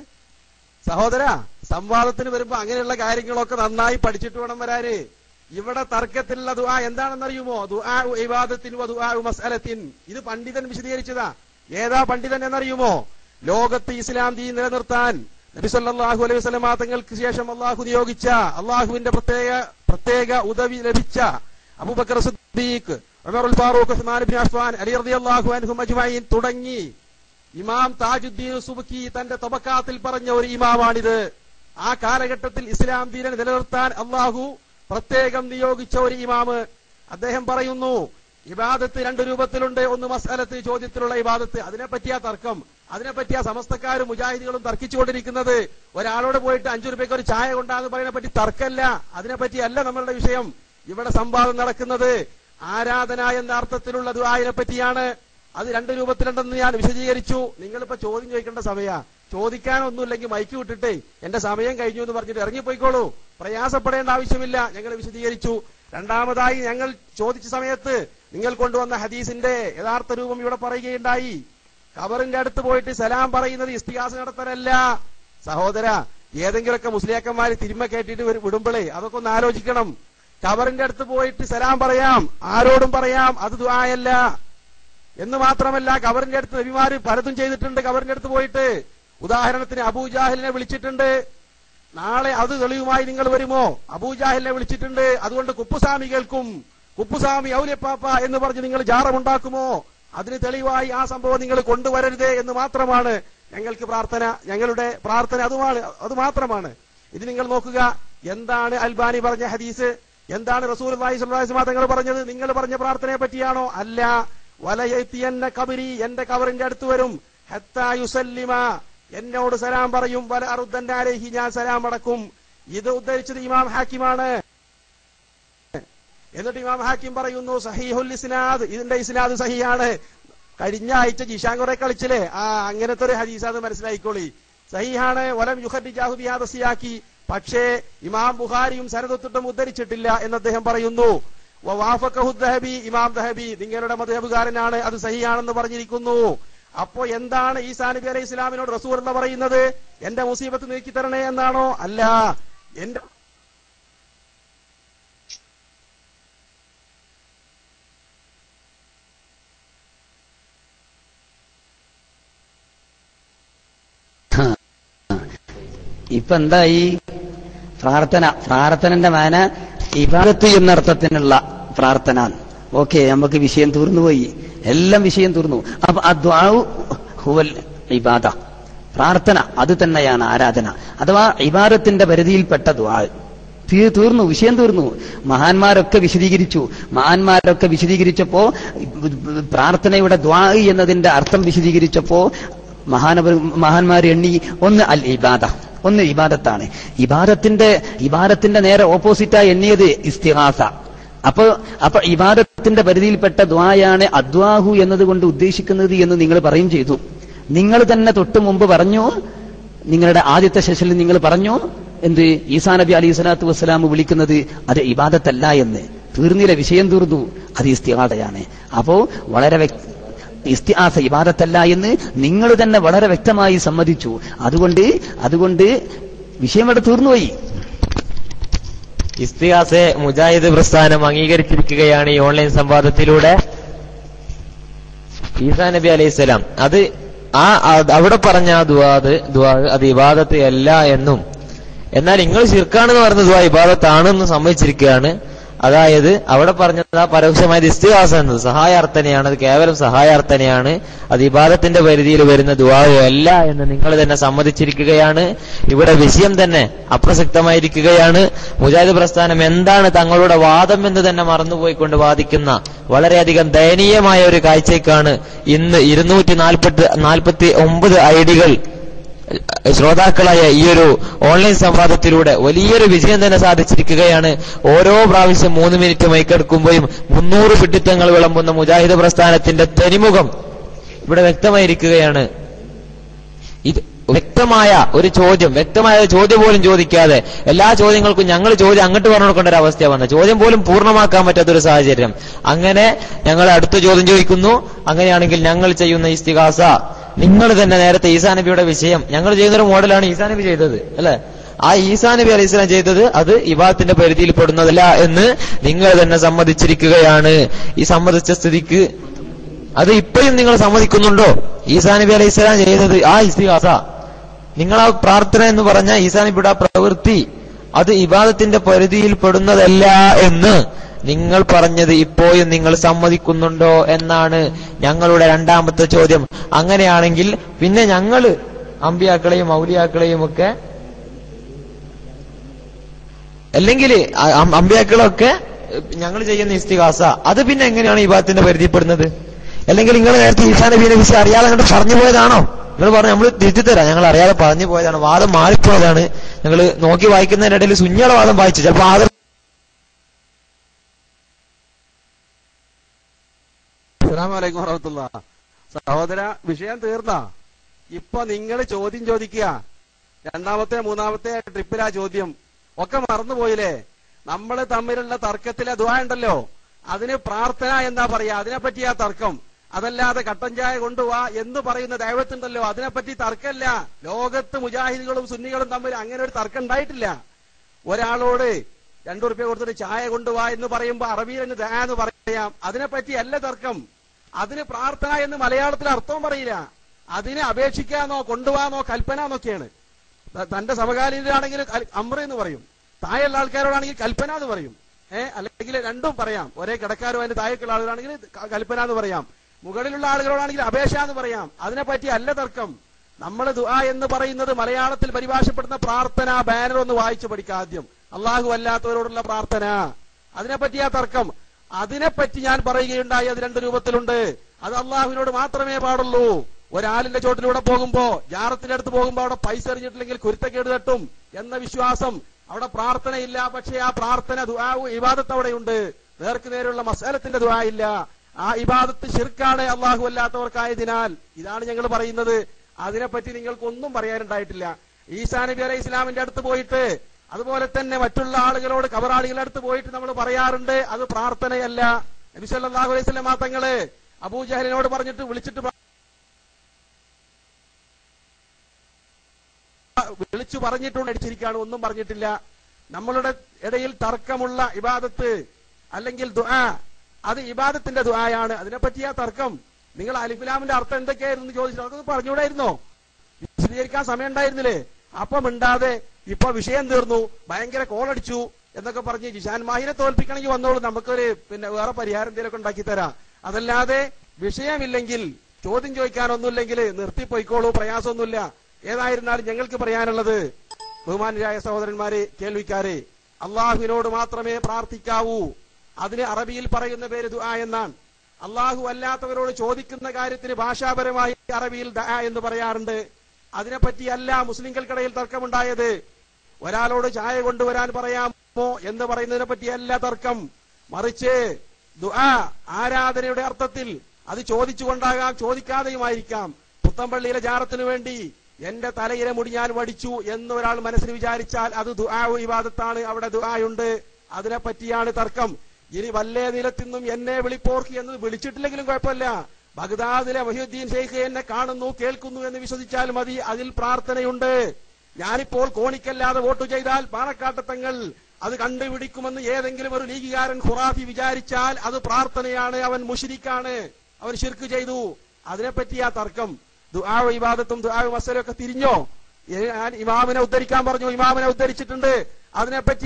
സഹോദര, സംവാദത്തിന് വരുമ്പോ അങ്ങനെയുള്ള കാര്യങ്ങളൊക്കെ നന്നായി പഠിച്ചിട്ട് വേണം വരാന്. ഇവിടെ തർക്കത്തിലുള്ള ദുആ എന്താണെന്നറിയുമോ? ദുആ ഇബാദത്തിൻ വ ദുആ മസ്അലത്തിൻ. ഇത് പണ്ഡിതൻ വിശദീകരിച്ചതാ. ഏതാ പണ്ഡിതൻ എന്നറിയുമോ? ലോകത്ത് ഇസ്ലാം ദീൻ നിലനിർത്താൻ നബി സല്ലല്ലാഹു അലൈഹി വസല്ലം തങ്ങൾക്ക് ശേഷം അള്ളാഹു നിയോഗിച്ച, അള്ളാഹുവിന്റെ പ്രത്യേക ഉദവി ലഭിച്ച അബൂബക്കർ സിദ്ദീഖ്, ഉമറുൽ ഫാറൂഖ്, ഉസ്മാൻ ഇബ്നു അഫ്ഫാൻ, അലി റളിയല്ലാഹു അൻഹും അജ്മഈൻ തുടങ്ങി ഇമാം താജുദ്ദീൻ സുബ്കി തന്റെ തബക്കാത്തിൽ പറഞ്ഞ ഒരു ഇമാമാണിത്. ആ കാലഘട്ടത്തിൽ ഇസ്ലാം ദീനിനെ നിലനിർത്താൻ അള്ളാഹു പ്രത്യേകം നിയോഗിച്ച ഒരു ഇമാമ്. അദ്ദേഹം പറയുന്നു, ഇബാദത്ത് രണ്ട് രൂപത്തിലുണ്ട്. ഒന്ന് മസ്അലത്ത്, ചോദ്യത്തിലുള്ള ഇബാദത്ത്. അതിനെപ്പറ്റിയാ തർക്കം, അതിനെപ്പറ്റിയാ സമസ്തക്കാരും മുജാഹിദികളും തർക്കിച്ചുകൊണ്ടിരിക്കുന്നത്. ഒരാളോട് പോയിട്ട് 5 രൂപയ്ക്ക് ഒരു ചായ കൊണ്ടാന്ന് പറയുന്നതിനെ പറ്റി തർക്കമല്ല, അതിനെപ്പറ്റിയല്ല നമ്മളുടെ വിഷയം. ഇവിടെ സംവാദം നടക്കുന്നത് ആരാധന എന്ന അർത്ഥത്തിലുള്ള ദുആയിനെ പറ്റിയാണ്. അത് രണ്ട് രൂപത്തിലുണ്ടെന്ന് ഞാൻ വിശദീകരിച്ചു. നിങ്ങളിപ്പോ ചോദ്യം ചോദിക്കേണ്ട സമയ, ചോദിക്കാനൊന്നുമില്ലെങ്കിൽ മൈക്ക് വിട്ടിട്ടേ എന്റെ സമയം കഴിഞ്ഞു എന്ന് പറഞ്ഞിട്ട് ഇറങ്ങിപ്പോയിക്കോളൂ. പ്രയാസപ്പെടേണ്ട ആവശ്യമില്ല, ഞങ്ങൾ വിശദീകരിച്ചു. രണ്ടാമതായി, ഞങ്ങൾ ചോദിച്ച സമയത്ത് നിങ്ങൾ കൊണ്ടുവന്ന ഹദീസിന്റെ യഥാർത്ഥ രൂപം ഇവിടെ പറയുകയുണ്ടായി. ഖബറിന്റെ അടുത്ത് പോയിട്ട് സലാം പറയുന്നത് ഇസ്തിഗാസ നടത്തലല്ല. സഹോദര, ഏതെങ്കിലുമൊക്കെ മുസ്ലിയാക്കന്മാര് തിരുമ്മ കേട്ടിട്ട് വിടുമ്പോഴേ അതൊക്കെ ഒന്ന് ആലോചിക്കണം. ഖബറിന്റെ അടുത്ത് പോയിട്ട് സലാം പറയാം, ആരോടും പറയാം, അത് ദുആയല്ല. എന്ന് മാത്രമല്ല, ഖബറിന്റെ അടുത്ത് നബിമാര് പലതും ചെയ്തിട്ടുണ്ട്. ഖബറിന്റെ അടുത്ത് പോയിട്ട് ഉദാഹരണത്തിന് അബൂജാഹിലിനെ വിളിച്ചിട്ടുണ്ട്. നാളെ അത് തെളിവുമായി നിങ്ങൾ വരുമോ? അബൂജാഹിലിനെ വിളിച്ചിട്ടുണ്ട്. അതുകൊണ്ട് കുപ്പുസ്വാമി കേൾക്കും, കുപ്പുസ്വാമി ഔലിയപ്പാപ്പ എന്ന് പറഞ്ഞ് നിങ്ങൾ ജാറമുണ്ടാക്കുമോ? അതിന് തെളിവായി ആ സംഭവം നിങ്ങൾ കൊണ്ടുവരരുതേ എന്ന് മാത്രമാണ് ഞങ്ങൾക്ക് പ്രാർത്ഥന. ഞങ്ങളുടെ പ്രാർത്ഥന അത് മാത്രമാണ്. ഇത് നിങ്ങൾ നോക്കുക. എന്താണ് അൽബാനി പറഞ്ഞ ഹദീസ്? എന്താണ് റസൂലുള്ളാഹി സ്വല്ലല്ലാഹു അലൈഹി വസല്ലം തങ്ങൾ പറഞ്ഞത്? നിങ്ങൾ പറഞ്ഞ പ്രാർത്ഥനയെ പറ്റിയാണോ? അല്ല. വലയത്തിയന്ന ഖബരി, എന്റെ ഖബറിന്റെ അടുത്ത് വരും. ഹത്താ യുസല്ലിമ, എന്നോട് സലാം പറയും. വല അറുദ്ദന്ന അലൈഹി, ഞാൻ സലാം അടക്കും. ഇത് ഉദ്ധരിച്ചത് ഇമാം ഹാക്കിമാണ്. എന്നിട്ട് ഇമാം ഹാക്കിം പറയുന്നു സഹീഹുൽ ഇസ്നാദ്, ഇതിന്റെ ഇസ്നാദ് സഹീഹാണ്. കഴിഞ്ഞ ആഴ്ച ജിഷാൻ കുറെ കളിച്ചില്ലേ, അങ്ങനത്തെ ഒരു ഹദീസാണ്, മനസ്സിലായിക്കോളി. സഹീഹാണ്. വലം യുഖർരിജാഹു ബിഹാദ സിയാഖി, പക്ഷേ ഇമാം ബുഖാരിയും സനദൊത്തിട്ടും ഉദ്ധരിച്ചിട്ടില്ല എന്ന് അദ്ദേഹം പറയുന്നു. വവാഫഖഹു ദഹബി, ഇമാം ദഹബി നിങ്ങളുടെ മദ്ഹബുകാരനാണ്, അത് സഹീഹാണെന്ന് പറഞ്ഞിരിക്കുന്നു. അപ്പോ എന്താണ് ഈസാ നബി അലൈഹി ഇസ്ലാമിനോട് റസൂലുള്ള പറയുന്നത്? എന്റെ മുസീബത്ത് നീക്കി തരണേ എന്നാണോ? അല്ല. എന്റെ ഇപ്പൊ എന്തായി? പ്രാർത്ഥനന്റെ മാന ഇബാദത്ത് എന്ന അർത്ഥത്തിനുള്ള പ്രാർത്ഥന. ഓക്കെ, നമുക്ക് വിഷയം തീർന്നുപോയി, എല്ലാം വിഷയം തീർന്നു. അപ്പൊ അദ്ദുആഉ ഹുവൽ ഇബാദ, പ്രാർത്ഥന അത് തന്നെയാണ് ആരാധന, അഥവാ ഇബാദത്തിന്റെ പരിധിയിൽപ്പെട്ട ദുആ. തീർന്നു, വിഷയം തീർന്നു. മഹാന്മാരൊക്കെ വിശദീകരിച്ചപ്പോ പ്രാർത്ഥനയുടെ ദുആ എന്നതിന്റെ അർത്ഥം വിശദീകരിച്ചപ്പോ മഹാന്മാർ എണ്ണി ഒന്ന് അൽ ഇബാദ, ഒന്ന് ഇബാദത്താണ്. ഇബാദത്തിന്റെ നേരെ ഓപ്പോസിറ്റായി എണ്ണിയത് ഇസ്തിഗാസ. അപ്പൊ ഇബാദത്തിന്റെ പരിധിയിൽപ്പെട്ട ദുആയാണ് അദ്വാഹു എന്നതുകൊണ്ട് ഉദ്ദേശിക്കുന്നത് എന്ന് നിങ്ങൾ പറയും ചെയ്തു. നിങ്ങൾ തന്നെ തൊട്ടു മുമ്പ് പറഞ്ഞു, നിങ്ങളുടെ ആദ്യത്തെ സെഷനിൽ നിങ്ങൾ പറഞ്ഞു എന്ത്? ഈസാ നബി അലൈഹി സ്വലാത്തു വസ്സലാം വിളിക്കുന്നത് അത് ഇബാദത്തല്ല എന്ന്. തീർന്നില്ല, വിഷയം തീർന്നു, അത് ഇസ്തിഗാസയാണ്. അപ്പോ വളരെ ഇസ്തിആസ ഇബാദത്തല്ല എന്ന് നിങ്ങൾ തന്നെ വളരെ വ്യക്തമായി സമ്മതിച്ചു. അതുകൊണ്ട് വിഷയം അവിടെ തീർന്നുപോയി. ഇസ്തിആസയെ മുജാഹിദ് പ്രസ്ഥാനം അംഗീകരിച്ചിരിക്കുകയാണ് ഈ ഓൺലൈൻ സംവാദത്തിലൂടെ. ഈസാ നബി അലൈഹിസ്സലാം അത് അവിടെ പറഞ്ഞ ദുആ അത് ഇബാദത്ത് അല്ല എന്നും, എന്നാൽ നിങ്ങൾ ശിർക്കാണെന്ന് പറഞ്ഞ ദുആ ഇബാദത്താണെന്ന് സമ്മതിച്ചിരിക്കുകയാണ്. അതായത് അവിടെ പറഞ്ഞത് ആ പരോക്ഷമായത് ഇസ്തിഗാസ എന്നത് സഹായാർത്ഥനയാണ്, അത് കേവലം സഹായാർത്ഥനയാണ്, അത് ഇബാദത്തിന്റെ പരിധിയിൽ വരുന്ന ദുആയോ അല്ല എന്ന് നിങ്ങൾ തന്നെ സമ്മതിച്ചിരിക്കുകയാണ്. ഇവിടെ വിഷയം തന്നെ അപ്രസക്തമായിരിക്കുകയാണ്. മുജാഹിദ് പ്രസ്ഥാനം എന്താണ് തങ്ങളുടെ വാദം എന്ന് തന്നെ മറന്നുപോയിക്കൊണ്ട് വാദിക്കുന്ന വളരെയധികം ദയനീയമായ ഒരു കാഴ്ചയ്ക്കാണ് ഇന്ന് 249 ഐഡികൾ ശ്രോതാക്കളായ ഈ ഒരു ഓൺലൈൻ സംവാദത്തിലൂടെ വലിയൊരു വിജയം തന്നെ സാധിച്ചിരിക്കുകയാണ്. ഓരോ പ്രാവശ്യം 3 മിനിറ്റ് മൈക്കെടുക്കുമ്പോഴും 300 പിട്ടിത്തങ്ങൾ വിളമ്പുന്ന മുജാഹിദ് പ്രസ്ഥാനത്തിന്റെ തനിമുഖം ഇവിടെ വ്യക്തമായിരിക്കുകയാണ്. ഇത് വ്യക്തമായ ഒരു ചോദ്യം പോലും ചോദിക്കാതെ എല്ലാ ചോദ്യങ്ങൾക്കും ഞങ്ങൾ ചോദ്യം അങ്ങോട്ട് പറഞ്ഞു കൊടുക്കേണ്ട ഒരു അവസ്ഥ വന്നത്, ചോദ്യം പോലും പൂർണ്ണമാക്കാൻ പറ്റാത്തൊരു സാഹചര്യം. അങ്ങനെ ഞങ്ങൾ അടുത്ത ചോദ്യം ചോദിക്കുന്നു. അങ്ങനെയാണെങ്കിൽ ഞങ്ങൾ ചെയ്യുന്ന ഇസ്തിഗാസ നിങ്ങൾ തന്നെ നേരത്തെ ഈസാ നബിയുടെ വിഷയം ഞങ്ങൾ ചെയ്യുന്നൊരു മോഡലാണ് ഈസാ നബി ചെയ്തത് അല്ലെ, ആ ഈസാ നബി അലൈഹി സ്വലാം ചെയ്തത് അത് ഇബാദത്തിന്റെ പരിധിയിൽ പെടുന്നതല്ല എന്ന് നിങ്ങൾ തന്നെ സമ്മതിച്ചിരിക്കുകയാണ്. ഈ സമ്മതിച്ച സ്ഥിതിക്ക് അത് ഇപ്പോഴും നിങ്ങൾ സമ്മതിക്കുന്നുണ്ടോ? ഈസാ നബി അലൈഹി സ്വലാം ചെയ്തത് ആ ഇസ്തിഗാസ, നിങ്ങൾ ആ പ്രാർത്ഥന എന്ന് പറഞ്ഞ ഈസാ നബിയുടെ പ്രവൃത്തി അത് ഇബാദത്തിന്റെ പരിധിയിൽ പെടുന്നതല്ല എന്ന് നിങ്ങൾ പറഞ്ഞത് ഇപ്പോഴും നിങ്ങൾ സമ്മതിക്കുന്നുണ്ടോ എന്നാണ് ഞങ്ങളുടെ രണ്ടാമത്തെ ചോദ്യം. അങ്ങനെയാണെങ്കിൽ പിന്നെ ഞങ്ങൾ അമ്പിയാക്കളെയും ഔലിയാക്കളെയും ഒക്കെ, അല്ലെങ്കിൽ അമ്പിയാക്കളൊക്കെ ഞങ്ങൾ ചെയ്യുന്ന ഇസ്തിഗാസ അത് പിന്നെ എങ്ങനെയാണ് ഇബാദത്തിന്റെ പരിധിപ്പെടുന്നത്? അല്ലെങ്കിൽ നിങ്ങൾ നേരത്തെ ഈസാ നബിയെ വിഷയം അറിയാതെ അങ്ങോട്ട് പറഞ്ഞു പോയതാണോ? നിങ്ങൾ പറഞ്ഞു നമ്മൾ തിരുത്തിത്തരാം, ഞങ്ങൾ അറിയാതെ പറഞ്ഞു പോയതാണ്, വാദം മാറിപ്പോയതാണ്, ഞങ്ങൾ നോക്കി വായിക്കുന്നതിനിടയിൽ സുഞ്ഞയുടെ വാദം വായിച്ചു, ചിലപ്പോൾ അസ്സലാമു അലൈക്കും വറഹ്മത്തുള്ളാഹി. സഹോദര, വിഷയം തീർന്ന ഇപ്പൊ നിങ്ങൾ ചോദ്യം ചോദിക്കുക, രണ്ടാമത്തെ മൂന്നാമത്തെ ട്രിപ്പിലാ ചോദ്യം ഒക്കെ മറന്നുപോയില്ലേ? നമ്മൾ തമ്മിലുള്ള തർക്കത്തിലെ ദുആ ഉണ്ടല്ലോ, അതിന് പ്രാർത്ഥന എന്താ പറയാ, അതിനെപ്പറ്റിയാ തർക്കം. അതല്ലാതെ കട്ടൻ ചായ കൊണ്ടുപോവാ എന്ന് പറയുന്ന ദൈവത്തുണ്ടല്ലോ, അതിനെപ്പറ്റി തർക്കമില്ല. ലോകത്ത് മുജാഹിദുകളും സുന്നികളും തമ്മിൽ അങ്ങനെ ഒരു തർക്കം ഉണ്ടായിട്ടില്ല. ഒരാളോട് 2 റുപ്യ കൊടുത്തിട്ട് ചായ കൊണ്ടുപോവാ എന്ന് പറയുമ്പോ അറബിയിൽ എന്ന് ദാ എന്ന് പറയാം, അതിനെപ്പറ്റി അല്ല തർക്കം. അതിന് പ്രാർത്ഥന എന്ന് മലയാളത്തിൽ അർത്ഥവും പറയില്ല. അതിനെ അപേക്ഷിക്കാന്നോ കൊണ്ടുപോകാനോ കൽപ്പന എന്നൊക്കെയാണ്. തന്റെ സമകാലീനരാണെങ്കിൽ അമ്ര എന്ന് പറയും, താഴെയുള്ള ആൾക്കാരോടാണെങ്കിൽ കൽപ്പന എന്ന് പറയും. അല്ലെങ്കിൽ രണ്ടും പറയാം. ഒരേ കിടക്കാരോ അതിന്റെ താഴേക്കുള്ള ആളുകളാണെങ്കിൽ കൽപ്പന എന്ന് പറയാം, മുകളിലുള്ള ആളുകളോടാണെങ്കിൽ അപേക്ഷ എന്ന് പറയാം. അതിനെപ്പറ്റി അല്ല തർക്കം. നമ്മൾ ദുആ എന്ന് പറയുന്നത് മലയാളത്തിൽ പരിഭാഷപ്പെടുന്ന പ്രാർത്ഥന ബാനർ ഒന്ന് വായിച്ചു പഠിക്കുക ആദ്യം. അള്ളാഹു അല്ലാത്തവരോടുള്ള പ്രാർത്ഥന, അതിനെപ്പറ്റിയാ തർക്കം. അതിനെപ്പറ്റി ഞാൻ പറയുകയുണ്ടായി, അത് 2 രൂപത്തിലുണ്ട്. അത് അള്ളാഹുവിനോട് മാത്രമേ പാടുള്ളൂ. ഒരാളിന്റെ ചോട്ടിലൂടെ പോകുമ്പോ, ജാറത്തിന്റെ അടുത്ത് പോകുമ്പോ അവിടെ പൈസ എറിഞ്ഞിട്ടില്ലെങ്കിൽ കുരുത്തക്കേട് തട്ടും എന്ന വിശ്വാസം, അവിടെ പ്രാർത്ഥനയില്ല. പക്ഷേ ആ പ്രാർത്ഥന ദുആ ഇബാദത്ത് അവിടെയുണ്ട്. നേർക്ക് നേരെയുള്ള മസാലത്തിന്റെ ദുആ ഇല്ല. ആ ഇബാദത്ത് ശിർക്കാണ് അള്ളാഹു അല്ലാത്തവർക്കായതിനാൽ. ഇതാണ് ഞങ്ങൾ പറയുന്നത്. അതിനെപ്പറ്റി നിങ്ങൾക്കൊന്നും പറയാനുണ്ടായിട്ടില്ല. ഈസാ നബി അലൈഹി ഇസ്ലാമിന്റെ അടുത്ത് പോയിട്ട്, അതുപോലെ തന്നെ മറ്റുള്ള ആളുകളോട് കബറാളികളുടെ അടുത്ത് പോയിട്ട് നമ്മൾ പറയാറുണ്ട് അത് പ്രാർത്ഥനയല്ല. നബി സല്ലല്ലാഹു അലൈഹി വസല്ലം തങ്ങള് അബൂജഹലിനോട് പറഞ്ഞിട്ട് വിളിച്ചു പറഞ്ഞിട്ടുണ്ട്, അടിച്ചിരിക്കുകയാണ്, ഒന്നും പറഞ്ഞിട്ടില്ല. നമ്മളുടെ ഇടയിൽ തർക്കമുള്ള ഇബാദത്ത് അല്ലെങ്കിൽ ദുആ, അത് ഇബാദത്തിന്റെ ദുആയാണ്. അതിനെപ്പറ്റിയാ തർക്കം. നിങ്ങൾ അലിഫ്ലാമിന്റെ അർത്ഥം എന്തൊക്കെയായിരുന്നു ചോദിച്ചിട്ട് അതൊക്കെ പറഞ്ഞുകൂടായിരുന്നോ? വിശദീകരിക്കാൻ സമയം ഉണ്ടായിരുന്നില്ലേ? അപ്പം മിണ്ടാതെ ഇപ്പൊ വിഷയം തീർന്നു, ഭയങ്കര കോളടിച്ചു എന്നൊക്കെ പറഞ്ഞ് ജിഷാൻ മാഹിനെ തോൽപ്പിക്കണമെങ്കിൽ വന്നോളൂ, നമുക്കൊരു വേറെ പരിഹാരം എന്തെങ്കിലുമൊക്കെ ഉണ്ടാക്കി തരാം. അതല്ലാതെ വിഷയമില്ലെങ്കിൽ, ചോദ്യം ചോദിക്കാനൊന്നുമില്ലെങ്കിൽ നിർത്തിപ്പോയിക്കോളൂ, പ്രയാസമൊന്നുമില്ല. ഏതായിരുന്നാലും ഞങ്ങൾക്ക് പറയാനുള്ളത്, ബഹുമാനരായ സഹോദരന്മാരെ, കേൾവിക്കാരെ, അള്ളാഹുവിനോട് മാത്രമേ പ്രാർത്ഥിക്കാവൂ. അതിന് അറബിയിൽ പറയുന്ന പേര് ദുആ എന്നാണ്. അള്ളാഹു അല്ലാത്തവരോട് ചോദിക്കുന്ന കാര്യത്തിന് ഭാഷാപരമായി അറബിയിൽ ദുആ എന്ന് പറയാറുണ്ട്. അതിനെപ്പറ്റിയല്ല മുസ്ലിംകൾക്കിടയിൽ തർക്കമുണ്ടായത്. ഒരാളോട് ചായ കൊണ്ടുവരാൻ പറയാമോ എന്ന് പറയുന്നതിനെ പറ്റിയല്ല തർക്കം. മറിച്ച് ദുആ ആരാധനയുടെ അർത്ഥത്തിൽ അത് ചോദിച്ചുകൊണ്ടാകാം, ചോദിക്കാതെയുമായിരിക്കാം. പുത്തമ്പള്ളിയിലെ ജാറത്തിനു വേണ്ടി എന്റെ തലയിലെ മുടി ഞാൻ വടിച്ചു എന്ന് ഒരാൾ മനസ്സിൽ വിചാരിച്ചാൽ അത് ദുആ ഇബാദത്താണ്, അവിടെ ദുആയുണ്ട്. അതിനെപ്പറ്റിയാണ് തർക്കം. ഇനി വല്ലേ നിലത്തിന്നും എന്നെ വിളിപ്പോർക്ക് എന്ന് വിളിച്ചിട്ടില്ലെങ്കിലും കുഴപ്പമില്ല. ബഗ്ദാദിലെ മൊഹീദ്ദീൻ ഷെയ്ഖ് എന്നെ കാണുന്നു, കേൾക്കുന്നു എന്ന് വിശ്വസിച്ചാൽ മതി, അതിൽ പ്രാർത്ഥനയുണ്ട്. ഞാനിപ്പോൾ കോണിക്കല്ലാതെ വോട്ട് ചെയ്താൽ പാണക്കാട്ട് തങ്ങൾ അത് കണ്ടുപിടിക്കുമെന്ന് ഏതെങ്കിലും ഒരു ലീഗുകാരൻ ഖുറാഫി വിചാരിച്ചാൽ അത് പ്രാർത്ഥനയാണ്, അവൻ മുശ്രിക്കാണ്, അവൻ ശിർക്ക് ചെയ്തു. അതിനെപ്പറ്റിയാ തർക്കം. ദുആ ഇബാദത്തും ദുആ മസലൊക്കെ തിരിഞ്ഞോ? ഞാൻ ഇമാമിനെ ഉദ്ധരിക്കാൻ പറഞ്ഞു, ഇമാമിനെ ഉദ്ധരിച്ചിട്ടുണ്ട്. അതിനെപ്പറ്റി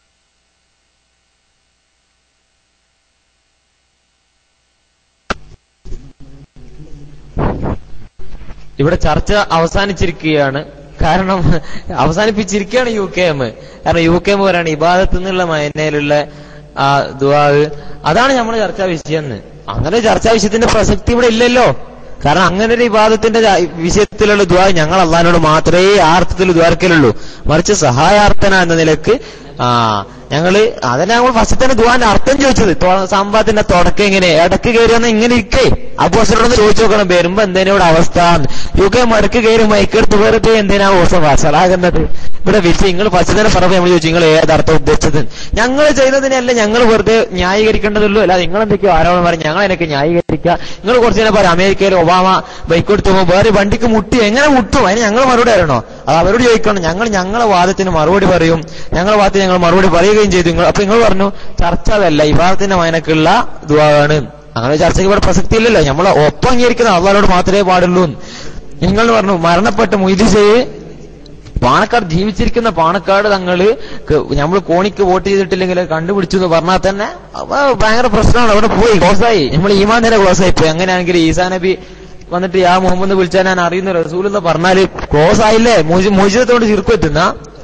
ഇവിടെ ചർച്ച അവസാനിച്ചിരിക്കുകയാണ്. കാരണം അവസാനിപ്പിച്ചിരിക്കുകയാണ് UKM. കാരണം UKM പറയാണ് ഇബാദത്ത് എന്നുള്ള മയനയിലുള്ള ആ ദുആ, അതാണ് നമ്മുടെ ചർച്ചാ വിഷയം. അങ്ങനെ ചർച്ചാ വിഷയത്തിന്റെ പ്രസക്തി ഇവിടെ ഇല്ലല്ലോ. കാരണം അങ്ങനെ ഒരു ഇബാദത്തിന്റെ വിഷയത്തിലുള്ള ദുആ ഞങ്ങൾ അള്ളാഹിനോട് മാത്രമേ ആ അർത്ഥത്തിൽ ദ്വാരക്കലുള്ളൂ. മറിച്ച് സഹായാർത്ഥന എന്ന നിലക്ക് ഞങ്ങള് അതന്നെ ഞങ്ങൾ ഫസ്റ്റ് തന്നെ ദുആന്റെ അർത്ഥം ചോദിച്ചത്. സംഭവത്തിന്റെ തുടക്കം എങ്ങനെ, ഇടക്ക് കയറി വന്ന ഇങ്ങനെ ഇരിക്കേ അബൂസറോട് ചോദിച്ചു നോക്കണം, വരുമ്പോ എന്തേനോട് അവസ്ഥ. UK മടക്ക് കയറി മൈക്കെടുത്ത് വെറുതെ എന്തിനാ ഓസം വഷളാകുന്നത്? ഇവിടെ വിഷയം നിങ്ങൾ ഫസ്റ്റ് തന്നെ പറഞ്ഞപ്പോൾ നമ്മൾ ചോദിച്ചു നിങ്ങൾ ഏതർത്ഥം ഉദ്ദേശിച്ചത്. ഞങ്ങൾ ചെയ്തതിനല്ല ഞങ്ങൾ വെറുതെ ന്യായീകരിക്കേണ്ടതുള്ളൂ. അല്ല നിങ്ങൾ എന്തൊക്കെയോ ആരോപണം പറയും, ഞങ്ങൾ എനിക്ക് ന്യായീകരിക്കുക. നിങ്ങൾ കുറച്ച് നേരം പറയാം അമേരിക്കയിൽ ഒബാമ ബൈക്ക് എടുത്തുമ്പോൾ വേറെ വണ്ടിക്ക് മുട്ടി, എങ്ങനെ മുട്ടും? അതിന് ഞങ്ങൾ മറുപടി അറിയണോ? അത് അവരോട് ചോദിക്കണം. ഞങ്ങളെ വാദത്തിന് മറുപടി പറയും, ഞങ്ങളെ വാദത്തിന് ഞങ്ങൾ മറുപടി പറയുകയും ചെയ്തു. അപ്പൊ നിങ്ങൾ പറഞ്ഞു ചർച്ച അതല്ല, ഇബാദത്തിന്റെ മയനക്കുള്ള ദുആണ്. അങ്ങനെ ചർച്ചയ്ക്ക് ഇവിടെ പ്രസക്തി ഇല്ലല്ലോ. നമ്മളെ ഒപ്പം അംഗീകരിക്കുന്ന അള്ളാഹുവിനോട് മാത്രമേ പാടുള്ളൂ. നിങ്ങൾ പറഞ്ഞു മരണപ്പെട്ട മൊയ്തീസയെ പാണക്കാട് ജീവിച്ചിരിക്കുന്ന പാണക്കാട് തങ്ങള് നമ്മൾ കോണിക്ക് വോട്ട് ചെയ്തിട്ടില്ലെങ്കിൽ കണ്ടുപിടിച്ചു എന്ന് പറഞ്ഞാൽ തന്നെ ഭയങ്കര പ്രശ്നമാണ്. അവിടെ പോയി ക്ലോസായി, നമ്മൾ ഈമാൻ നേരെ ക്ലോസായി പോയി. അങ്ങനെയാണെങ്കിൽ ഈസാ നബി വന്നിട്ട് യാ മുഹമ്മദ് വിളിച്ചാൽ ഞാൻ അറിയുന്ന റസൂൽ എന്ന് പറഞ്ഞാല് ക്ലോസ് ആയില്ലേ? മോചിതത്തോട് ചിർക്കുവെത്തുന്ന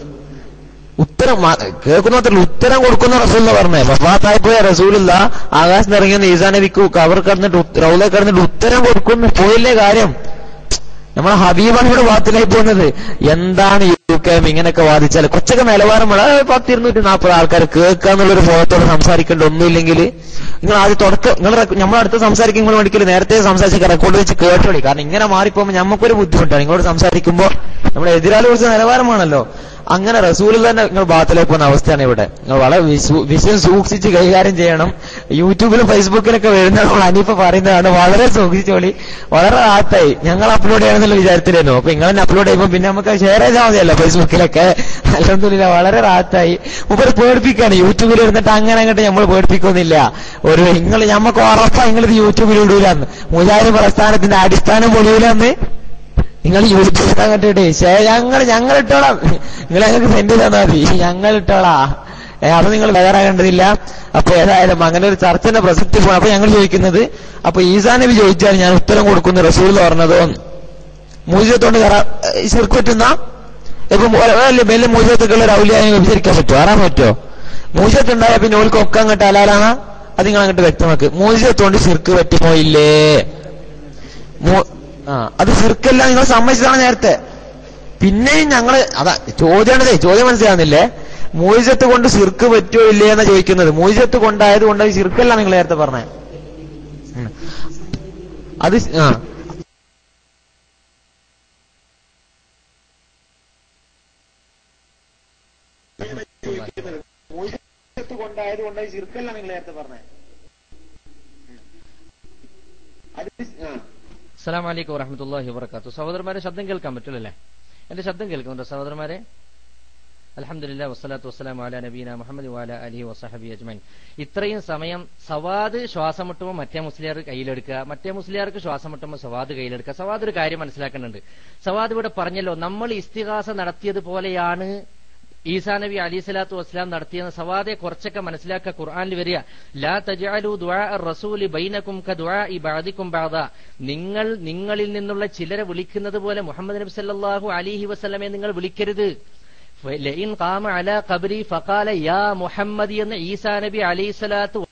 ഉത്തരം കേൾക്കുന്നത്രല്ല, ഉത്തരം കൊടുക്കുന്ന റസൂൽ എന്ന് പറഞ്ഞേ. വഫാത്തായിപ്പോയ റസൂലുള്ള ആകാശത്ത് ഇറങ്ങിയെന്ന് ഈസാ നബിക്ക് കവർ കിടന്നിട്ട് റൗല കിടന്നിട്ട് ഉത്തരം കൊടുക്കുന്നു. പോയില്ലേ കാര്യം? നമ്മളെ ഹബീബാണ് ഇവിടെ വാത്തിലായി പോകുന്നത്. എന്താണ് UKM ഇങ്ങനെയൊക്കെ വാദിച്ചാൽ? കൊച്ചൊക്കെ നിലവാരമുള്ള 10-240 ആൾക്കാർ കേൾക്കാന്നുള്ളൊരു ഫോട്ടോട് സംസാരിക്കേണ്ട ഒന്നുമില്ലെങ്കിൽ നിങ്ങൾ ആദ്യം തുടക്കം നമ്മളടുത്ത് സംസാരിക്കുമ്പോൾ വേണ്ടിക്കല് നേരത്തെ സംസാരിച്ച റെക്കോർഡ് വെച്ച് കേട്ടോളി. കാരണം ഇങ്ങനെ മാറിപ്പോകുമ്പോൾ നമുക്കൊരു ബുദ്ധിമുട്ടാണ്. നിങ്ങളോട് സംസാരിക്കുമ്പോൾ നമ്മുടെ എതിരാളി കുറിച്ച് നിലവാരമാണല്ലോ. അങ്ങനെ റസൂൽ തന്നെ നിങ്ങൾ ബാത്തിലേക്ക് പോകുന്ന അവസ്ഥയാണ് ഇവിടെ. നിങ്ങൾ വളരെ വിഷയം സൂക്ഷിച്ച് കൈകാര്യം ചെയ്യണം. യൂട്യൂബിലും ഫേസ്ബുക്കിലൊക്കെ വരുന്ന നമ്മൾ അനീഫ പറയുന്നതാണ്, വളരെ സൂക്ഷിച്ചോളി. വളരെ റാത്തായി ഞങ്ങൾ അപ്ലോഡ് ചെയ്യണമെന്നുള്ള വിചാരത്തിലായിരുന്നു. അപ്പൊ നിങ്ങൾ തന്നെ അപ്ലോഡ് ചെയ്യുമ്പോൾ പിന്നെ നമുക്ക് ഷെയർ ചെയ്താൽ മതിയല്ലോ ഫേസ്ബുക്കിലൊക്കെ. അൽഹംദുലില്ലാ വളരെ റാത്തായി. മുമ്പ് പേടിപ്പിക്കാണ്. യൂട്യൂബിൽ ഇരുന്നിട്ട് അങ്ങനെ അങ്ങോട്ട് നമ്മൾ പേടിപ്പിക്കുന്നില്ല. ഒരു ഞമ്മക്ക് ഉറപ്പാ നിങ്ങളിത് യൂട്യൂബിൽ ഇടൂലെന്ന്, മുജാഹിദ് പ്രസ്ഥാനത്തിന്റെ അടിസ്ഥാനം പൊളിയൂലെന്ന് നിങ്ങൾ യൂട്യൂബിൽ കണ്ടിട്ടേ ഞങ്ങൾ ഇട്ടോളാം, നിങ്ങൾ ഞങ്ങൾക്ക് സെൻഡ് തന്നാൽ മതി, ഞങ്ങൾ ഇട്ടോളാ. അത് നിങ്ങൾ തയ്യാറാകേണ്ടതില്ല. അപ്പൊ ഏതായാലും അങ്ങനെ ഒരു ചർച്ചന്റെ പ്രസക്തി പോകണം. അപ്പൊ ഞങ്ങൾ ചോദിക്കുന്നത്, അപ്പൊ ഈസാ നബി ചോദിച്ചാൽ ഞാൻ ഉത്തരം കൊടുക്കുന്നു റസൂൽ പറഞ്ഞതോ? മൂജിതത്തോണ്ട് ശിർക്ക് പറ്റുന്ന ഇപ്പൊ വലിയ മൂജിതത്തുള്ള ഒരു ഔലിയാനെ വിഭജിക്കാൻ പറ്റുമോ? ആറാൻ പറ്റുമോ? മൂജിതത്തുണ്ടായ പിന്നെ ഓൽക്കൊക്കെ അങ്ങോട്ട് അലാലാണ്. അത് നിങ്ങൾ അങ്ങോട്ട് വ്യക്തമാക്ക്. മൂജിതത്തോണ്ട് ശിർക്ക് പറ്റുമോ ഇല്ലേ? അത് ശിർക്കല്ല, നിങ്ങൾ സമ്മതിച്ചതാണ് നേരത്തെ. പിന്നെയും ഞങ്ങള് അതാ ചോദ്യമാണതേ, ചോദ്യം മനസ്സിലാവുന്നില്ലേ? മൂജിതത്ത് കൊണ്ട് ശിർക്ക് പറ്റുമോ ഇല്ലേ എന്നാ ചോദിക്കുന്നത്. മൂജിതത്ത് കൊണ്ടായത് കൊണ്ട് അത് ശിർക്കല്ല നിങ്ങൾ നേരത്തെ പറഞ്ഞേ. അത് കൊണ്ടായത് കൊണ്ട് ശിർക്കല്ല നിങ്ങൾ നേരത്തെ പറഞ്ഞേ. അസ്സലാമു അലൈക്കും വറഹ്മത്തുള്ളാഹി വബറകാതുഹു. സഹോദരന്മാരെ ശബ്ദം കേൾക്കാൻ പറ്റില്ലല്ലേ? എന്റെ ശബ്ദം കേൾക്കുന്നുണ്ടോ സഹോദരന്മാരെ? അൽഹംദുലില്ലാഹി വസ്സലാത്തു വസ്സലാമു അലാ നബീന മുഹമ്മദ് വഅലാ ആലിഹി വസഹബിഹി അജ്മഈൻ. ഇത്രയും സമയം സവാദ് ശ്വാസം മുട്ടുമ്പോൾ മറ്റേ മുസ്ലിയാർ കയ്യിലെടുക്കുക, മറ്റേ മുസ്ലിയാർക്ക് ശ്വാസം മുട്ടുമ്പോൾ സവാദ് കയ്യിലെടുക്കുക. സവാദ് ഒരു കാര്യം മനസ്സിലാക്കുന്നുണ്ട്. സവാദ് ഇവിടെ പറഞ്ഞല്ലോ, നമ്മൾ ഇസ്തിഗാസ നടത്തിയതുപോലെയാണ് ഈസാ നബി അലൈഹി സ്വലാത്തു വസ്സലാം നടത്തിയെന്ന്. സവാദെ കുറച്ചൊക്കെ മനസ്സിലാക്കുക. ഖുർആനിൽ വരിക, ലാ തജ്അലു ദുആ റസൂലി ബൈനകും കദുആഇ ബഅദികും ബഅദ. നിങ്ങളിൽ നിന്നുള്ള ചിലരെ വിളിക്കുന്നത് പോലെ മുഹമ്മദ് നബി സല്ലല്ലാഹു അലൈഹി വസല്ലമയെ നിങ്ങൾ വിളിക്കരുത്. ലഇൻ ഖാമ അലാ ഖബ്രി ഫഖാല യാ മുഹമ്മദ് എന്ന് ഈസാ നബി അലൈഹി സ്വലാത്തു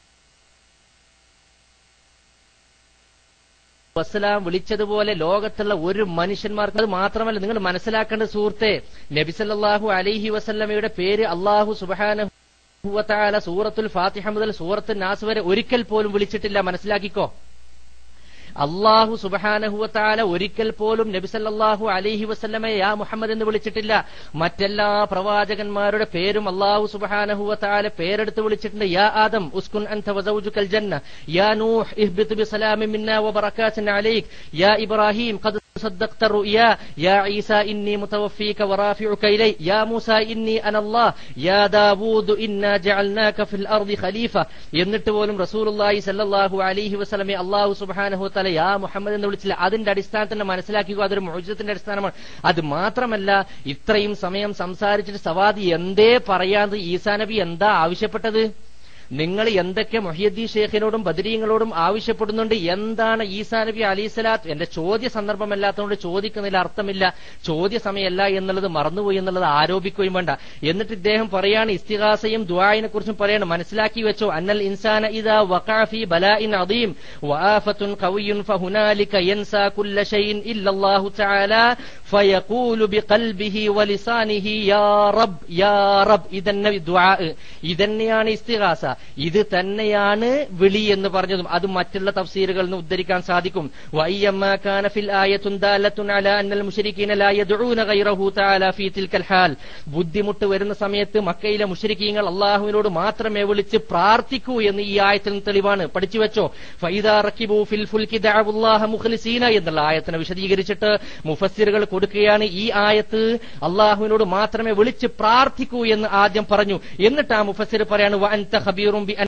വസ്സലാം വിളിച്ചതുപോലെ ലോകത്തുള്ള ഒരു മനുഷ്യന്മാർക്ക് അത് മാത്രമല്ല, നിങ്ങൾ മനസ്സിലാക്കേണ്ട സുഹൃത്തെ, നബി സല്ലല്ലാഹു അലൈഹി വസല്ലമയുടെ പേര് അല്ലാഹു സുബ്ഹാനഹു വ തആല സൂറത്തുൽ ഫാത്തിഹ മുതൽ സൂറത്തുൻ നാസ് വരെ ഒരിക്കൽ പോലും വിളിച്ചിട്ടില്ല. മനസ്സിലാക്കിക്കോ, അല്ലാഹു സുബ്ഹാനഹു വ തആല ഒരിക്കൽ പോലും നബി സല്ലല്ലാഹു അലൈഹി വസല്ലമയെ യാ മുഹമ്മദ് എന്ന് വിളിച്ചിട്ടില്ല. മറ്റെല്ലാ പ്രവാചകന്മാരുടെ പേരും അല്ലാഹു സുബ്ഹാനഹു വ തആല പേരെടുത്ത് വിളിച്ചിട്ടുണ്ട്. യാ ആദം ഉസ്കുൻ അൻത വസൗജുകൽ ജന്ന, യാ നൂഹ് ഇഹ്ബിത് ബിസലാമിൻ മിന്നാ വബറകാതുൻ അലൈക്, യാ ഇബ്രാഹിം ഖദ് صدقت الرؤيا، يا عيسى إني متوفيك ورافعك إلي، يا موسى إني أنا الله، يا داوود إنا جعلناك في الأرض خليفة. എന്നിട്ട് പോലും റസൂലുള്ളാഹി സ്വല്ലല്ലാഹു അലൈഹി വസല്ലമയെ അല്ലാഹു സുബ്ഹാനഹു വ തആല യാ മുഹമ്മദ് എന്ന് വിളിച്ചില്ല. അതിന്റെ അടിസ്ഥാനത്തിൽ മനസ്സിലാക്കുക, അതൊരു മുഅ്ജിസത്തിന്റെ അടിസ്ഥാനമാണ്. അത് മാത്രമല്ല, ഇത്രയും സമയം സംസാരിച്ചിട്ട് സവാദി എന്തേ പറയാതെ ഈസാ നബി എന്താ ആവശ്യപ്പെട്ടത്? നിങ്ങൾ എന്തൊക്കെ മുഹ്യിദ്ദീൻ ഷേഖിനോടും ബദരീങ്ങളോടും ആവശ്യപ്പെടുന്നുണ്ട്? എന്താണ് ഈസാ നബി അലൈഹിസ്സലാത്ത്? എന്റെ ചോദ്യ സന്ദർഭമല്ലാത്തതുകൊണ്ട് ചോദിക്കുന്നതിൽ അർത്ഥമില്ല, ചോദ്യ സമയമല്ല എന്നുള്ളത് മറന്നുപോയി എന്നുള്ളത് ആരോപിക്കുകയും വേണ്ട. എന്നിട്ട് ഇദ്ദേഹം പറയാണ്, ഇസ്തിഗാസയും ദുആഇനെ കുറിച്ചും പറയാണ്. മനസ്സിലാക്കി വെച്ചോ, അന്നൽ ഇൻസാന ഇദാ വഖഅ ഫീ ബലാഇൻ അദീം വആഫത്തുൻ ഖവിയ്യുൻ ഫഹുനാലിക യൻസാ കുല്ല ഷൈഇൻ ഇല്ലല്ലാഹു തആല ഫയഖൂലു ബിഖൽബിഹി വലിസാനിഹി യാ റബ്ബ് യാ റബ്ബ്. ഇതന്നെ ദുആ, ഇതന്നെയാണ് ഇസ്തിഗാസ, ഇത് തന്നെയാണ് വിളി എന്ന് പറഞ്ഞതും. അത് മറ്റുള്ള തഫ്സീറുകളിൽ നിന്ന് ഉദ്ധരിക്കാൻ സാധിക്കും. വഅയ്യമാ കാന ഫിൽ ആയത്തുൻ ദാലത്തുൻ അലാ അന്നൽ മുശ്രികീന ലാ യദ്ഊന ഗൈറഹു തആല ഫീ തിൽകൽ ഹാൽ. ബുദ്ധിമുട്ട് വരുന്ന സമയത്ത് മക്കയിലെ മുശ്രിക്കീങ്ങൾ അല്ലാഹുവിനോട് മാത്രമേ വിളിച്ച് പ്രാർത്ഥിക്കൂ എന്ന് ഈ ആയത്തിൽ തെളിവാണ്. പഠിച്ചു വെച്ചോ. ഫൈദാ റകിബു ഫിൽ ഫുൽകി ദഅവുല്ലാഹ മുഖ്ലിസീന എന്നുള്ള ആയത്തിനെ വിശദീകരിച്ചിട്ട് മുഫസ്സിറുകൾ കൊടുക്കുകയാണ്, ഈ ആയത്ത് അല്ലാഹുവിനോട് മാത്രമേ വിളിച്ച് പ്രാർത്ഥിക്കൂ എന്ന് ആദ്യം പറഞ്ഞു. എന്നിട്ട് ആ മുഫസ്സിർ പറയാണ്, വഅൻത ഖബീറും ബി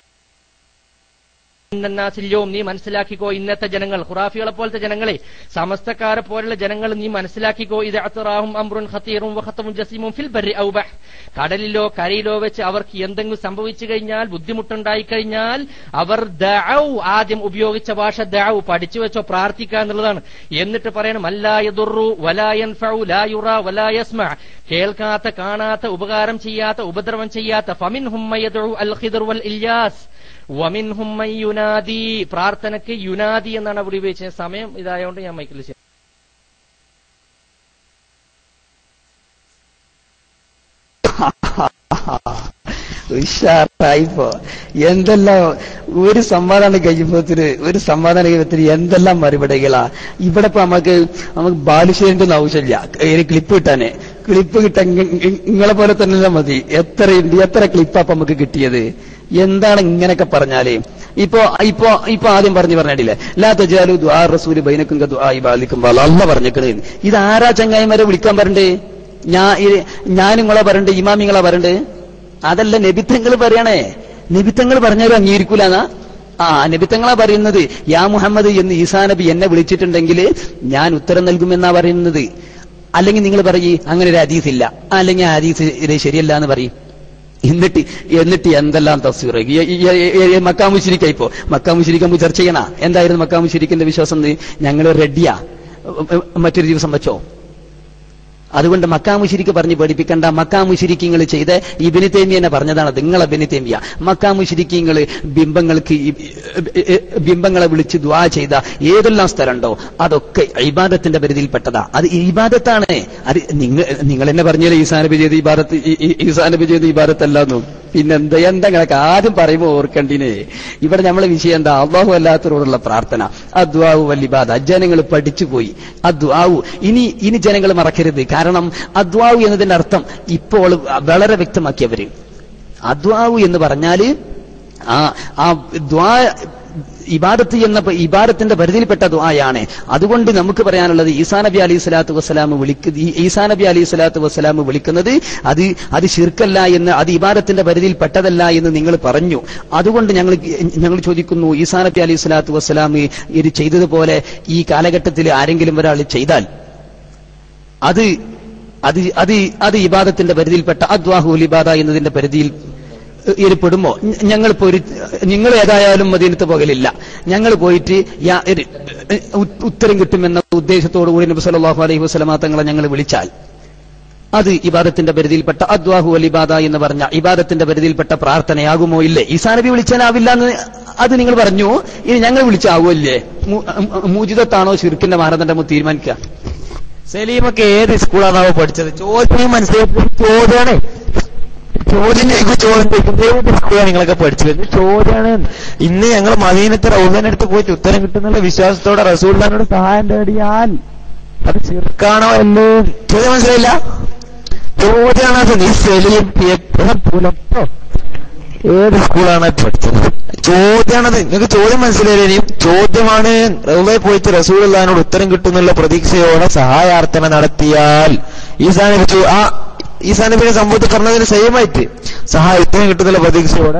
നീ മനസ്സിലാക്കിക്കോ, ഇന്നത്തെ ജനങ്ങൾ ഖുറാഫികളെ പോലത്തെ ജനങ്ങളെ, സമസ്തക്കാരെ പോലുള്ള ജനങ്ങൾ നീ മനസ്സിലാക്കിക്കോ, ഇത് അത്റാഹും അംറുൻ ഖതീറും വഖതമുൻ ജസീമുൻ ഫിൽ ബർരി ഔ ബഹ്. കടലിലോ കരയിലോ വെച്ച് അവർക്ക് എന്തെങ്കിലും സംഭവിച്ചു കഴിഞ്ഞാൽ, ബുദ്ധിമുട്ടുണ്ടായി കഴിഞ്ഞാൽ അവർ ദഅൗ, ആദ്യം ഉപയോഗിച്ച ഭാഷ ദഅൗ, പഠിച്ചു വെച്ചോ, പ്രാർത്ഥിക്കുക എന്നുള്ളതാണ്. എന്നിട്ട് പറയണം, അല്ലാ യദുറു വലാ യൻഫഉ ലാ യുറാ വലാ യസ്മഅ, കേൾക്കാത്ത, കാണാത്ത, ഉപകാരം ചെയ്യാത്ത, ഉപദ്രവം ചെയ്യാത്ത. ഫമിൻഹും മയദഉ അൽ ഖിദർ വൽ ഇല്യാസ് വമിൻഹും മൻ യുനാദി. പ്രാർത്ഥനയ്ക്ക് യുനാദി എന്നാണ് അവിടെ ഉപയോഗിച്ചത്. സമയം ഇതായതുകൊണ്ട് ഞാൻ മൈക്കിൽ ചെയ്യാം. ഉഷാറായിപ്പോ എന്തെല്ലാം ഒരു സമാധാനം കഴിയുമ്പോത്തിന് എന്തെല്ലാം മറുപടികളാ ഇവിടെ. ഇപ്പൊ നമുക്ക് ബാലുശ്ശേരിന്റെ ഒന്നും ആവശ്യമില്ല ക്ലിപ്പ് കിട്ടാനേ. ക്ലിപ്പ് കിട്ടാൻ നിങ്ങളെ പോലെ തന്നെ മതി. എത്ര ക്ലിപ്പാ നമുക്ക് കിട്ടിയത്? എന്താണ് ഇങ്ങനെയൊക്കെ പറഞ്ഞാല്? ഇപ്പൊ ആദ്യം പറഞ്ഞില്ലേ, ലാ തജാലു ദുആ റസൂലി ബൈനക്കും കദുആഇ ബഅദികും ബഅദ. അല്ലാഹ് പറഞ്ഞേക്കണേ. ഇതാരാ ചങ്ങായിമാരെ വിളിക്കാൻ പറണ്ടേ? ഞാൻ നിങ്ങളെ പറയണ്ടേ? ഇമാമിങ്ങളെ പറയണ്ടേ? അതല്ല, നബിത്തങ്ങൾ പറയണേ. നബിത്തങ്ങൾ പറഞ്ഞാലും അംഗീകരിക്കൂലെന്നാ? നബിത്തങ്ങളാ പറയുന്നത്, യാ മുഹമ്മദ് എന്ന് ഈസാ നബി എന്നെ വിളിച്ചിട്ടുണ്ടെങ്കിൽ ഞാൻ ഉത്തരം നൽകുമെന്നാ പറയുന്നത്. അല്ലെങ്കിൽ നിങ്ങൾ പറയ് അങ്ങനെ ഒരു ഹദീസ് ഇല്ല, അല്ലെങ്കിൽ ആ ഹദീസ് ശരിയല്ല എന്ന് പറയും. എന്നിട്ട് എന്തെല്ലാം തഫ്സീർ. മക്കാ മുശ്രിക്കായിപ്പോ മക്കാ മുശ്രിക്കുമ്പോ ചർച്ച ചെയ്യണ. എന്തായിരുന്നു മക്കാ മുശ്രിക്കിന്റെ വിശ്വാസം? ഞങ്ങൾ റെഡിയാ, മറ്റൊരു ദിവസം വെച്ചോ. അതുകൊണ്ട് മക്കാ മുശ്രിക്ക് പറഞ്ഞ് പഠിപ്പിക്കണ്ട. മക്കാ മുശ്രിക്കീങ്ങൾ ചെയ്ത ഇബ്നു തൈമിയ്യ പറഞ്ഞതാണ്. നിങ്ങളെ ഇബ്നു തൈമിയ്യ മക്കാ മുശ്രിക്കീങ്ങൾ ബിംബങ്ങളെ വിളിച്ച് ദുആ ചെയ്ത ഏതെല്ലാം സ്ഥലമുണ്ടോ അതൊക്കെ ഇബാദത്തിന്റെ പരിധിയിൽപ്പെട്ടതാ. അത് ഇബാദത്താണ്. അത് നിങ്ങൾ എന്നെ പറഞ്ഞാലേ ഈസാ നബി ചെയ്ത ഇബാദത്തല്ലാന്നു. പിന്നെന്താ കണക്ക് ആദ്യം പറയുമ്പോ ഓർക്കണ്ടിനെ. ഇവിടെ നമ്മളെ വിഷയം എന്താ? അല്ലാഹു അല്ലാത്തവരോടുള്ള പ്രാർത്ഥന. അദ്ദുആഉ വൽ ഇബാദ. ജനങ്ങൾ പഠിച്ചുപോയി അദ്ദുആഉ. ഇനി ജനങ്ങൾ മറക്കരുത്. കാരണം അദ്ദുആഉ എന്നതിന്റെ അർത്ഥം ഇപ്പോൾ വളരെ വ്യക്തമാക്കിയവര്. അദ്ദുആഉ എന്ന് പറഞ്ഞാല് ആ ദുആ ഇബാദത്ത് എന്ന ഇബാദത്തിന്റെ പരിധിയിൽപ്പെട്ട ദുആയാണ്. അതുകൊണ്ട് നമുക്ക് പറയാനുള്ളത് ഈസാ നബി അലൈഹി സ്വലാത്തു വസ്സലാം വിളിക്കുന്നത് അത് ശിർക്കല്ല എന്ന്, അത് ഇബാദത്തിന്റെ പരിധിയിൽ പെട്ടതല്ല എന്ന് നിങ്ങൾ പറഞ്ഞു. അതുകൊണ്ട് ഞങ്ങൾ ചോദിക്കുന്നു, ഈസാ നബി അലൈഹി സ്വലാത്തു വസ്സലാം ഇത് ചെയ്തതുപോലെ ഈ കാലഘട്ടത്തിൽ ആരെങ്കിലും ഒരാൾ ചെയ്താൽ അത് ഇബാദത്തിന്റെ പരിധിയിൽപ്പെട്ട അദ്വാഹുൽ ഇബാദ എന്നതിന്റെ പരിധിയിൽ പെടുമോ? നിങ്ങൾ ഏതായാലും മദീനത്ത് പോകലില്ല, ഞങ്ങൾ പോയിട്ട് ഉത്തരം കിട്ടുമെന്ന ഉദ്ദേശത്തോടുകൂടി നബി സല്ലല്ലാഹു അലൈഹി വസല്ലമ തങ്ങളെ ഞങ്ങൾ വിളിച്ചാൽ അത് ഇബാദത്തിന്റെ പരിധിയിൽപ്പെട്ട അദ്വാഹു അൽ ഇബാദ എന്ന് പറഞ്ഞ ഇബാദത്തിന്റെ പരിധിയിൽപ്പെട്ട പ്രാർത്ഥനയാകുമോ? ഇല്ലേ? ഈസാ നബി വിളിച്ചാലാവില്ല എന്ന് അത് നിങ്ങൾ പറഞ്ഞു. ഇനി ഞങ്ങൾ വിളിച്ചാവുമല്ലേ? മൂജിദത്താണോ ശിർക്കിന്റെ മാനദണ്ഡമോ തീരുമാനിക്കുക. സലീമൊക്കെ ഏത് സ്കൂളാണാവോ പഠിച്ചത്? ചോദ്യം മനസ്സിലാക്കി ചോദ്യമാണ്. ചോദ്യം സ്കൂളാണ് നിങ്ങളൊക്കെ പഠിച്ചു വരുന്നത്? ചോദ്യമാണ്. ഇന്ന് ഞങ്ങൾ മദീനത്തെ റൗദനടുത്ത് പോയിട്ട് ഉത്തരം കിട്ടുന്നുള്ള വിശ്വാസത്തോടെ റസൂലുള്ളാഹിനോട് സഹായം തേടിയാൽ അത് ശിർക്കാണോ അല്ലോ? ചോദ്യം മനസ്സിലായില്ല? ചോദ്യമാണ്. നീ സലീം പുലപ്പോ ഏത് സ്കൂളാണ് പഠിച്ചത്? ചോദ്യമാണത്. നിങ്ങൾക്ക് ചോദ്യം മനസ്സിലായില്ല. ചോദ്യമാണ്. റൗദയിൽ പോയിട്ട് റസൂലുള്ളാഹിനോട് ഉത്തരം കിട്ടുന്നുള്ള പ്രതീക്ഷയോടെ സഹായാർത്ഥന നടത്തിയാൽ ഈസാ നബിയുടെ സംഭവത്തിൽ പറഞ്ഞതിന് സെയിമായിട്ട് ഉത്തരം കിട്ടുന്നുള്ള പ്രതീക്ഷയോടെ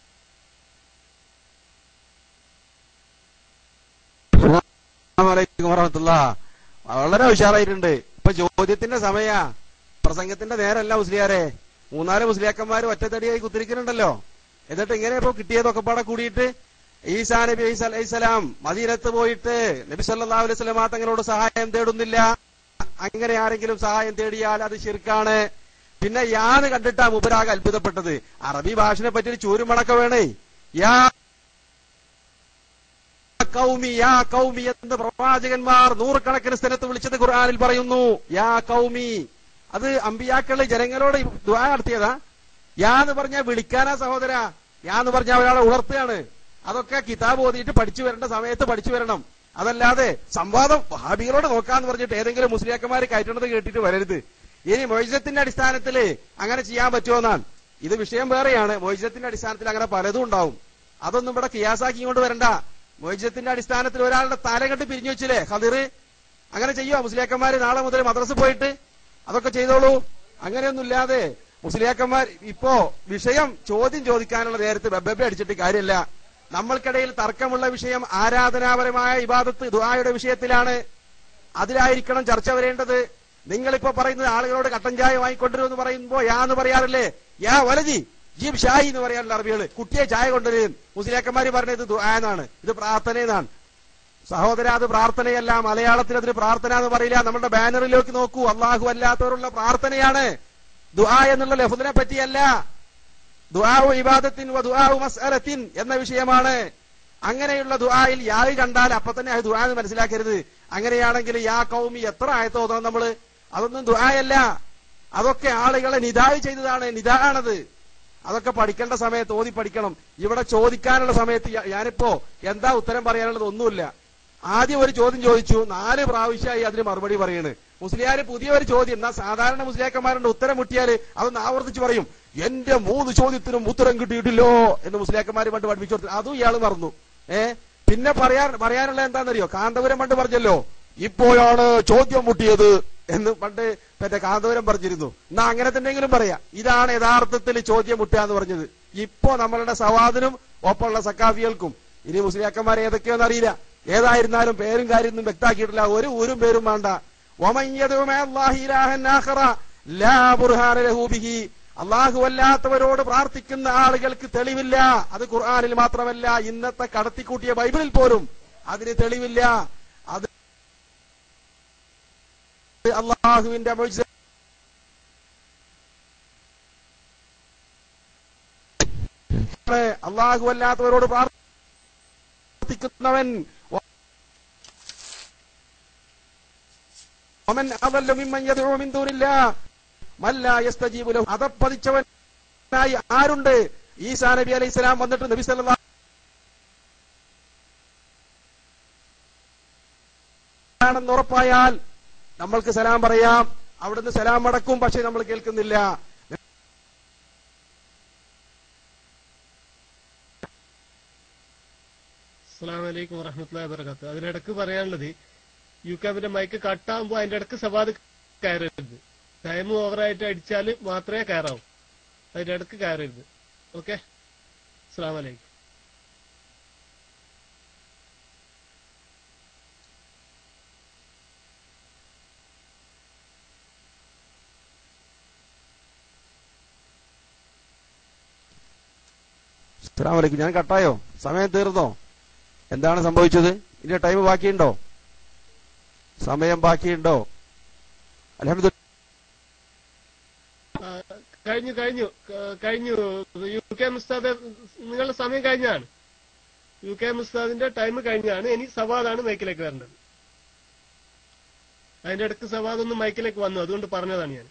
വളരെ ഉഷാറായിട്ടുണ്ട്. ഇപ്പൊ ചോദ്യത്തിന്റെ സമയ, പ്രസംഗത്തിന്റെ നേരല്ല മുസ്ലിയാരെ. 3-4 മുസ്ലിയാക്കന്മാർ ഒറ്റത്തടിയായി കുത്തിരിക്കുന്നുണ്ടല്ലോ. എന്നിട്ട് ഇങ്ങനെ ഇപ്പൊ കിട്ടിയതൊക്കെ പാടെ കൂടിയിട്ട് ഈസാ നബി അലൈഹിസ്സലാം മദീനത്ത് പോയിട്ട് നബി സല്ലല്ലാഹു അലൈഹി വസല്ലം തങ്ങളോട് സഹായം തേടുന്നില്ല. അങ്ങനെ ആരെങ്കിലും സഹായം തേടിയാൽ അത് ശിർക്കാണ്. പിന്നെ യാന്ന് കണ്ടിട്ടാ മുബരാഗ് അത്ഭുതപ്പെട്ടത്. അറബി ഭാഷനെ പറ്റി ഒരു ചൂരുമണക്ക വേണേ. യാ കൗമി യാ കൗമി എന്ന് പ്രവാചകന്മാർ 100 സ്ഥലത്ത് വിളിച്ചത് ഖുർആനിൽ പറയുന്നു. യാ കൗമി, അത് അമ്പിയാക്കള് ജനങ്ങളോട് ദുആ നടത്തിയതാ. യാന്ന് പറഞ്ഞാൽ വിളിക്കാനാ സഹോദര. യാന്ന് പറഞ്ഞാൽ ഒരാളെ ഉണർത്തുകയാണ്. അതൊക്കെ കിതാബ് ഓതിയിട്ട് പഠിച്ചു വരേണ്ട സമയത്ത് പഠിച്ചു വരണം. അതല്ലാതെ സംവാദം വഹാബികളോട് നോക്കാന്ന് പറഞ്ഞിട്ട് ഏതെങ്കിലും മുസ്ലിയാക്കന്മാര് കയറ്റുന്നത് കേട്ടിട്ട് വരരുത്. ഇനി മൊയ്സത്തിന്റെ അടിസ്ഥാനത്തിൽ അങ്ങനെ ചെയ്യാൻ പറ്റുമോന്നാണ്. ഇത് വിഷയം വേറെയാണ്. മൊയ്സത്തിന്റെ അടിസ്ഥാനത്തിൽ അങ്ങനെ പലതും ഉണ്ടാവും. അതൊന്നും ഇവിടെ കിയാസാക്കി കൊണ്ട് വരണ്ട. മൊയ്സത്തിന്റെ അടിസ്ഥാനത്തിൽ ഒരാളുടെ തല കണ്ട് പിരിഞ്ഞു വെച്ചില്ലേ ഖദിർ, അങ്ങനെ ചെയ്യുമോ മുസ്ലിയാക്കന്മാര്? നാളെ മുതൽ മദ്രസ പോയിട്ട് അതൊക്കെ ചെയ്തോളൂ. അങ്ങനെയൊന്നുമില്ലാതെ മുസ്ലിയാക്കന്മാർ ഇപ്പോ വിഷയം ചോദ്യം ചോദിക്കാനുള്ള നേരത്ത് ബബ്ബെ അടിച്ചിട്ട് കാര്യമില്ല. നമ്മൾക്കിടയിൽ തർക്കമുള്ള വിഷയം ആരാധനാപരമായ ഇബാദത്ത് ദുആയുടെ വിഷയത്തിലാണ്. അതിലായിരിക്കണം ചർച്ച വരേണ്ടത്. നിങ്ങളിപ്പോ പറയുന്നത് ആളുകളോട് കട്ടൻ ചായ വാങ്ങിക്കൊണ്ടിരുമെന്ന് പറയുമ്പോ യാ എന്ന് പറയാറില്ലേ? യാ വലജി ജീബ് ഷായി എന്ന് പറയാറില്ല അറബികള്. കുട്ടിയെ ചായ കൊണ്ടുവരും. മുസ്ലിയാക്കന്മാര് പറഞ്ഞത് ദുആ എന്നാണ്, ഇത് പ്രാർത്ഥനയെന്നാണ്. സഹോദര, അത് പ്രാർത്ഥനയല്ല. മലയാളത്തിൽ അതിന് പ്രാർത്ഥന എന്ന് പറയില്ല. നമ്മുടെ ബാനറിലേക്ക് നോക്കൂ, അള്ളാഹു അല്ലാത്തവരുള്ള പ്രാർത്ഥനയാണ്. ദുആ എന്നുള്ള ലഫ്ദിനെ പറ്റിയല്ല. ദുആഉ ഇബാദത്തിൻ വ ദുആഉ മസ്അലത്തിൻ എന്ന വിഷയമാണ്. അങ്ങനെയുള്ള ദുആയിൽ യാ കണ്ടാൽ അപ്പൊ തന്നെ അത് ദുആ എന്ന് മനസ്സിലാക്കരുത്. അങ്ങനെയാണെങ്കിൽ യാ കൗമി എത്ര ആയത്തോ തോന്നണം നമ്മള്. അതൊന്നും ദുആയല്ല. അതൊക്കെ ആളുകളെ നിദായ് ചെയ്തതാണ്. നിദാണത്. അതൊക്കെ പഠിക്കേണ്ട സമയത്ത് ഓതി പഠിക്കണം. ഇവിടെ ചോദിക്കാനുള്ള സമയത്ത് ഞാനിപ്പോ എന്താ ഉത്തരം പറയാനുള്ളത് ഒന്നുമില്ല. ആദ്യം ഒരു ചോദ്യം ചോദിച്ചു, 4 പ്രാവശ്യമായി അതിന് മറുപടി പറയണ്. മുസ്ലിയാര് പുതിയ ഒരു ചോദ്യം, എന്നാ സാധാരണ മുസ്ലിയാക്കന്മാരുടെ ഉത്തരം മുട്ടിയാല് അതൊന്ന് ആവർത്തിച്ച് പറയും. എന്റെ 3 ചോദ്യത്തിനും ഉത്തരം കിട്ടിയിട്ടില്ലോ എന്ന് മുസ്ലിയാക്കന്മാര് പണ്ട് പഠിപ്പിച്ചു കൊടുത്തു. അതും ഇയാള് മറന്നു. പിന്നെ പറയാനുള്ള എന്താണെന്നറിയോ? കാന്തപുരം പണ്ട് പറഞ്ഞല്ലോ, ഇപ്പോഴാണ് ചോദ്യം മുട്ടിയത് എന്ന് പണ്ട് മറ്റേ കാന്തപുരം പറഞ്ഞിരുന്നു. എന്നാ അങ്ങനെ തന്നെയെങ്കിലും പറയാം. ഇതാണ് യഥാർത്ഥത്തിൽ ചോദ്യം മുട്ടുക എന്ന് പറഞ്ഞത്. ഇപ്പോ നമ്മളുടെ സവാദിനും ഒപ്പമുള്ള സക്കാഫികൾക്കും ഇനി മുസ്ലിയാക്കന്മാരെ ഏതൊക്കെയോന്ന് അറിയില്ല. ഏതായിരുന്നാലും പേരും കാര്യമൊന്നും വ്യക്താക്കിയിട്ടില്ല. ഒരു ഊരും പേരും വേണ്ട. അള്ളാഹു അല്ലാത്തവരോട് പ്രാർത്ഥിക്കുന്ന ആളുകൾക്ക് തെളിവില്ല. അത് ഖുർആനിൽ മാത്രമല്ല, ഇന്നത്തെ കടത്തിക്കൂട്ടിയ ബൈബിളിൽ പോലും അതിന് തെളിവില്ല. അത് അള്ളാഹുവിന്റെ അള്ളാഹു അല്ലാത്തവരോട് പ്രാർത്ഥിക്കുന്നവൻ അതപ്പതിച്ചവനായി ആരുണ്ട്? ഈസാ നബി അലൈഹി സ്വലാം വന്നിട്ട് നബി സല്ലല്ലാഹു ആണെന്ന് ഉറപ്പായാൽ നമ്മൾക്ക് സലാം പറയാം. അവിടുന്ന് സലാം മടക്കും. പക്ഷെ നമ്മൾ കേൾക്കുന്നില്ല. അസ്സലാമു അലൈക്കും വറഹ്മത്തുള്ളാഹി വബറകാത്ത്. അതിനിടക്ക് പറയാനുള്ളത്, യുകാബിന്റെ മൈക്ക് കട്ടാകുമ്പോ അതിന്റെ ഇടക്ക് സവാദ് കയറരുത്. ടൈം ഓവറായിട്ട് അടിച്ചാൽ മാത്രമേ കയറാവൂ. അതിന്റെ ഇടക്ക് കയറരുത്. ഓക്കെ, അസ്സലാമു അലൈക്കും. അസ്സലാമു അലൈക്കും. ഞാൻ കട്ടായോ? സമയം തീർന്നോ? എന്താണ് സംഭവിച്ചത്? ഇനി ടൈം ബാക്കിയുണ്ടോ? സമയം ബാക്കിയുണ്ടോ? അൽഹംദുലില്ലാ. കഴിഞ്ഞു. യു കെ മുസ്താദ്, നിങ്ങളുടെ സമയം കഴിഞ്ഞാണ്. യു കെ മുസ്താദിന്റെ ടൈം കഴിഞ്ഞാണ്. ഇനി സവാദാണ് മൈക്കിലേക്ക് വരേണ്ടത്. അതിന്റെ ഇടയ്ക്ക് സവാദ് ഒന്ന് മൈക്കിലേക്ക് വന്നു, അതുകൊണ്ട് പറഞ്ഞതാണ് ഞാൻ.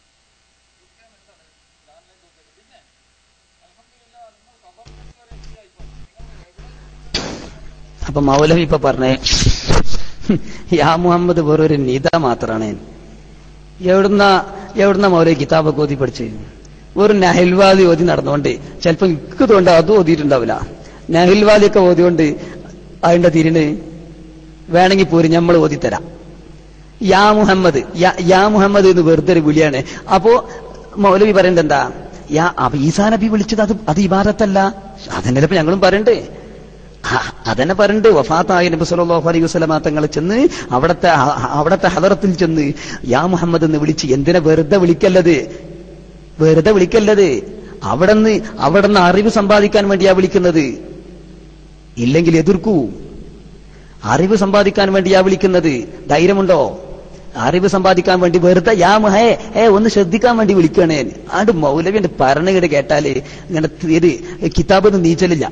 അപ്പൊ മൗലവി ഇപ്പൊ പറഞ്ഞേ യാ മുഹമ്മദ് വേറൊരു നിത മാത്രാണ്. എവിടുന്ന മൗലവി കിതാബൊക്കെ ഓതി പഠിച്ച്? ഒരു നഹിൽവാദി ഓതി നടന്നുകൊണ്ട് ചിലപ്പോ എനിക്ക് തോണ്ട അതും ഓതിയിട്ടുണ്ടാവില്ല. നഹിൽവാദിയൊക്കെ ഓതിക്കൊണ്ട് അതിന്റെ തിരിന് വേണമെങ്കിൽ പോരും നമ്മൾ ഓതിത്തരാം. യാ മുഹമ്മദ് എന്ന് വെറുതെ ഒരു വിളിയാണ്. അപ്പോ മൗലവി പറയേണ്ടത് എന്താ? അപ്പൊ ഈസാ നബി വിളിച്ചത് അത് ഇബാദത്തല്ല. അതന്നെ ഇപ്പൊ ഞങ്ങളും പറയണ്ടേ. അതന്നെ പറഞ്ഞിട്ട് വഫാത്തായ നബി സല്ലല്ലാഹു അലൈഹി വസല്ലം തങ്ങൾ ചെന്ന് അവിടത്തെ ഹദറത്തിൽ ചെന്ന് യാ മുഹമ്മദ് എന്ന് വിളിച്ച് എന്തിനാ വെറുതെ വിളിക്കല്ലത്? അവിടുന്ന് അറിവ് സമ്പാദിക്കാൻ വേണ്ടിയാ വിളിക്കുന്നത്. ഇല്ലെങ്കിൽ എതിർക്കൂ. അറിവ് സമ്പാദിക്കാൻ വേണ്ടിയാ വിളിക്കുന്നത്. ധൈര്യമുണ്ടോ? അറിവ് സമ്പാദിക്കാൻ വേണ്ടി വെറുതെ യാ മുഹേ ഒന്ന് ശ്രദ്ധിക്കാൻ വേണ്ടി വിളിക്കണേ. ആണ്ട് മൗലവിന്റെ പറഞ്ഞ കേട്ടാല് ഇങ്ങനെ കിതാബൊന്നും നീച്ചലില്ല.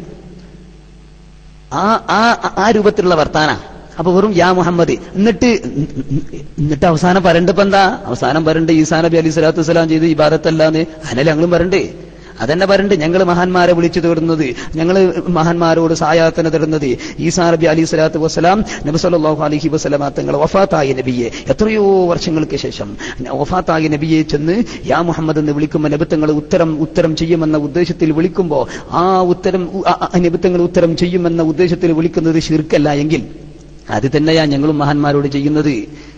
ആ രൂപത്തിലുള്ള വർത്താന. അപ്പൊ വെറും യാ മുഹമ്മദ്. എന്നിട്ട് അവസാനം പറയണ്ടിപ്പോ എന്താ? അവസാനം പറയണ്ട് ഈസാ നബി അലൈഹി സ്വലാത്തു വസ്സലാം ചെയ്ത് ഇബാദത്തല്ലാന്ന്. അതിനല്ലേ ഞങ്ങളും പറയണ്ടേ. അതന്നെ പറയണ്ട്. ഞങ്ങൾ മഹാന്മാരെ വിളിച്ചു തേടുന്നത്, ഞങ്ങൾ മഹാന്മാരോട് സായാഹ്തന തേടുന്നത്. ഈസാ നബി അലൈഹി സ്വലാത്തു വസ്സലാം നബി സല്ലല്ലാഹു അലൈഹി വസല്ലം തങ്ങൾ വഫാത്തായ നബിയെ എത്രയോ വർഷങ്ങൾക്ക് ശേഷം വഫാത്തായ നബിയെ ചെന്ന് യാ മുഹമ്മദ് എന്ന് വിളിക്കുമ്പോൾ നബിത്തങ്ങൾ ഉത്തരം ചെയ്യുമെന്ന ഉദ്ദേശത്തിൽ വിളിക്കുമ്പോ ആ നബിത്തങ്ങൾ ഉത്തരം ചെയ്യുമെന്ന ഉദ്ദേശത്തിൽ വിളിക്കുന്നത് ശിർക്കല്ല എങ്കിൽ അത് തന്നെയാ ഞങ്ങളും മഹാന്മാരോട് ചെയ്യുന്നത്.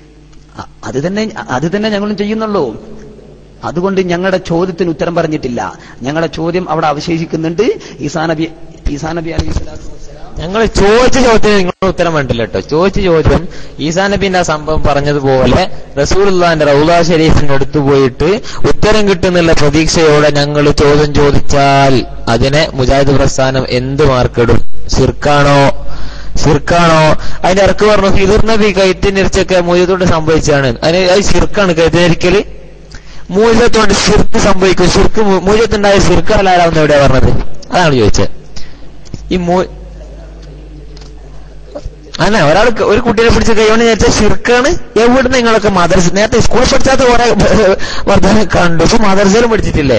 അത് തന്നെ ഞങ്ങളും ചെയ്യുന്നുള്ളൂ. അതുകൊണ്ട് ഞങ്ങളുടെ ചോദ്യത്തിന് ഉത്തരം പറഞ്ഞിട്ടില്ല. ഞങ്ങളുടെ ചോദ്യം അവിടെ അവശേഷിക്കുന്നുണ്ട്. ഈസാ നബി അലൈഹി സ്വലാത്തു വസ്സലാം ഞങ്ങൾ ചോദിച്ച ചോദ്യത്തിന് നിങ്ങൾ ഉത്തരം വേണ്ടില്ല കേട്ടോ. ചോദിച്ച ചോദ്യം ഈസാ നബിന്റെ ആ സംഭവം പറഞ്ഞതുപോലെ റസൂലുള്ളാഹിന്റെ റൗള ഷരീഫിന്റെ അടുത്ത് പോയിട്ട് ഉത്തരം കിട്ടുന്നുള്ള പ്രതീക്ഷയോടെ ഞങ്ങൾ ചോദ്യം ചോദിച്ചാൽ അതിനെ മുജാഹിദ് പ്രസ്ഥാനം എന്ത് മാർക്കിടും? ശിർക്കാണോ? അതിന്റെ ഇറക്ക് പറഞ്ഞു ഹിദർ നബി കയറ്റിനിരിച്ചൊക്കെ മൂലത്തോട് സംഭവിച്ചാണ്. അത് ശിർക്കാണ് കയറ്റിനിരിക്കല്. മൂലത്തോണ്ട് ശിർക്ക് സംഭവിക്കും. ശിർക്ക് മൂലത്തുണ്ടായ ശിർക്ക് ഹലാലാവുന്ന എവിടെയാ പറഞ്ഞത്? അതാണ് ചോദിച്ചത്. അല്ല, ഒരാൾക്ക് ഒരു കുട്ടീനെ പിടിച്ച് കൈകൊണ്ട് നേരത്തെ ശിർക്കാണ്. എവിടെ നിങ്ങളൊക്കെ മദ്രസ നേരത്തെ സ്കൂളിൽ പഠിച്ചാത്ത കുറെ വർദ്ധന കണ്ടു. ഇപ്പൊ മദ്രസയിലും പഠിച്ചിട്ടില്ലേ?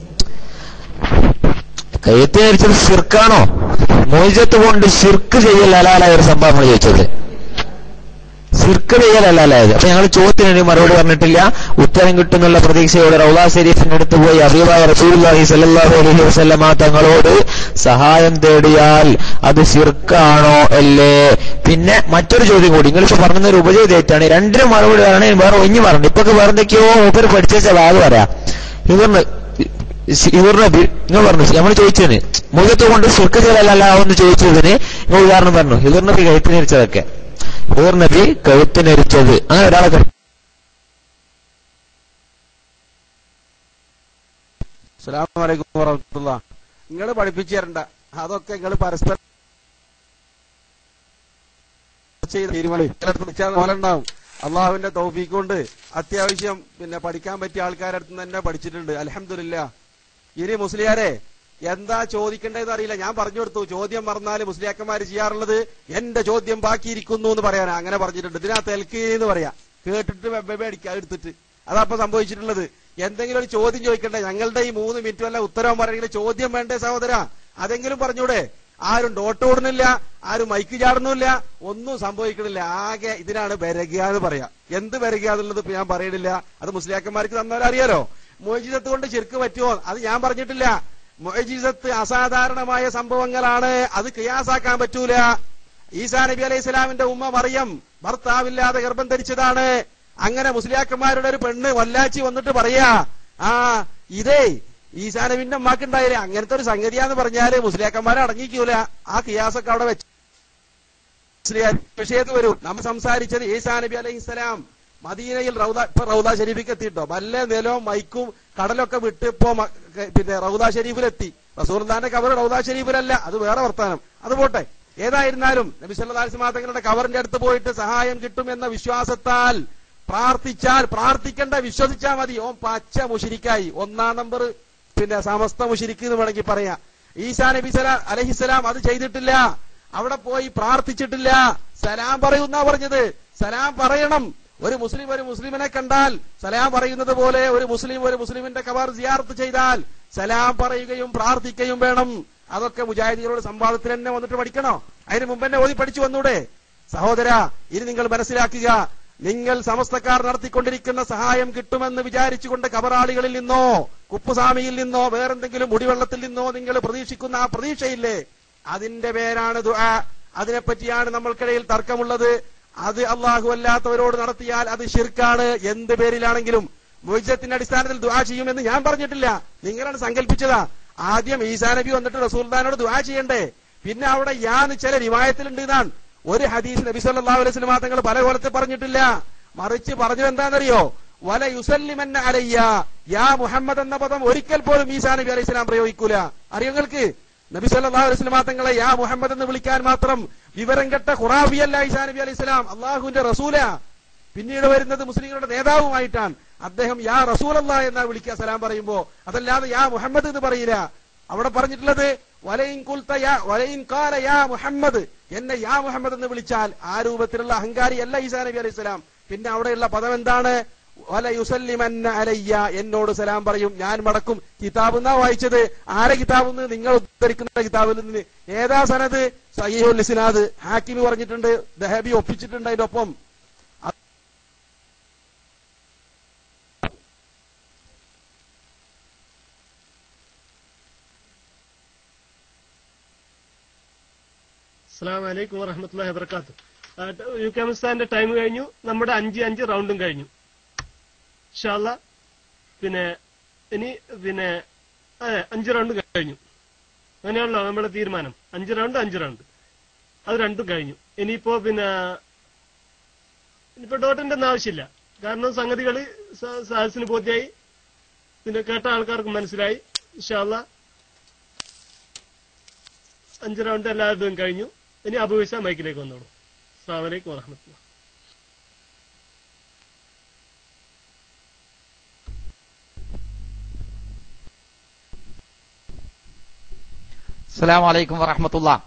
കയ്യത്തിനരിച്ചത് ശിർക്കാണോ? മോചത്ത് കൊണ്ട് ശിർക്ക് ചെയ്യൽ ഹലാലായ ഒരു സംഭവം നമ്മൾ ചോദിച്ചത്. ശിർക്ക് ചെയ്യൽ ഹലാലായത്. അപ്പൊ ഞങ്ങൾ ചോദ്യത്തിന് മറുപടി പറഞ്ഞിട്ടില്ല. ഉത്തരം കിട്ടുന്നുള്ള പ്രതീക്ഷയോടെ റൗള ഷരീഫിന്റെ അടുത്ത് പോയി ഹബീബായ റസൂലുള്ളാഹി സ്വല്ലല്ലാഹു അലൈഹി വസല്ലമ തങ്ങളോട് സഹായം തേടിയാൽ അത് ശിർക്കാണോ അല്ലേ? പിന്നെ മറ്റൊരു ചോദ്യം കൂടി. നിങ്ങളിപ്പോ പറഞ്ഞൊരു ഉപചോദ്യമായിട്ടാണ്. രണ്ടിനും മറുപടി പറയണേ. വേറെ ഒഞ്ഞു പറഞ്ഞു. ഇപ്പൊക്കെ വേറെ എന്തൊക്കെയോ മൂപ്പര് പഠിച്ച വാഗ് പറയാം. ഹിദർ നബി നിങ്ങൾ പറഞ്ഞു നമ്മൾ ചോദിച്ചതിന് മുഖത്ത് കൊണ്ട് ശിർക്ക് ചെയ്യലല്ല എന്ന് ചോദിച്ചതിന് നിങ്ങൾ ഉദാഹരണം പറഞ്ഞു. ഹിദർ നബി കഴുത്തിനരിച്ചതൊക്കെ. ഹിദർ നബി കഴുത്തിനരിച്ചത് അങ്ങനെ ഒരാളെ അസ്സലാമു അലൈക്കും വറഹ്മത്തുള്ളാഹി. നിങ്ങൾ പഠിപ്പിച്ചു തരണ്ട. അതൊക്കെ നിങ്ങൾ പരസ്പരം തീരുമാനിച്ചാൽ അള്ളാഹുവിന്റെ തൗഫീഖ് കൊണ്ട് അത്യാവശ്യം പഠിക്കാൻ പറ്റിയ ആൾക്കാരുടെ അടുത്ത് തന്നെ പഠിച്ചിട്ടുണ്ട്. അൽഹംദുലില്ലാഹ്. ഇനി മുസ്ലിയാരെ എന്താ ചോദിക്കേണ്ടതെന്ന് അറിയില്ല. ഞാൻ പറഞ്ഞു കൊടുത്തു. ചോദ്യം പറഞ്ഞാൽ മുസ്ലിയാക്കന്മാര് ചെയ്യാറുള്ളത് എന്റെ ചോദ്യം ബാക്കിയിരിക്കുന്നു എന്ന് പറയാനാ. അങ്ങനെ പറഞ്ഞിട്ടുണ്ട്. ഇതിനകത്ത് എന്ന് പറയാ. കേട്ടിട്ട് വെബ്ബെ അടിക്കുക എടുത്തിട്ട്. അതപ്പൊ സംഭവിച്ചിട്ടുള്ളത്. എന്തെങ്കിലും ഒരു ചോദ്യം ചോദിക്കണ്ടേ? ഞങ്ങളുടെ ഈ 3 മിനിറ്റ് വല്ല ഉത്തരവും പറയണമെങ്കിൽ ചോദ്യം വേണ്ടേ സഹോദര? അതെങ്കിലും പറഞ്ഞൂടെ? ആരും ഡോട്ട് ഓടുന്നില്ല, ആരും മൈക്ക് ചാടുന്നില്ല, ഒന്നും സംഭവിക്കണില്ല. ആകെ ഇതിനാണ് ബരകുക എന്ന് പറയാ. എന്ത് ബരകുക എന്നുള്ളത് ഇപ്പൊ ഞാൻ പറയണില്ല. അത് മുസ്ലിയാക്കന്മാർക്ക് തന്നവരറിയാലോ. മോചിതത്ത് കൊണ്ട് ശിർക്ക് പറ്റുമോ? അത് ഞാൻ പറഞ്ഞിട്ടില്ല. മുഅ്ജിസത്ത് അസാധാരണമായ സംഭവങ്ങളാണ്. അത് ഖിയാസാക്കാൻ പറ്റൂല. ഈസാ നബി അലൈഹി സ്വലാമിന്റെ ഉമ്മ മറിയം ഭർത്താവില്ലാതെ ഗർഭം ധരിച്ചതാണ്. അങ്ങനെ മുസ്ലിയാക്കന്മാരുടെ ഒരു പെണ്ണ് വല്ലാച്ചി വന്നിട്ട് പറയാ, ഇതേ ഈസാ നബിന്റെ അമ്മക്കുണ്ടായില്ലേ അങ്ങനത്തെ ഒരു സംഗതിയാന്ന് പറഞ്ഞാല് മുസ്ലിയാക്കന്മാരെ അടങ്ങിക്കൂല. ആ ഖിയാസൊക്കെ അവിടെ വെച്ച് വിഷയത്ത് വരും. നമ്മൾ സംസാരിച്ചത് ഈസാ നബി അലൈഹിസ്സലാം മദീനയിൽ റൗദ ഷരീഫിക്ക് എത്തിയിട്ടോ. വല്ല നിലവും മൈക്കും കടലൊക്കെ വിട്ട് ഇപ്പോ പിന്നെ റൗദ ഷരീഫിലെത്തി. റസൂലുള്ളാഹിന്റെ കബർ റൗദ ഷരീഫിലല്ല, അത് വേറെ വർത്താനം. അത് പോട്ടെ. ഏതായിരുന്നാലും നബി സല്ലല്ലാഹു അലൈഹി വസല്ലം തങ്ങളുടെ കബറിന്റെ അടുത്ത് പോയിട്ട് സഹായം കിട്ടുമെന്ന വിശ്വാസത്താൽ പ്രാർത്ഥിച്ചാൽ, പ്രാർത്ഥിക്കേണ്ട വിശ്വസിച്ചാൽ മതി. ഓൻ പച്ച മുശ്രിക്കായി, 1 നമ്പർ പിന്നെ സമസ്ത മുശ്രിക്ക് എന്ന് വേണമെങ്കിൽ പറയാം. ഈസാ നബി അലൈഹിസ്സലാം അത് ചെയ്തിട്ടില്ല. അവിടെ പോയി പ്രാർത്ഥിച്ചിട്ടില്ല. സലാം പറയുന്നാ പറഞ്ഞത്. സലാം പറയണം. ഒരു മുസ്ലിമിനെ കണ്ടാൽ സലാം പറയുന്നത് പോലെ ഒരു മുസ്ലിമിന്റെ ഖബർ സിയാറത്ത് ചെയ്താൽ സലാം പറയുകയും പ്രാർത്ഥിക്കുകയും വേണം. അതൊക്കെ മുജാഹിദീങ്ങളുടെ സംവാദത്തിൽ തന്നെ വന്നിട്ട് പഠിക്കണോ? അതിന് മുമ്പ് തന്നെ ഓതി പഠിച്ചു വന്നൂടെ? സഹോദര, ഇനി നിങ്ങൾ മനസ്സിലാക്കുക, നിങ്ങൾ സമസ്തക്കാർ നടത്തിക്കൊണ്ടിരിക്കുന്ന സഹായം കിട്ടുമെന്ന് വിചാരിച്ചുകൊണ്ട് ഖബറാളികളിൽ നിന്നോ കുപ്പുസ്വാമിയിൽ നിന്നോ വേറെന്തെങ്കിലും മുടിവെള്ളത്തിൽ നിന്നോ നിങ്ങൾ പ്രതീക്ഷിക്കുന്ന ആ പ്രതീക്ഷയില്ലേ, അതിന്റെ പേരാണ് ദുആ. അതിനെപ്പറ്റിയാണ് നമ്മൾക്കിടയിൽ തർക്കമുള്ളത്. അത് അള്ളാഹു അല്ലാത്തവരോട് നടത്തിയാൽ അത് ശിർക്കാണ്. എന്ത് പേരിലാണെങ്കിലും മുഅ്ജിസത്തിന്റെ അടിസ്ഥാനത്തിൽ ദുആ ചെയ്യുമെന്ന് ഞാൻ പറഞ്ഞിട്ടില്ല, നിങ്ങളാണ് സങ്കല്പിച്ചതാ. ആദ്യം ഈസാ നബി വന്നിട്ട് റസൂലുള്ളാഹിനോട് ദുആ ചെയ്യണ്ടേ? പിന്നെ അവിടെ യാന്ന് ചില റിവായത്തിലുണ്ട് എന്നാണ്. ഒരു ഹദീസ് നബി സല്ലല്ലാഹു അലൈഹി വസല്ലം തങ്ങൾ പല കോലത്തിൽ പറഞ്ഞിട്ടില്ല. മറിച്ച് പറഞ്ഞത് എന്താണെന്നറിയോ? വല യുസല്ലിമന്ന അലയ്യ യാ മുഹമ്മദ് എന്ന പദം ഒരിക്കൽ പോലും ഈസാ നബി അലൈഹി സ്വലാം പ്രയോഗിക്കൂല. അറിയോ നിങ്ങൾക്ക്? നബി സല്ലല്ലാഹു അലൈഹി വസല്ലം തങ്ങളെ യാ മുഹമ്മദ് എന്ന് വിളിക്കാൻ മാത്രം വിവരം കെട്ട ഖുറാബിയല്ല ഈസാ നബി അലൈഹി സ്വലാം, അള്ളാഹുവിന്റെ റസൂലാ. പിന്നീട് വരുന്നത് മുസ്ലിങ്ങളുടെ നേതാവുമായിട്ടാണ്. അദ്ദേഹം യാ റസൂലല്ലാഹ് എന്നാ വിളിക്കുക സലാം പറയുമ്പോ, അതല്ലാതെ യാ മുഹമ്മദ് എന്ന് പറയില്ല. അവിടെ പറഞ്ഞിട്ടുള്ളത് വലയിൻ ഖാല യാ മുഹമ്മദ്, എന്നെ യാ മുഹമ്മദ് എന്ന് വിളിച്ചാൽ ആ രൂപത്തിലുള്ള അഹങ്കാരിയല്ല ഈസാ നബി അലൈഹി സ്വലാം. പിന്നെ അവിടെയുള്ള പദം എന്താണ്? വല യുസല്ലിമന്ന അലയ്യ, എന്നോട് സലാം പറയും, ഞാൻ മടക്കും. കിതാബ് എന്നാ വായിച്ചത്. ആരെ കിതാബ് നിന്ന്? നിങ്ങൾ ഉദ്ധരിക്കുന്ന കിതാബിൽ നിന്ന്. ഏതാ സനദ്? സഹീഹുൽ ഇസ്നാദ്. ഹാക്കിമി പറഞ്ഞിട്ടുണ്ട്, ദഹബി ഒപ്പിച്ചിട്ടുണ്ട് അതിന്റെ ഒപ്പം. അസ്സലാമു അലൈക്കും വറഹ്മത്തുള്ളാഹി വബറകാതുഹു. യുകെമിസ്ഥാന്റെ ടൈം കഴിഞ്ഞു. നമ്മുടെ 5 റൗണ്ടും കഴിഞ്ഞു. ഇൻഷാ അല്ലാഹ് പിന്നെ ഇനി 5 റൗണ്ട് കഴിഞ്ഞു. അങ്ങനെയാണല്ലോ നമ്മുടെ തീരുമാനം. 5 റൗണ്ട് അത് രണ്ടും കഴിഞ്ഞു. ഇനിയിപ്പോ ഡോട്ടിന്റെ ഒന്നും ആവശ്യമില്ല. കാരണം സംഗതികൾ സാഹസിന് ബോധ്യായി, പിന്നെ കേട്ട ആൾക്കാർക്ക് മനസ്സിലായി. ഇൻഷാ അല്ലാഹ് 5 റൗണ്ട് എല്ലാവരുടെയും കഴിഞ്ഞു. ഇനി അബൂ ഇസാ മൈക്കിലേക്ക് വന്നോളൂ. അസ്സലാമു അലൈക്കും വറഹ്മത്തുള്ളാഹി. അസ്സലാമു അലൈക്കും വറഹ്മത്തുള്ളാഹി.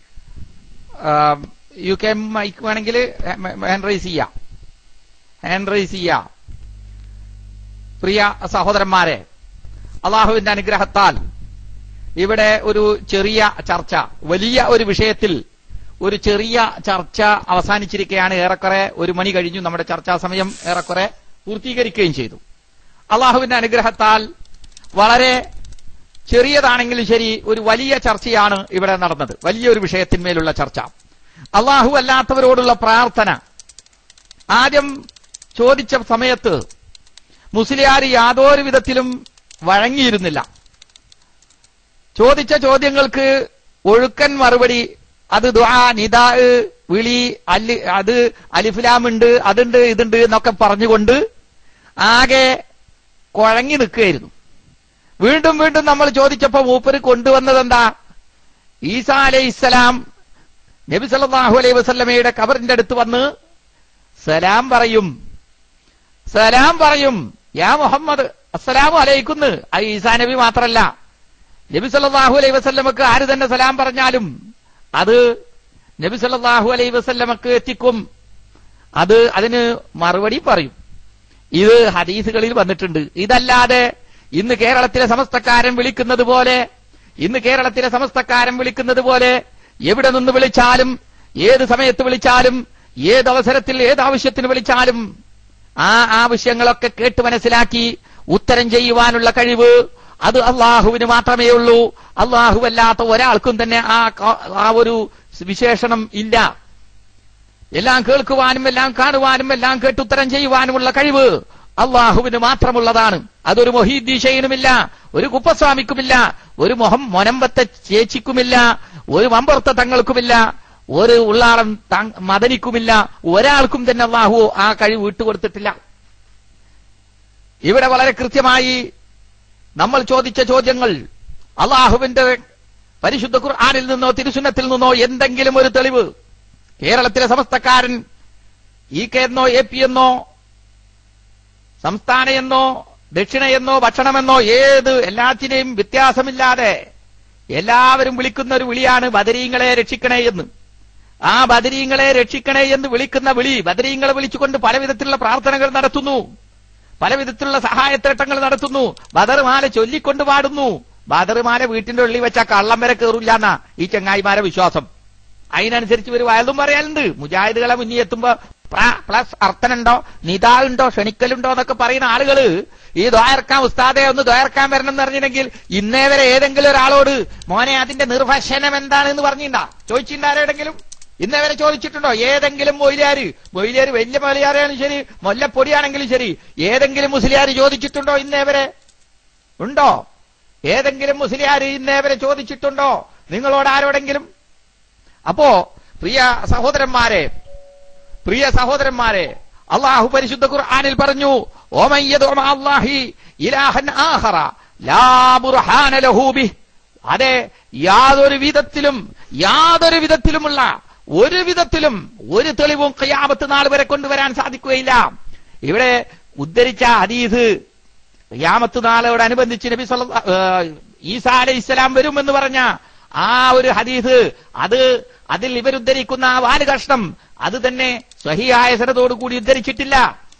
യു കെ മൈക്ക് വേണമെങ്കിൽ ഹാൻഡ് റൈസ് ചെയ്യാം. പ്രിയ സഹോദരന്മാരെ, അള്ളാഹുവിന്റെ അനുഗ്രഹത്താൽ ഇവിടെ ഒരു ചെറിയ ചർച്ച, വലിയ ഒരു വിഷയത്തിൽ ഒരു ചെറിയ ചർച്ച അവസാനിച്ചിരിക്കുകയാണ്. ഏറെക്കുറെ 1 മണി കഴിഞ്ഞു. നമ്മുടെ ചർച്ചാ സമയം ഏറെക്കുറെ പൂർത്തീകരിക്കുകയും ചെയ്തു. അള്ളാഹുവിന്റെ അനുഗ്രഹത്താൽ വളരെ ചെറിയതാണെങ്കിലും ശരി ഒരു വലിയ ചർച്ചയാണ് ഇവിടെ നടന്നത്. വലിയൊരു വിഷയത്തിന്മേലുള്ള ചർച്ച. അള്ളാഹു അല്ലാത്തവരോടുള്ള പ്രാർത്ഥന ആദ്യം ചോദിച്ച സമയത്ത് മുസ്ലിയാർ യാതൊരു വിധത്തിലും വഴങ്ങിയിരുന്നില്ല. ചോദിച്ച ചോദ്യങ്ങൾക്ക് ഒഴുക്കൻ മറുപടി, അത് ദുആ, നിദാ, വിളി, അത് അലിഫ്ലാമുണ്ട്, അതുണ്ട്, ഇതുണ്ട് എന്നൊക്കെ പറഞ്ഞുകൊണ്ട് ആകെ കുഴങ്ങി നിൽക്കുകയായിരുന്നു. വീണ്ടും നമ്മൾ ചോദിച്ചപ്പോ മൂപ്പര് കൊണ്ടുവന്നത് എന്താ? ഈസാ അലൈഹിസ്സലാം നബി സല്ലല്ലാഹു അലൈഹി വസല്ലമയുടെ ഖബറിന്റെ അടുത്ത് വന്ന് സലാം പറയും, യാ മുഹമ്മദ് അസ്സലാമു അലൈക്കുന്ന്. അത് ഈസാ നബി മാത്രല്ല, നബി സല്ലല്ലാഹു അലൈഹി വസല്ലമക്ക് ആര് തന്നെ സലാം പറഞ്ഞാലും അത് നബി സല്ലല്ലാഹു അലൈഹി വസല്ലമക്ക് എത്തിക്കും. അതിന് മറുപടി പറയും. ഇത് ഹദീസുകളിൽ വന്നിട്ടുണ്ട്. ഇതല്ലാതെ ഇന്ന് കേരളത്തിലെ സമസ്തക്കാരൻ വിളിക്കുന്നത് പോലെ എവിടെ നിന്ന് വിളിച്ചാലും, ഏത് സമയത്ത് വിളിച്ചാലും, ഏത് അവസരത്തിൽ, ഏത് ആവശ്യത്തിന് വിളിച്ചാലും ആ ആവശ്യങ്ങളൊക്കെ കേട്ട് മനസ്സിലാക്കി ഉത്തരം ചെയ്യുവാനുള്ള കഴിവ് അത് അള്ളാഹുവിന് മാത്രമേ ഉള്ളൂ. അല്ലാത്ത ഒരാൾക്കും തന്നെ ആ ഒരു വിശേഷണം ഇല്ല. എല്ലാം കേൾക്കുവാനും എല്ലാം കാണുവാനും എല്ലാം കേട്ടുത്തരം ചെയ്യുവാനുമുള്ള കഴിവ് അള്ളാഹുവിന് മാത്രമുള്ളതാണ്. അതൊരു മൊഹീദ്ദീശയിനുമില്ല, ഒരു കുപ്പസ്വാമിക്കുമില്ല, ഒരു മൊനമ്പത്തെ ചേച്ചിക്കുമില്ല, ഒരു മമ്പർത്ത തങ്ങൾക്കുമില്ല, ഒരു ഉള്ളാളം മദനിക്കുമില്ല. ഒരാൾക്കും തന്നെ അള്ളാഹു ആ കഴിവ് വിട്ടുകൊടുത്തിട്ടില്ല. ഇവിടെ വളരെ കൃത്യമായി നമ്മൾ ചോദിച്ച ചോദ്യങ്ങൾ അള്ളാഹുവിന്റെ പരിശുദ്ധ ഖുർആനിൽ നിന്നോ തിരുസുന്നത്തിൽ നിന്നോ എന്തെങ്കിലും ഒരു തെളിവ് കേരളത്തിലെ സമസ്തക്കാരൻ EK എന്നോ AP എന്നോ സംസ്ഥാന എന്നോ ദക്ഷിണ എന്നോ ഭക്ഷണമെന്നോ എല്ലാത്തിനെയും വ്യത്യാസമില്ലാതെ എല്ലാവരും വിളിക്കുന്ന ഒരു വിളിയാണ് ബദരീങ്ങളെ രക്ഷിക്കണേ എന്ന്. ആ ബദരീങ്ങളെ രക്ഷിക്കണേ എന്ന് വിളിക്കുന്ന വിളി, ബദരീങ്ങളെ വിളിച്ചുകൊണ്ട് പലവിധത്തിലുള്ള പ്രാർത്ഥനകൾ നടത്തുന്നു, പലവിധത്തിലുള്ള സഹായത്തേട്ടങ്ങൾ നടത്തുന്നു, ബദർമാല ചൊല്ലിക്കൊണ്ട് പാടുന്നു. ബദർമാല വീട്ടിന്റെ ഉള്ളിൽ വെച്ചാൽ കള്ളം വരെ കയറില്ലാന്നാ ഈ ചങ്ങായിമാരെ വിശ്വാസം. അതിനനുസരിച്ച് ഒരു വയലും പറയാനുണ്ട്. മുജാഹിദുകളെ മുന്നിൽ എത്തുമ്പോ പ്ലസ് അർത്ഥനുണ്ടോ, നിതാളുണ്ടോ, ക്ഷണിക്കലുണ്ടോ എന്നൊക്കെ പറയുന്ന ആളുകള് ഈ ദ്വായർക്കാൻ ഉസ്താദെ ഒന്ന് ദ്വായർക്കാൻ വരണം എന്ന് പറഞ്ഞിട്ടുണ്ടെങ്കിൽ ഇന്നേ വരെ ഏതെങ്കിലും ഒരാളോട് മോനെ അതിന്റെ നിർവചനം എന്താണെന്ന് പറഞ്ഞിട്ടുണ്ടാ? ചോദിച്ചിട്ടുണ്ടാരെങ്കിലും? ഇന്നേ വരെ ചോദിച്ചിട്ടുണ്ടോ? ഏതെങ്കിലും മൊയ്ലിയാര് വലിയ മൊയ്ലിയാരാണെങ്കിലും ശരി, മൊല്ലപ്പൊടിയാണെങ്കിലും ശരി, ഏതെങ്കിലും മുസ്ലിയാര് ചോദിച്ചിട്ടുണ്ടോ? ഇന്നേ വരെ ഉണ്ടോ? ഏതെങ്കിലും മുസ്ലിയാര് ഇന്നേ വരെ ചോദിച്ചിട്ടുണ്ടോ നിങ്ങളോട് ആരോടെങ്കിലും? അപ്പോ പ്രിയ സഹോദരന്മാരെ അള്ളാഹു പരിശുദ്ധ ഖുർആനിൽ പറഞ്ഞു, അതെ, യാതൊരു വിധത്തിലുമുള്ള ഒരു തെളിവും ഖിയാമത്ത് നാൾ വരെ കൊണ്ടുവരാൻ സാധിക്കുകയില്ല. ഇവിടെ ഉദ്ധരിച്ച ഹദീസ് ഖിയാമത്ത് നാളോടനുബന്ധിച്ച് നബി ഈസാ അലൈഹിസ്സലാം വരുമെന്ന് പറഞ്ഞ ആ ഒരു ഹദീസ്, അതിൽ ഇവരുദ്ധരിക്കുന്ന ആ വാല് കഷ്ണം അത് തന്നെ സ്വഹീഹായ സനദോടുകൂടി ഉദ്ധരിച്ചിട്ടില്ല.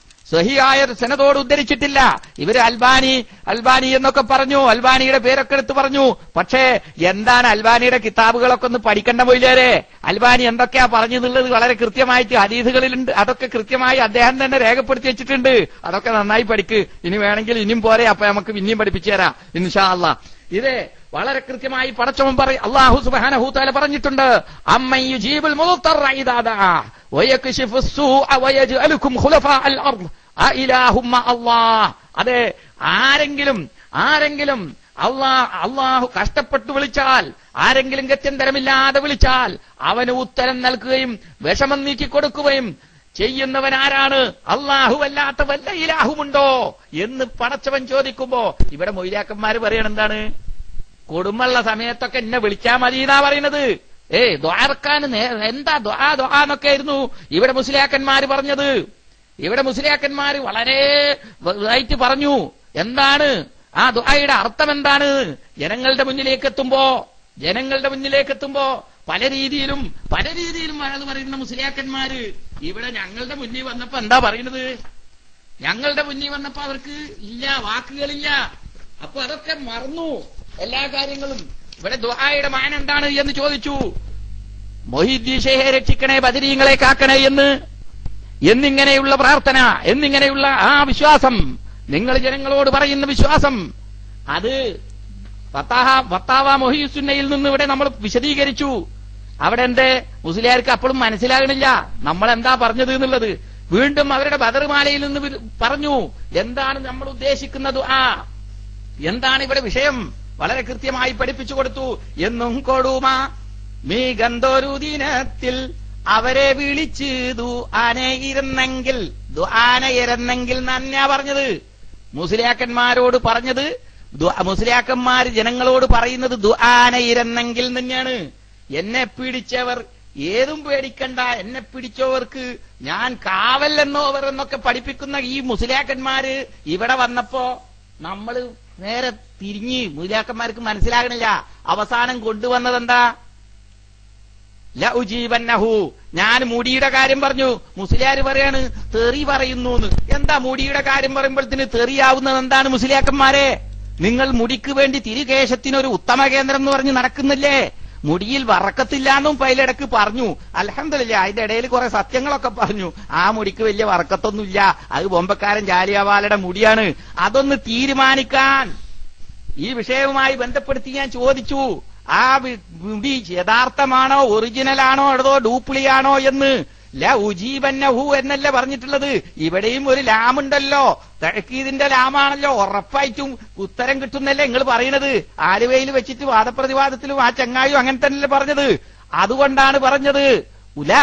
ഇവര് അൽബാനി എന്നൊക്കെ പറഞ്ഞു, അൽബാനിയുടെ പേരൊക്കെ എടുത്ത് പറഞ്ഞു. പക്ഷേ എന്താണ് അൽബാനിയുടെ കിതാബുകളൊക്കെ ഒന്ന് പഠിക്കേണ്ട പോയില്ലേ? അൽബാനി എന്തൊക്കെയാ പറഞ്ഞെന്നുള്ളത് വളരെ കൃത്യമായിട്ട് ഹദീസുകളിലുണ്ട്. അതൊക്കെ കൃത്യമായി അദ്ദേഹം തന്നെ രേഖപ്പെടുത്തി വെച്ചിട്ടുണ്ട്. അതൊക്കെ നന്നായി പഠിക്ക്. ഇനി വേണമെങ്കിൽ ഇനിയും പോരെ, അപ്പൊ നമുക്ക് പിന്നെയും പഠിപ്പിച്ചു തരാം ഇൻഷാ അല്ലാഹ്. ഇത് വളരെ കൃത്യമായി പടച്ചവൻ അല്ലാഹു സുബ്ഹാനഹു തആല പറഞ്ഞിട്ടുണ്ട്, അമ്മൻ യുജീബുൽ മുദ്തറ ഇദാ ദഅ വയക്ശിഫുസ് സൂഅ വയജ്അലുകും ഖുലഫാഅൽ അർദ് അഇലാഹും അല്ലാഹ്. അതെ, ആരെങ്കിലും അള്ളാഹു കഷ്ടപ്പെട്ടു വിളിച്ചാൽ, ആരെങ്കിലും ഗത്യന്തരമില്ലാതെ വിളിച്ചാൽ അവന് ഉത്തരം നൽകുകയും വിഷമം നീക്കി കൊടുക്കുകയും ചെയ്യുന്നവൻ ആരാണ്? അള്ളാഹു അല്ലാത്ത വല്ല ഇലാഹുമുണ്ടോ എന്ന് പടച്ചവൻ ചോദിക്കുമ്പോ ഇവിടെ മൊയ്ലാക്കന്മാര് പറയണ എന്താണ്? കൊടുമുള്ള സമയത്തൊക്കെ എന്നെ വിളിച്ചാ മതി എന്നാ പറയുന്നത്. ദ്വാരക്കാൻ എന്താ ദ്വാ എന്നൊക്കെ ആയിരുന്നു ഇവിടെ മുസ്ലിയാക്കന്മാര് പറഞ്ഞത്. ഇവിടെ മുസ്ലിയാക്കന്മാര് വളരെ ഇതായിട്ട് പറഞ്ഞു എന്താണ് ആ ദുആയുടെ അർത്ഥം എന്താണ്. ജനങ്ങളുടെ മുന്നിലേക്ക് എത്തുമ്പോ പല രീതിയിലും അത് പറയുന്ന മുസ്ലിയാക്കന്മാര് ഇവിടെ ഞങ്ങളുടെ മുന്നിൽ വന്നപ്പോ എന്താ പറയുന്നത്? ഞങ്ങളുടെ മുന്നിൽ വന്നപ്പോ അവർക്ക് വാക്കുകളില്ല. അപ്പൊ അതൊക്കെ മറന്നു എല്ലാ കാര്യങ്ങളും. ഇവിടെ ദുആയുടെ മാന എന്താണ് എന്ന് ചോദിച്ചു. മൊഹീദ്ദീശയെ രക്ഷിക്കണേ, ബദരീങ്ങളെ കാക്കണേ എന്നിങ്ങനെയുള്ള പ്രാർത്ഥന, എന്നിങ്ങനെയുള്ള ആ വിശ്വാസം, നിങ്ങൾ ജനങ്ങളോട് പറയുന്ന വിശ്വാസം, അത് ഫത്താവ മൊഹീസുന്നയിൽ നിന്ന് ഇവിടെ നമ്മൾ വിശദീകരിച്ചു. അവിടെ എന്റെ മുസ്ലിയാർക്ക് അപ്പോഴും മനസ്സിലാകണില്ല നമ്മൾ എന്താ പറഞ്ഞത് എന്നുള്ളത്. വീണ്ടും അവരുടെ ബദർമാലയിൽ നിന്ന് പറഞ്ഞു എന്താണ് നമ്മൾ ഉദ്ദേശിക്കുന്നത്, എന്താണ് ഇവിടെ വിഷയം വളരെ കൃത്യമായി പഠിപ്പിച്ചു കൊടുത്തു. എന്നും കൊടുമ മീ ഗന്ധോരു ദിനത്തിൽ അവരെ വിളിച്ച് ദുആനയിരുന്നെങ്കിൽ നന്നാ പറഞ്ഞത്. മുസ്ലിയാക്കന്മാരോട് പറഞ്ഞത്, മുസ്ലിയാക്കന്മാർ ജനങ്ങളോട് പറയുന്നത് ദുആനയിരുന്നെങ്കിൽ തന്നെയാണ്. എന്നെ പിടിച്ചവർ ഏതും പേടിക്കണ്ട, എന്നെ പിടിച്ചവർക്ക് ഞാൻ കാവല്ലെന്നോവർ എന്നൊക്കെ പഠിപ്പിക്കുന്ന ഈ മുസ്ലിയാക്കന്മാര് ഇവിടെ വന്നപ്പോ നമ്മൾ നേരെ തിരിഞ്ഞ് മുസ്ലിയാക്കന്മാർക്ക് മനസ്സിലാകണില്ല. അവസാനം കൊണ്ടുവന്നതെന്താ? ലഉജീബന്നഹു, ഞാൻ മുടിയുടെ കാര്യം പറഞ്ഞു. മുസ്ലിയാർ പറയാണ് തെറി പറയുന്നു. എന്താ മുടിയുടെ കാര്യം പറയുമ്പോഴത്തിന് തെറിയാവുന്നത് എന്താണ്? മുസ്ലിയാക്കന്മാരെ, നിങ്ങൾ മുടിക്ക് വേണ്ടി തിരുകേശത്തിനൊരു ഉത്തമ കേന്ദ്രം എന്ന് പറഞ്ഞ് നടക്കുന്നില്ലേ? മുടിയിൽ വറക്കത്തില്ലാന്നും പൈലിടക്ക് പറഞ്ഞു. അൽഹംദുലില്ലാ, അതിന്റെ ഇടയിൽ കുറെ സത്യങ്ങളൊക്കെ പറഞ്ഞു. ആ മുടിക്ക് വലിയ വറക്കത്തൊന്നുമില്ല, അത് ബൊമ്പക്കാരൻ ജാലിയവാലയുടെ മുടിയാണ്. അതൊന്ന് തീരുമാനിക്കാൻ ഈ വിഷയവുമായി ബന്ധപ്പെടുത്തി ഞാൻ ചോദിച്ചു, ആ മുടി യഥാർത്ഥമാണോ ഒറിജിനലാണോ അതോ ഡ്യൂപ്ലിയാണോ എന്ന്. ല ഉജീബന്നഹു എന്നല്ലേ പറഞ്ഞിട്ടുള്ളത്. ഇവിടെയും ഒരു ലാമുണ്ടല്ലോ, തഴക്കീതിന്റെ ലാമാണല്ലോ, ഉറപ്പായിട്ടും ഉത്തരം കിട്ടുന്നല്ലേ നിങ്ങൾ പറയുന്നത്. ആലുവയിൽ വെച്ചിട്ട് വാദപ്രതിവാദത്തിലും ആ ചങ്ങായും അങ്ങനെ തന്നെയല്ലേ പറഞ്ഞത്. അതുകൊണ്ടാണ് പറഞ്ഞത് ല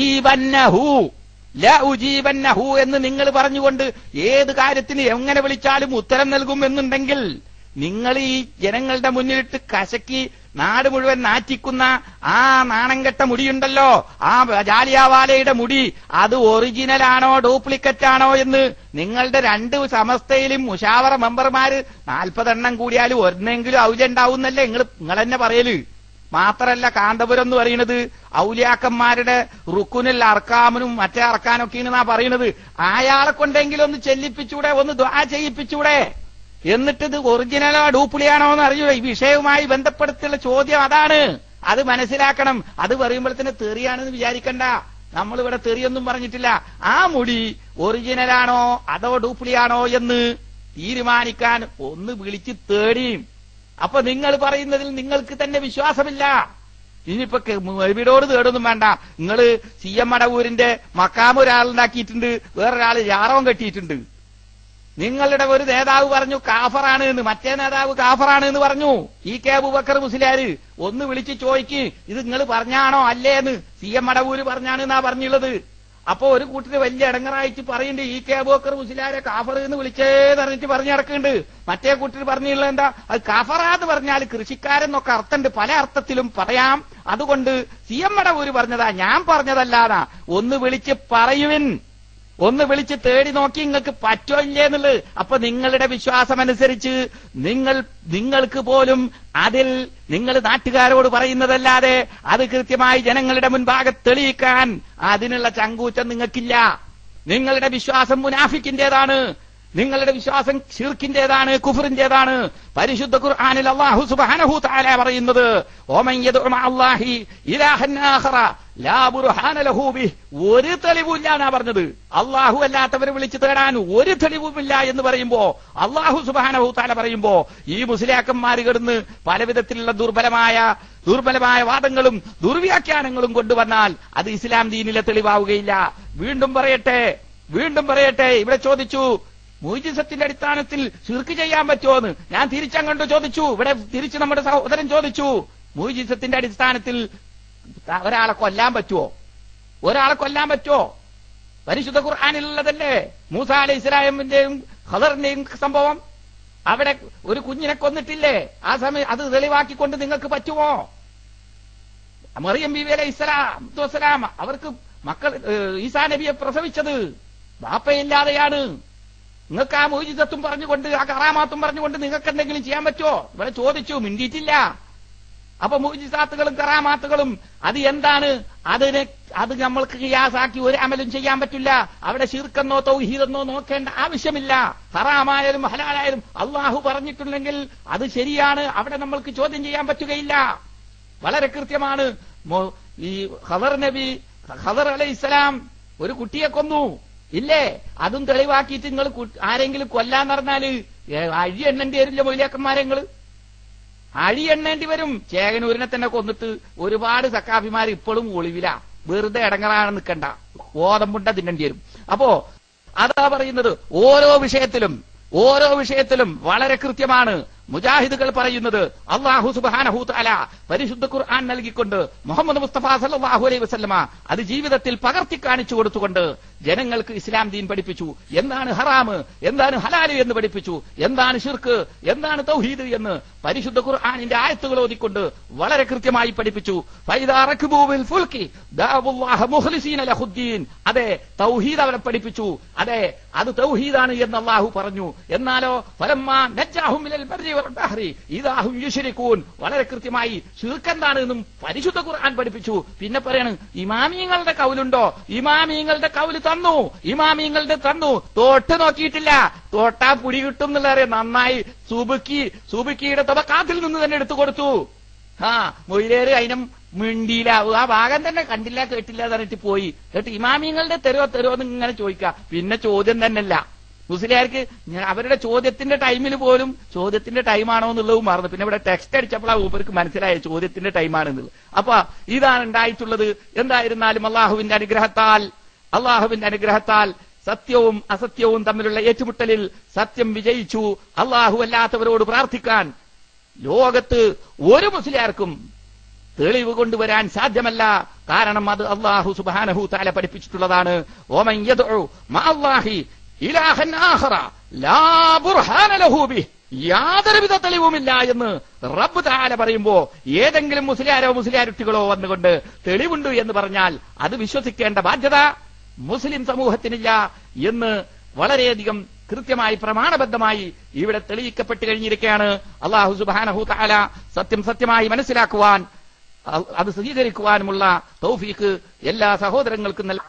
ഉജീബന്നഹു എന്ന് നിങ്ങൾ പറഞ്ഞുകൊണ്ട് ഏത് കാര്യത്തിന് എങ്ങനെ വിളിച്ചാലും ഉത്തരം നൽകും എന്നുണ്ടെങ്കിൽ നിങ്ങൾ ഈ ജനങ്ങളുടെ മുന്നിലിട്ട് കശക്കി നാട് മുഴുവൻ നാറ്റിക്കുന്ന ആ നാണംകെട്ട മുടിയുണ്ടല്ലോ, ആ ജാലിയാവാലയുടെ മുടി, അത് ഒറിജിനലാണോ ഡ്യൂപ്ലിക്കറ്റ് ആണോ എന്ന് നിങ്ങളുടെ രണ്ട് സമസ്തയിലും മുഷാവറ മെമ്പർമാര് 40 എണ്ണം കൂടിയാലും ഒരെണ്ണെങ്കിലും ഔലുണ്ടാവുന്നല്ലേ നിങ്ങൾ തന്നെ പറയല്. മാത്രല്ല കാന്തപുരം എന്ന് പറയുന്നത് ഔലിയാക്കന്മാരുടെ റുക്കുനിൽ അർക്കാമനും മറ്റേ അർക്കാനൊക്കെയാണ് പറയുന്നത്. അയാളെ കൊണ്ടെങ്കിലും ഒന്ന് ചെല്ലിപ്പിച്ചൂടെ, ഒന്ന് ദുആ ചെയ്യിപ്പിച്ചൂടെ? എന്നിട്ട് ഇത് ഒറിജിനലോ ഡ്യൂപ്ലിയാണോ എന്ന് അറിയൂ. ഈ വിഷയവുമായി ബന്ധപ്പെടുത്തിയുള്ള ചോദ്യം അതാണ്. അത് മനസ്സിലാക്കണം. അത് പറയുമ്പോഴത്തേന് തെറിയാണെന്ന് വിചാരിക്കണ്ട. നമ്മളിവിടെ തെറിയൊന്നും പറഞ്ഞിട്ടില്ല. ആ മുടി ഒറിജിനലാണോ അതോ ഡ്യൂപ്ലിയാണോ എന്ന് തീരുമാനിക്കാൻ ഒന്ന് വിളിച്ച് തേടിയും. അപ്പൊ നിങ്ങൾ പറയുന്നതിൽ നിങ്ങൾക്ക് തന്നെ വിശ്വാസമില്ല. ഇനിയിപ്പോ മൊയ്ബിയോട് തേടൊന്നും വേണ്ട. നിങ്ങൾ CM മടവൂരിന്റെ മക്കാമ് ഒരാളുണ്ടാക്കിയിട്ടുണ്ട്, വേറൊരാള് ജാറവും കെട്ടിയിട്ടുണ്ട്. നിങ്ങളുടെ ഒരു നേതാവ് പറഞ്ഞു കാഫറാണ് എന്ന്, മറ്റേ നേതാവ് കാഫറാണ് എന്ന് പറഞ്ഞു. കെ അബൂബക്കർ മുസ്ലിയാര് ഒന്ന് വിളിച്ച് ചോദിക്ക്, ഇത് നിങ്ങൾ പറഞ്ഞാണോ അല്ലേന്ന്. CM മടവൂര് പറഞ്ഞാണ് എന്നാ പറഞ്ഞുള്ളത്. അപ്പൊ ഒരു കൂട്ടര് വലിയ ഇടങ്ങറായിട്ട് പറയുന്നുണ്ട് കെ അബൂബക്കർ മുസ്ലിയാരെ കാഫർ എന്ന് വിളിച്ചേന്നറിഞ്ഞിട്ട് പറഞ്ഞു നടക്കുന്നുണ്ട്. മറ്റേ കൂട്ടര് പറഞ്ഞുള്ളത് എന്താ, അത് കാഫറാന്ന് പറഞ്ഞാൽ കൃഷിക്കാരെന്നൊക്കെ അർത്ഥമുണ്ട്, പല അർത്ഥത്തിലും പറയാം. അതുകൊണ്ട് CM മടവൂര് പറഞ്ഞതാ, ഞാൻ പറഞ്ഞതല്ലാതാ. ഒന്ന് വിളിച്ച് പറയുവിൻ, ഒന്ന് വിളിച്ച് തേടി നോക്കി നിങ്ങൾക്ക് പറ്റോ ഇല്ലേ എന്നുള്ളത്. അപ്പൊ നിങ്ങളുടെ വിശ്വാസമനുസരിച്ച് നിങ്ങൾക്ക് പോലും അതിൽ നിങ്ങൾ നാട്ടുകാരോട് പറയുന്നതല്ലാതെ അത് കൃത്യമായി ജനങ്ങളുടെ മുൻപാകെ തെളിയിക്കാൻ അതിനുള്ള ചങ്കൂറ്റം നിങ്ങൾക്കില്ല. നിങ്ങളുടെ വിശ്വാസം മുനാഫിക്കിന്റേതാണ്, നിങ്ങളുടെ വിശ്വാസം ശിർക്കിന്റേതാണ്, കുഫറിന്റേതാണ്. പരിശുദ്ധ ഖുർആനിൽ അല്ലാഹു സുബ്ഹാനഹു തആല പറയുന്നത് ഓമൻ യദ്ഉ മഅല്ലാഹി ഇലാഹൻ ആഖറ ലാ ബുർഹാന ലഹു ബിഹി, ഒരു തെളിവുമില്ല എന്നാ പറഞ്ഞത്. അല്ലാഹു അല്ലാത്തവരെ വിളിച്ചു തേടാൻ ഒരു തെളിവുമില്ല എന്ന് പറയുമ്പോ, അല്ലാഹു സുബ്ഹാനഹു തആല പറയുമ്പോ ഈ മുസ്ലിയാക്കന്മാര് കിടന്ന് പലവിധത്തിലുള്ള ദുർബലമായ വാദങ്ങളും ദുർവ്യാഖ്യാനങ്ങളും കൊണ്ടുവന്നാൽ അത് ഇസ്ലാം ദീനിലെ തെളിവാവുകയില്ല. വീണ്ടും പറയട്ടെ, ഇവിടെ ചോദിച്ചു മുഅ്ജിസത്തിന്റെ അടിസ്ഥാനത്തിൽ ശിർക്ക് ചെയ്യാൻ പറ്റുമോന്ന്. ഞാൻ തിരിച്ചങ്ങോട്ട് ചോദിച്ചു, ഇവിടെ തിരിച്ച് നമ്മുടെ സഹോദരൻ ചോദിച്ചു, മുഅ്ജിസത്തിന്റെ അടിസ്ഥാനത്തിൽ ഒരാളെ കൊല്ലാൻ പറ്റുമോ? പരിശുദ്ധ ഖുർആനിലുള്ളതല്ലേ മൂസാ അലൈഹിസ്സലാമിന്റെയും ഖദറിന്റെയും സംഭവം. അവിടെ ഒരു കുഞ്ഞിനെ കൊന്നിട്ടില്ലേ? ആ സമയം അത് തെളിവാക്കിക്കൊണ്ട് നിങ്ങൾക്ക് പറ്റുമോ? മറിയം ബീവി അലൈഹിസ്സലാം അവർക്ക് മക്കൾ ഈസാ നബിയെ പ്രസവിച്ചത് ബാപ്പയില്ലാതെയാണ്. നിങ്ങൾക്ക് ആ മുഅ്ജിസത്തും പറഞ്ഞുകൊണ്ട് ആ കറാമാത്തും പറഞ്ഞുകൊണ്ട് നിങ്ങൾക്ക് എന്തെങ്കിലും ചെയ്യാൻ പറ്റുമോ? ഇവിടെ ചോദിച്ചു, മിണ്ടിയിട്ടില്ല. അപ്പൊ മുഅ്ജിസാത്തുകളും കറാമാത്തുകളും അത് എന്താണ്? അത് നമ്മൾക്ക് ഖിയാസാക്കി ഒരു അമലും ചെയ്യാൻ പറ്റില്ല. അവിടെ ശിർക്കെന്നോ തൗഹീദെന്നോ നോക്കേണ്ട ആവശ്യമില്ല. ഹറാമായാലും ഹലാലായാലും അള്ളാഹു പറഞ്ഞിട്ടുണ്ടെങ്കിൽ അത് ശരിയാണ്, അവിടെ നമ്മൾക്ക് ചോദ്യം ചെയ്യാൻ പറ്റുകയില്ല. വളരെ കൃത്യമാണ്. ഈ ഖദർ അലൈഹിസ്സലാം ഒരു കുട്ടിയെ കൊന്നു ഇല്ലേ? അതും തെളിവാക്കിയിട്ട് നിങ്ങൾ ആരെങ്കിലും കൊല്ലാന്ന് പറഞ്ഞാല് അഴി എണ്ണേണ്ടി വരില്ല മൊയ്ലിയാക്കന്മാരെ, നിങ്ങൾ അഴി എണ്ണേണ്ടി വരും. ചേകനൂരിനെ തന്നെ കൊന്നിട്ട് ഒരുപാട് സക്കാഫിമാർ ഇപ്പോഴും ഒളിവില. വെറുതെ ഇടങ്ങറാണ് നിൽക്കണ്ട, ഗോതമ്പുണ്ട തിന്നേണ്ടി വരും. അപ്പോ അതാ പറയുന്നത്, ഓരോ വിഷയത്തിലും വളരെ കൃത്യമാണ് മുജാഹിദുകൾ പറയുന്നത്. അല്ലാഹു സുബ്ഹാനഹു തആല പരിശുദ്ധ ഖുർആൻ നൽകിക്കൊണ്ട് മുഹമ്മദ് മുസ്തഫ സല്ലല്ലാഹു അലൈഹി വസല്ലമ അത് ജീവിതത്തിൽ പകർത്തി കാണിച്ചു കൊടുത്തുകൊണ്ട് ജനങ്ങൾക്ക് ഇസ്ലാം ദീൻ പഠിപ്പിച്ചു. എന്താണ് ഹറാമ്, എന്താണ് ഹലാല് എന്ന് പഠിപ്പിച്ചു. എന്താണ് ശിർക്ക്, എന്താണ് തൗഹീദ് എന്ന് പരിശുദ്ധ ഖുർആനിന്റെ ആയത്തുകൾ ഓതിക്കൊണ്ട് വളരെ കൃത്യമായി പഠിപ്പിച്ചു. ഫൈദാ റക്ബൂ ബിൽ ഫുൽകി ദഅവുല്ലാഹ മുഖ്ലിസീന ലഹുദ്ദീൻ, അതെ തൗഹീദ് അവരെ പഠിപ്പിച്ചു. അതെ അത് തൗഹീദാണ് എന്ന് അല്ലാഹു പറഞ്ഞു. എന്നാലോ ഫലമ്മാ നജ്ജാഹും മിനൽ ബർരി വൽ ബഹ്രി ഇദാ ഹും യുശ്രികൂൻ, വളരെ കൃത്യമായി ശിർക്ക് എന്താണ് എന്നും പരിശുദ്ധ ഖുർആൻ പഠിപ്പിച്ചു. പിന്നെ പറയാണ് ഇമാമിയങ്ങളുടെ കൗലുണ്ടോ? ഇമാമിയങ്ങളുടെ കൗല് തന്നു, തോട്ട് നോക്കിയിട്ടില്ല. തോട്ടാ പുടി കിട്ടും എന്നുള്ള നന്നായി സുബുക്കിയുടെ തബക്കാത്തിൽ നിന്ന് തന്നെ എടുത്തു കൊടുത്തു. മൊയ്ലേര് അതിനും മിണ്ടിയില്ല, ആ ഭാഗം തന്നെ കണ്ടില്ല കേട്ടില്ല പറഞ്ഞിട്ട് പോയി. എന്നിട്ട് ഇമാമിയങ്ങളുടെ തരുവോ എന്ന് ഇങ്ങനെ ചോദിക്കുക. പിന്നെ ചോദ്യം തന്നെയല്ല, മുസ്ലിയാർക്ക് അവരുടെ ചോദ്യത്തിന്റെ ടൈമിൽ പോലും ചോദ്യത്തിന്റെ ടൈമാണോ എന്നുള്ളതും മറന്നു. പിന്നെ ഇവിടെ ടെക്സ്റ്റ് അടിച്ചപ്പോഴാണ് ഊപ്പർക്ക് മനസ്സിലായ ചോദ്യത്തിന്റെ ടൈമാണെന്നുള്ളത്. അപ്പൊ ഇതാണ് ഉണ്ടായിട്ടുള്ളത്. എന്തായിരുന്നാലും അള്ളാഹുവിന്റെ അനുഗ്രഹത്താൽ സത്യവും അസത്യവും തമ്മിലുള്ള ഏറ്റുമുട്ടലിൽ സത്യം വിജയിച്ചു. അള്ളാഹു അല്ലാത്തവരോട് പ്രാർത്ഥിക്കാൻ ലോകത്ത് ഒരു മുസ്ലിയാർക്കും തെളിവ് കൊണ്ടുവരാൻ സാധ്യമല്ല. കാരണം അത് അള്ളാഹു സുബ്ഹാനഹു തആല പഠിപ്പിച്ചിട്ടുള്ളതാണ്. വമൻ യദ്ഉ മഅല്ലാഹി ഇലാഹൻ ആഖറ ലാ ബുർഹാന ലഹു ബിഹി, യാതൊരുവിധ തെളിവുമില്ല എന്ന് റബ്ബ് തആല പറയുമ്പോ ഏതെങ്കിലും മുസ്ലിയാരുട്ടികളോ വന്നുകൊണ്ട് തെളിവുണ്ട് എന്ന് പറഞ്ഞാൽ അത് വിശ്വസിക്കേണ്ട ബാധ്യത മുസ്ലിം സമൂഹത്തിനില്ല എന്ന് വളരെയധികം കൃത്യമായി പ്രമാണബദ്ധമായി ഇവിടെ തെളിയിക്കപ്പെട്ട് കഴിഞ്ഞിരിക്കുകയാണ്. അല്ലാഹു സുബ്ഹാനഹു തആല സത്യം സത്യമായി മനസ്സിലാക്കുവാൻ അത് സ്വീകരിക്കുവാനുമുള്ള തൗഫീഖ് എല്ലാ സഹോദരങ്ങൾക്കും നൽകി.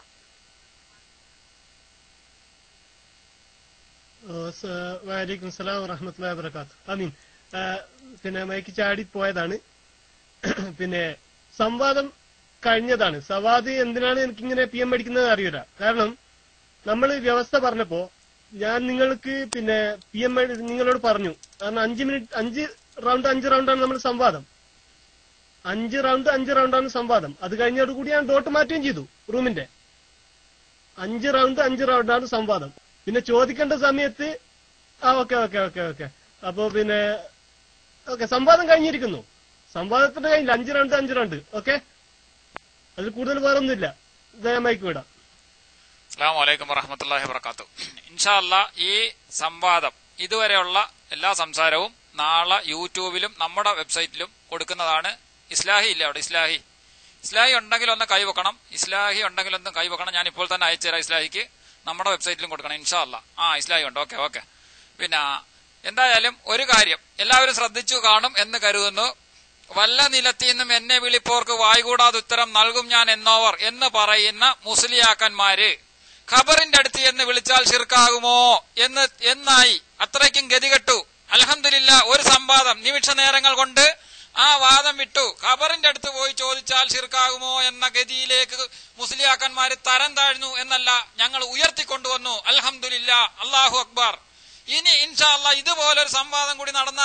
വലൈക്കും സലാം വറഹ്മത്തുള്ളാഹി വബറകാതുഹു. ആമീൻ. പിന്നെ മൈക്ക് ചാടി പോയതാണ്. പിന്നെ സംവാദം കഴിഞ്ഞതാണ്. സവാദ് എന്തിനാണ് എനിക്കിങ്ങനെ PM അടിക്കുന്നത് അറിയില്ല. കാരണം നമ്മൾ വ്യവസ്ഥ പറഞ്ഞപ്പോ ഞാൻ നിങ്ങൾക്ക് പിന്നെ PM നിങ്ങളോട് പറഞ്ഞു. കാരണം 5 റൗണ്ടാണ് നമ്മൾ സംവാദം. 5 റൗണ്ടാണ് സംവാദം. അത് കഴിഞ്ഞോടുകൂടി ഞാൻ ഡോട്ട് മാറ്റുകയും ചെയ്തു റൂമിന്റെ. 5 റൗണ്ടാണ് സംവാദം. പിന്നെ ചോദിക്കേണ്ട സമയത്ത് ഓക്കെ. അപ്പോ പിന്നെ സംവാദം കഴിഞ്ഞിരിക്കുന്നു. സംവാദത്തിന്റെ കഴിഞ്ഞില്ല. 5 റൗണ്ട്. ഓക്കെ, അതിൽ കൂടുതൽ വേറൊന്നുമില്ല. മൈക്ക് വിടാം. അസ്സലാമു അലൈക്കും വറഹ്മത്തുള്ളാഹി വബറകാതുഹു. ഇൻഷാ അല്ലാഹ് ഈ സംവാദം ഇതുവരെയുള്ള എല്ലാ സംസാരവും നാളെ യൂട്യൂബിലും നമ്മുടെ വെബ്സൈറ്റിലും കൊടുക്കുന്നതാണ്. ഇസ്ലാഹി ഇല്ല അവിടെ? ഇസ്ലാഹി ഉണ്ടെങ്കിൽ ഒന്ന് കൈവെക്കണം. ഞാൻ ഇപ്പോൾ തന്നെ അയച്ചുതരാം. ഇസ്ലാഹിക്ക് നമ്മുടെ വെബ്സൈറ്റിലും കൊടുക്കണം ഇൻഷാ അല്ലാഹ്. ഇസ്ലാഹി ഉണ്ട്. ഓക്കെ. പിന്നെ എന്തായാലും ഒരു കാര്യം എല്ലാവരും ശ്രദ്ധിച്ചു കാണും എന്ന് കരുതുന്നു. വല്ല നിലത്തിൽ നിന്നും എന്നെ വിളിപ്പോർക്ക് വായ്കൂടാതെ ഉത്തരം നൽകും ഞാൻ എന്നോവർ എന്ന് പറയുന്ന മുസ്ലിയാക്കന്മാര് ഖബറിന്റെ അടുത്ത് എന്ന് വിളിച്ചാൽ ശിർക്കാകുമോ എന്നായി. അത്രയ്ക്കും ഗതികെട്ടു. അൽഹംദുലില്ലാഹ് ഒരു സംവാദം നിമിഷ നേരങ്ങൾ കൊണ്ട് ആ വാദം വിട്ടു. ഖബറിന്റെ അടുത്ത് പോയി ചോദിച്ചാൽ ശിർക്കാകുമോ എന്ന ഗതിയിലേക്ക് മുസ്ലിയാക്കന്മാര് തരം താഴ്ന്നു എന്നല്ല, ഞങ്ങൾ ഉയർത്തിക്കൊണ്ടുവന്നു. അൽഹംദുലില്ലാഹ്, അല്ലാഹു അക്ബർ. ഇനി ഇൻഷാ അല്ലാഹ് ഇതുപോലെ ഒരു സംവാദം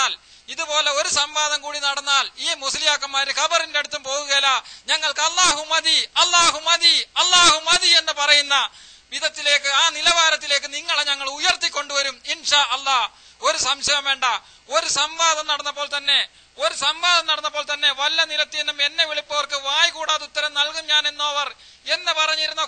കൂടി നടന്നാൽ ഈ മുസ്ലിയാക്കന്മാര് ഖബറിന്റെ അടുത്തും പോകുകയില്ല. ഞങ്ങൾക്ക് അല്ലാഹു മതി എന്ന് പറയുന്ന വിധത്തിലേക്ക്, ആ നിലവാരത്തിലേക്ക് നിങ്ങളെ ഞങ്ങൾ ഉയർത്തിക്കൊണ്ടുവരും ഇൻഷാ അല്ലാഹ്. ഒരു സംശയം വേണ്ട. ഒരു സംവാദം നടന്നപ്പോൾ തന്നെ വല്ല നിലത്തിൽ നിന്നും എന്നെ വിളിപ്പവർക്ക് വായ് കൂടാതെ ഉത്തരം നൽകും ഞാൻ എന്നോവർ എന്ന് പറഞ്ഞിരുന്ന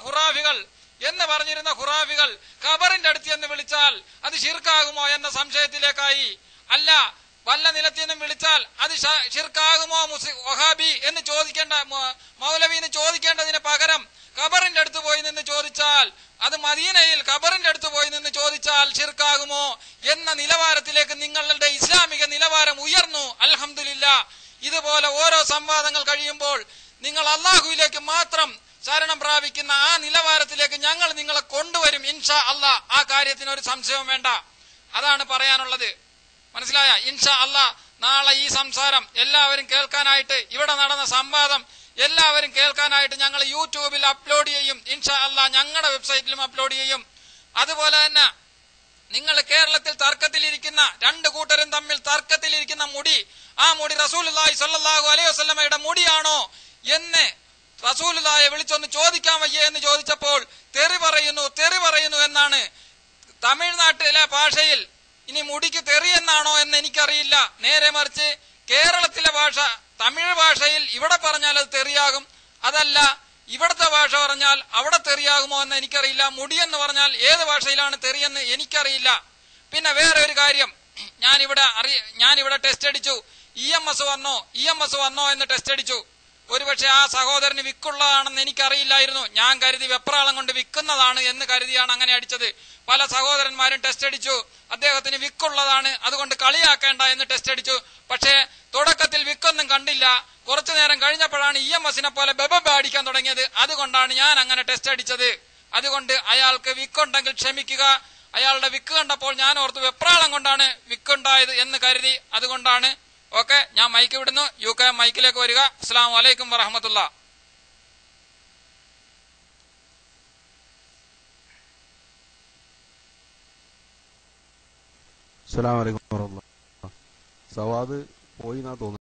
ഖുറാഫികൾ ഖബറിന്റെ അടുത്ത് എന്ന് വിളിച്ചാൽ അത് ശിർക്കാകുമോ എന്ന സംശയത്തിലേക്കായി. അല്ല, വല്ല നിലത്തിൽ നിന്നും വിളിച്ചാൽ അത് ശിർക്കാകുമോ വഹാബി എന്ന് ചോദിക്കേണ്ട, മൗലവിന്ന് ചോദിക്കേണ്ടതിന് പകരം ഖബറിന്റെ അടുത്ത് പോയി നിന്ന് ചോദിച്ചാൽ, അത് മദീനയിൽ ഖബറിന്റെ അടുത്ത് പോയി നിന്ന് ചോദിച്ചാൽ ശിർക്കാകുമോ എന്ന നിലവാരത്തിലേക്ക് നിങ്ങളുടെ ഇസ്ലാമിക നിലവാരം ഉയർന്നു. അൽഹംദുലില്ലാഹ്. ഇതുപോലെ ഓരോ സംവാദങ്ങൾ കഴിയുമ്പോൾ നിങ്ങൾ അല്ലാഹുവിലേക്ക് മാത്രം ശരണം പ്രാപിക്കുന്ന ആ നിലവാരത്തിലേക്ക് ഞങ്ങൾ നിങ്ങളെ കൊണ്ടുവരും ഇൻഷാ അല്ലാഹ്. ആ കാര്യത്തിന് ഒരു സംശയവും വേണ്ട. അതാണ് പറയാനുള്ളത്. മനസ്സിലായ? ഇൻഷാ അല്ലാഹ് നാളെ ഈ സംസാരം എല്ലാവരും കേൾക്കാനായിട്ട്, ഇവിടെ നടന്ന സംവാദം എല്ലാവരും കേൾക്കാനായിട്ട് ഞങ്ങൾ യൂട്യൂബിൽ അപ്ലോഡ് ചെയ്യും ഇൻഷാ അല്ലാഹ്. ഞങ്ങളുടെ വെബ്സൈറ്റിലും അപ്ലോഡ് ചെയ്യും. അതുപോലെ തന്നെ നിങ്ങൾ കേരളത്തിൽ തർക്കത്തിലിരിക്കുന്ന രണ്ട് കൂട്ടരും തമ്മിൽ തർക്കത്തിലിരിക്കുന്ന മുടി, ആ മുടി റസൂലുള്ളാഹി സ്വല്ലല്ലാഹു അലൈഹി വസല്ലമയുടെ മുടിയാണോ എന്ന് റസൂലുള്ളാഹിയെ വിളിച്ചൊന്ന് ചോദിക്കാൻ വയ്യേ എന്ന് ചോദിച്ചപ്പോൾ തെറി പറയുന്നു എന്നാണ് തമിഴ്നാട്ടിലെ ഭാഷയിൽ. ഇനി മുടിക്ക് തെറി എന്നാണോ എന്ന് എനിക്കറിയില്ല. നേരെ മറിച്ച് കേരളത്തിലെ ഭാഷ, തമിഴ് ഭാഷയിൽ ഇവിടെ പറഞ്ഞാൽ അത് തെറിയാകും, അതല്ല ഇവിടുത്തെ ഭാഷ പറഞ്ഞാൽ അവിടെ തെറിയാകുമോ എന്ന് എനിക്കറിയില്ല. മുടിയെന്ന് പറഞ്ഞാൽ ഏത് ഭാഷയിലാണ് തെറിയെന്ന് എനിക്കറിയില്ല. പിന്നെ വേറെ ഒരു കാര്യം, ഞാനിവിടെ ടെസ്റ്റ് അടിച്ചു, EMS വന്നോ എന്ന് ടെസ്റ്റ് അടിച്ചു. ഒരുപക്ഷെ ആ സഹോദരന് വിക്കുള്ളതാണെന്ന് എനിക്കറിയില്ലായിരുന്നു. ഞാൻ കരുതി വെപ്രാളം കൊണ്ട് വിൽക്കുന്നതാണ് എന്ന് കരുതിയാണ് അങ്ങനെ അടിച്ചത്. പല സഹോദരന്മാരും ടെസ്റ്റ് അടിച്ചു, അദ്ദേഹത്തിന് വിക്കുള്ളതാണ്, അതുകൊണ്ട് കളിയാക്കേണ്ട എന്ന് ടെസ്റ്റ് അടിച്ചു. പക്ഷേ തുടക്കത്തിൽ വിക്കൊന്നും കണ്ടില്ല. കുറച്ചു നേരം കഴിഞ്ഞപ്പോഴാണ് EMSനെ പോലെ ബെബബ അടിക്കാൻ തുടങ്ങിയത്. അതുകൊണ്ടാണ് ഞാൻ അങ്ങനെ ടെസ്റ്റ് അടിച്ചത്. അതുകൊണ്ട് അയാൾക്ക് വിക്കുണ്ടെങ്കിൽ ക്ഷമിക്കുക. അയാളുടെ വിക്ക് കണ്ടപ്പോൾ ഞാൻ ഓർത്തു വെപ്രാളം കൊണ്ടാണ് വിക്കുണ്ടായത് എന്ന് കരുതി. അതുകൊണ്ടാണ്. ഓക്കെ, ഞാൻ മൈക്ക് വിടുന്നു. UK മൈക്കിലേക്ക് വരിക. അസ്സലാമു അലൈക്കും വറഹ്മത്തുള്ളാഹി. അസ്സലാമു അലൈക്കും വറഹ്മത്തുള്ളാഹി. സവാദ് പോയി എന്നാ തോന്നുന്നു.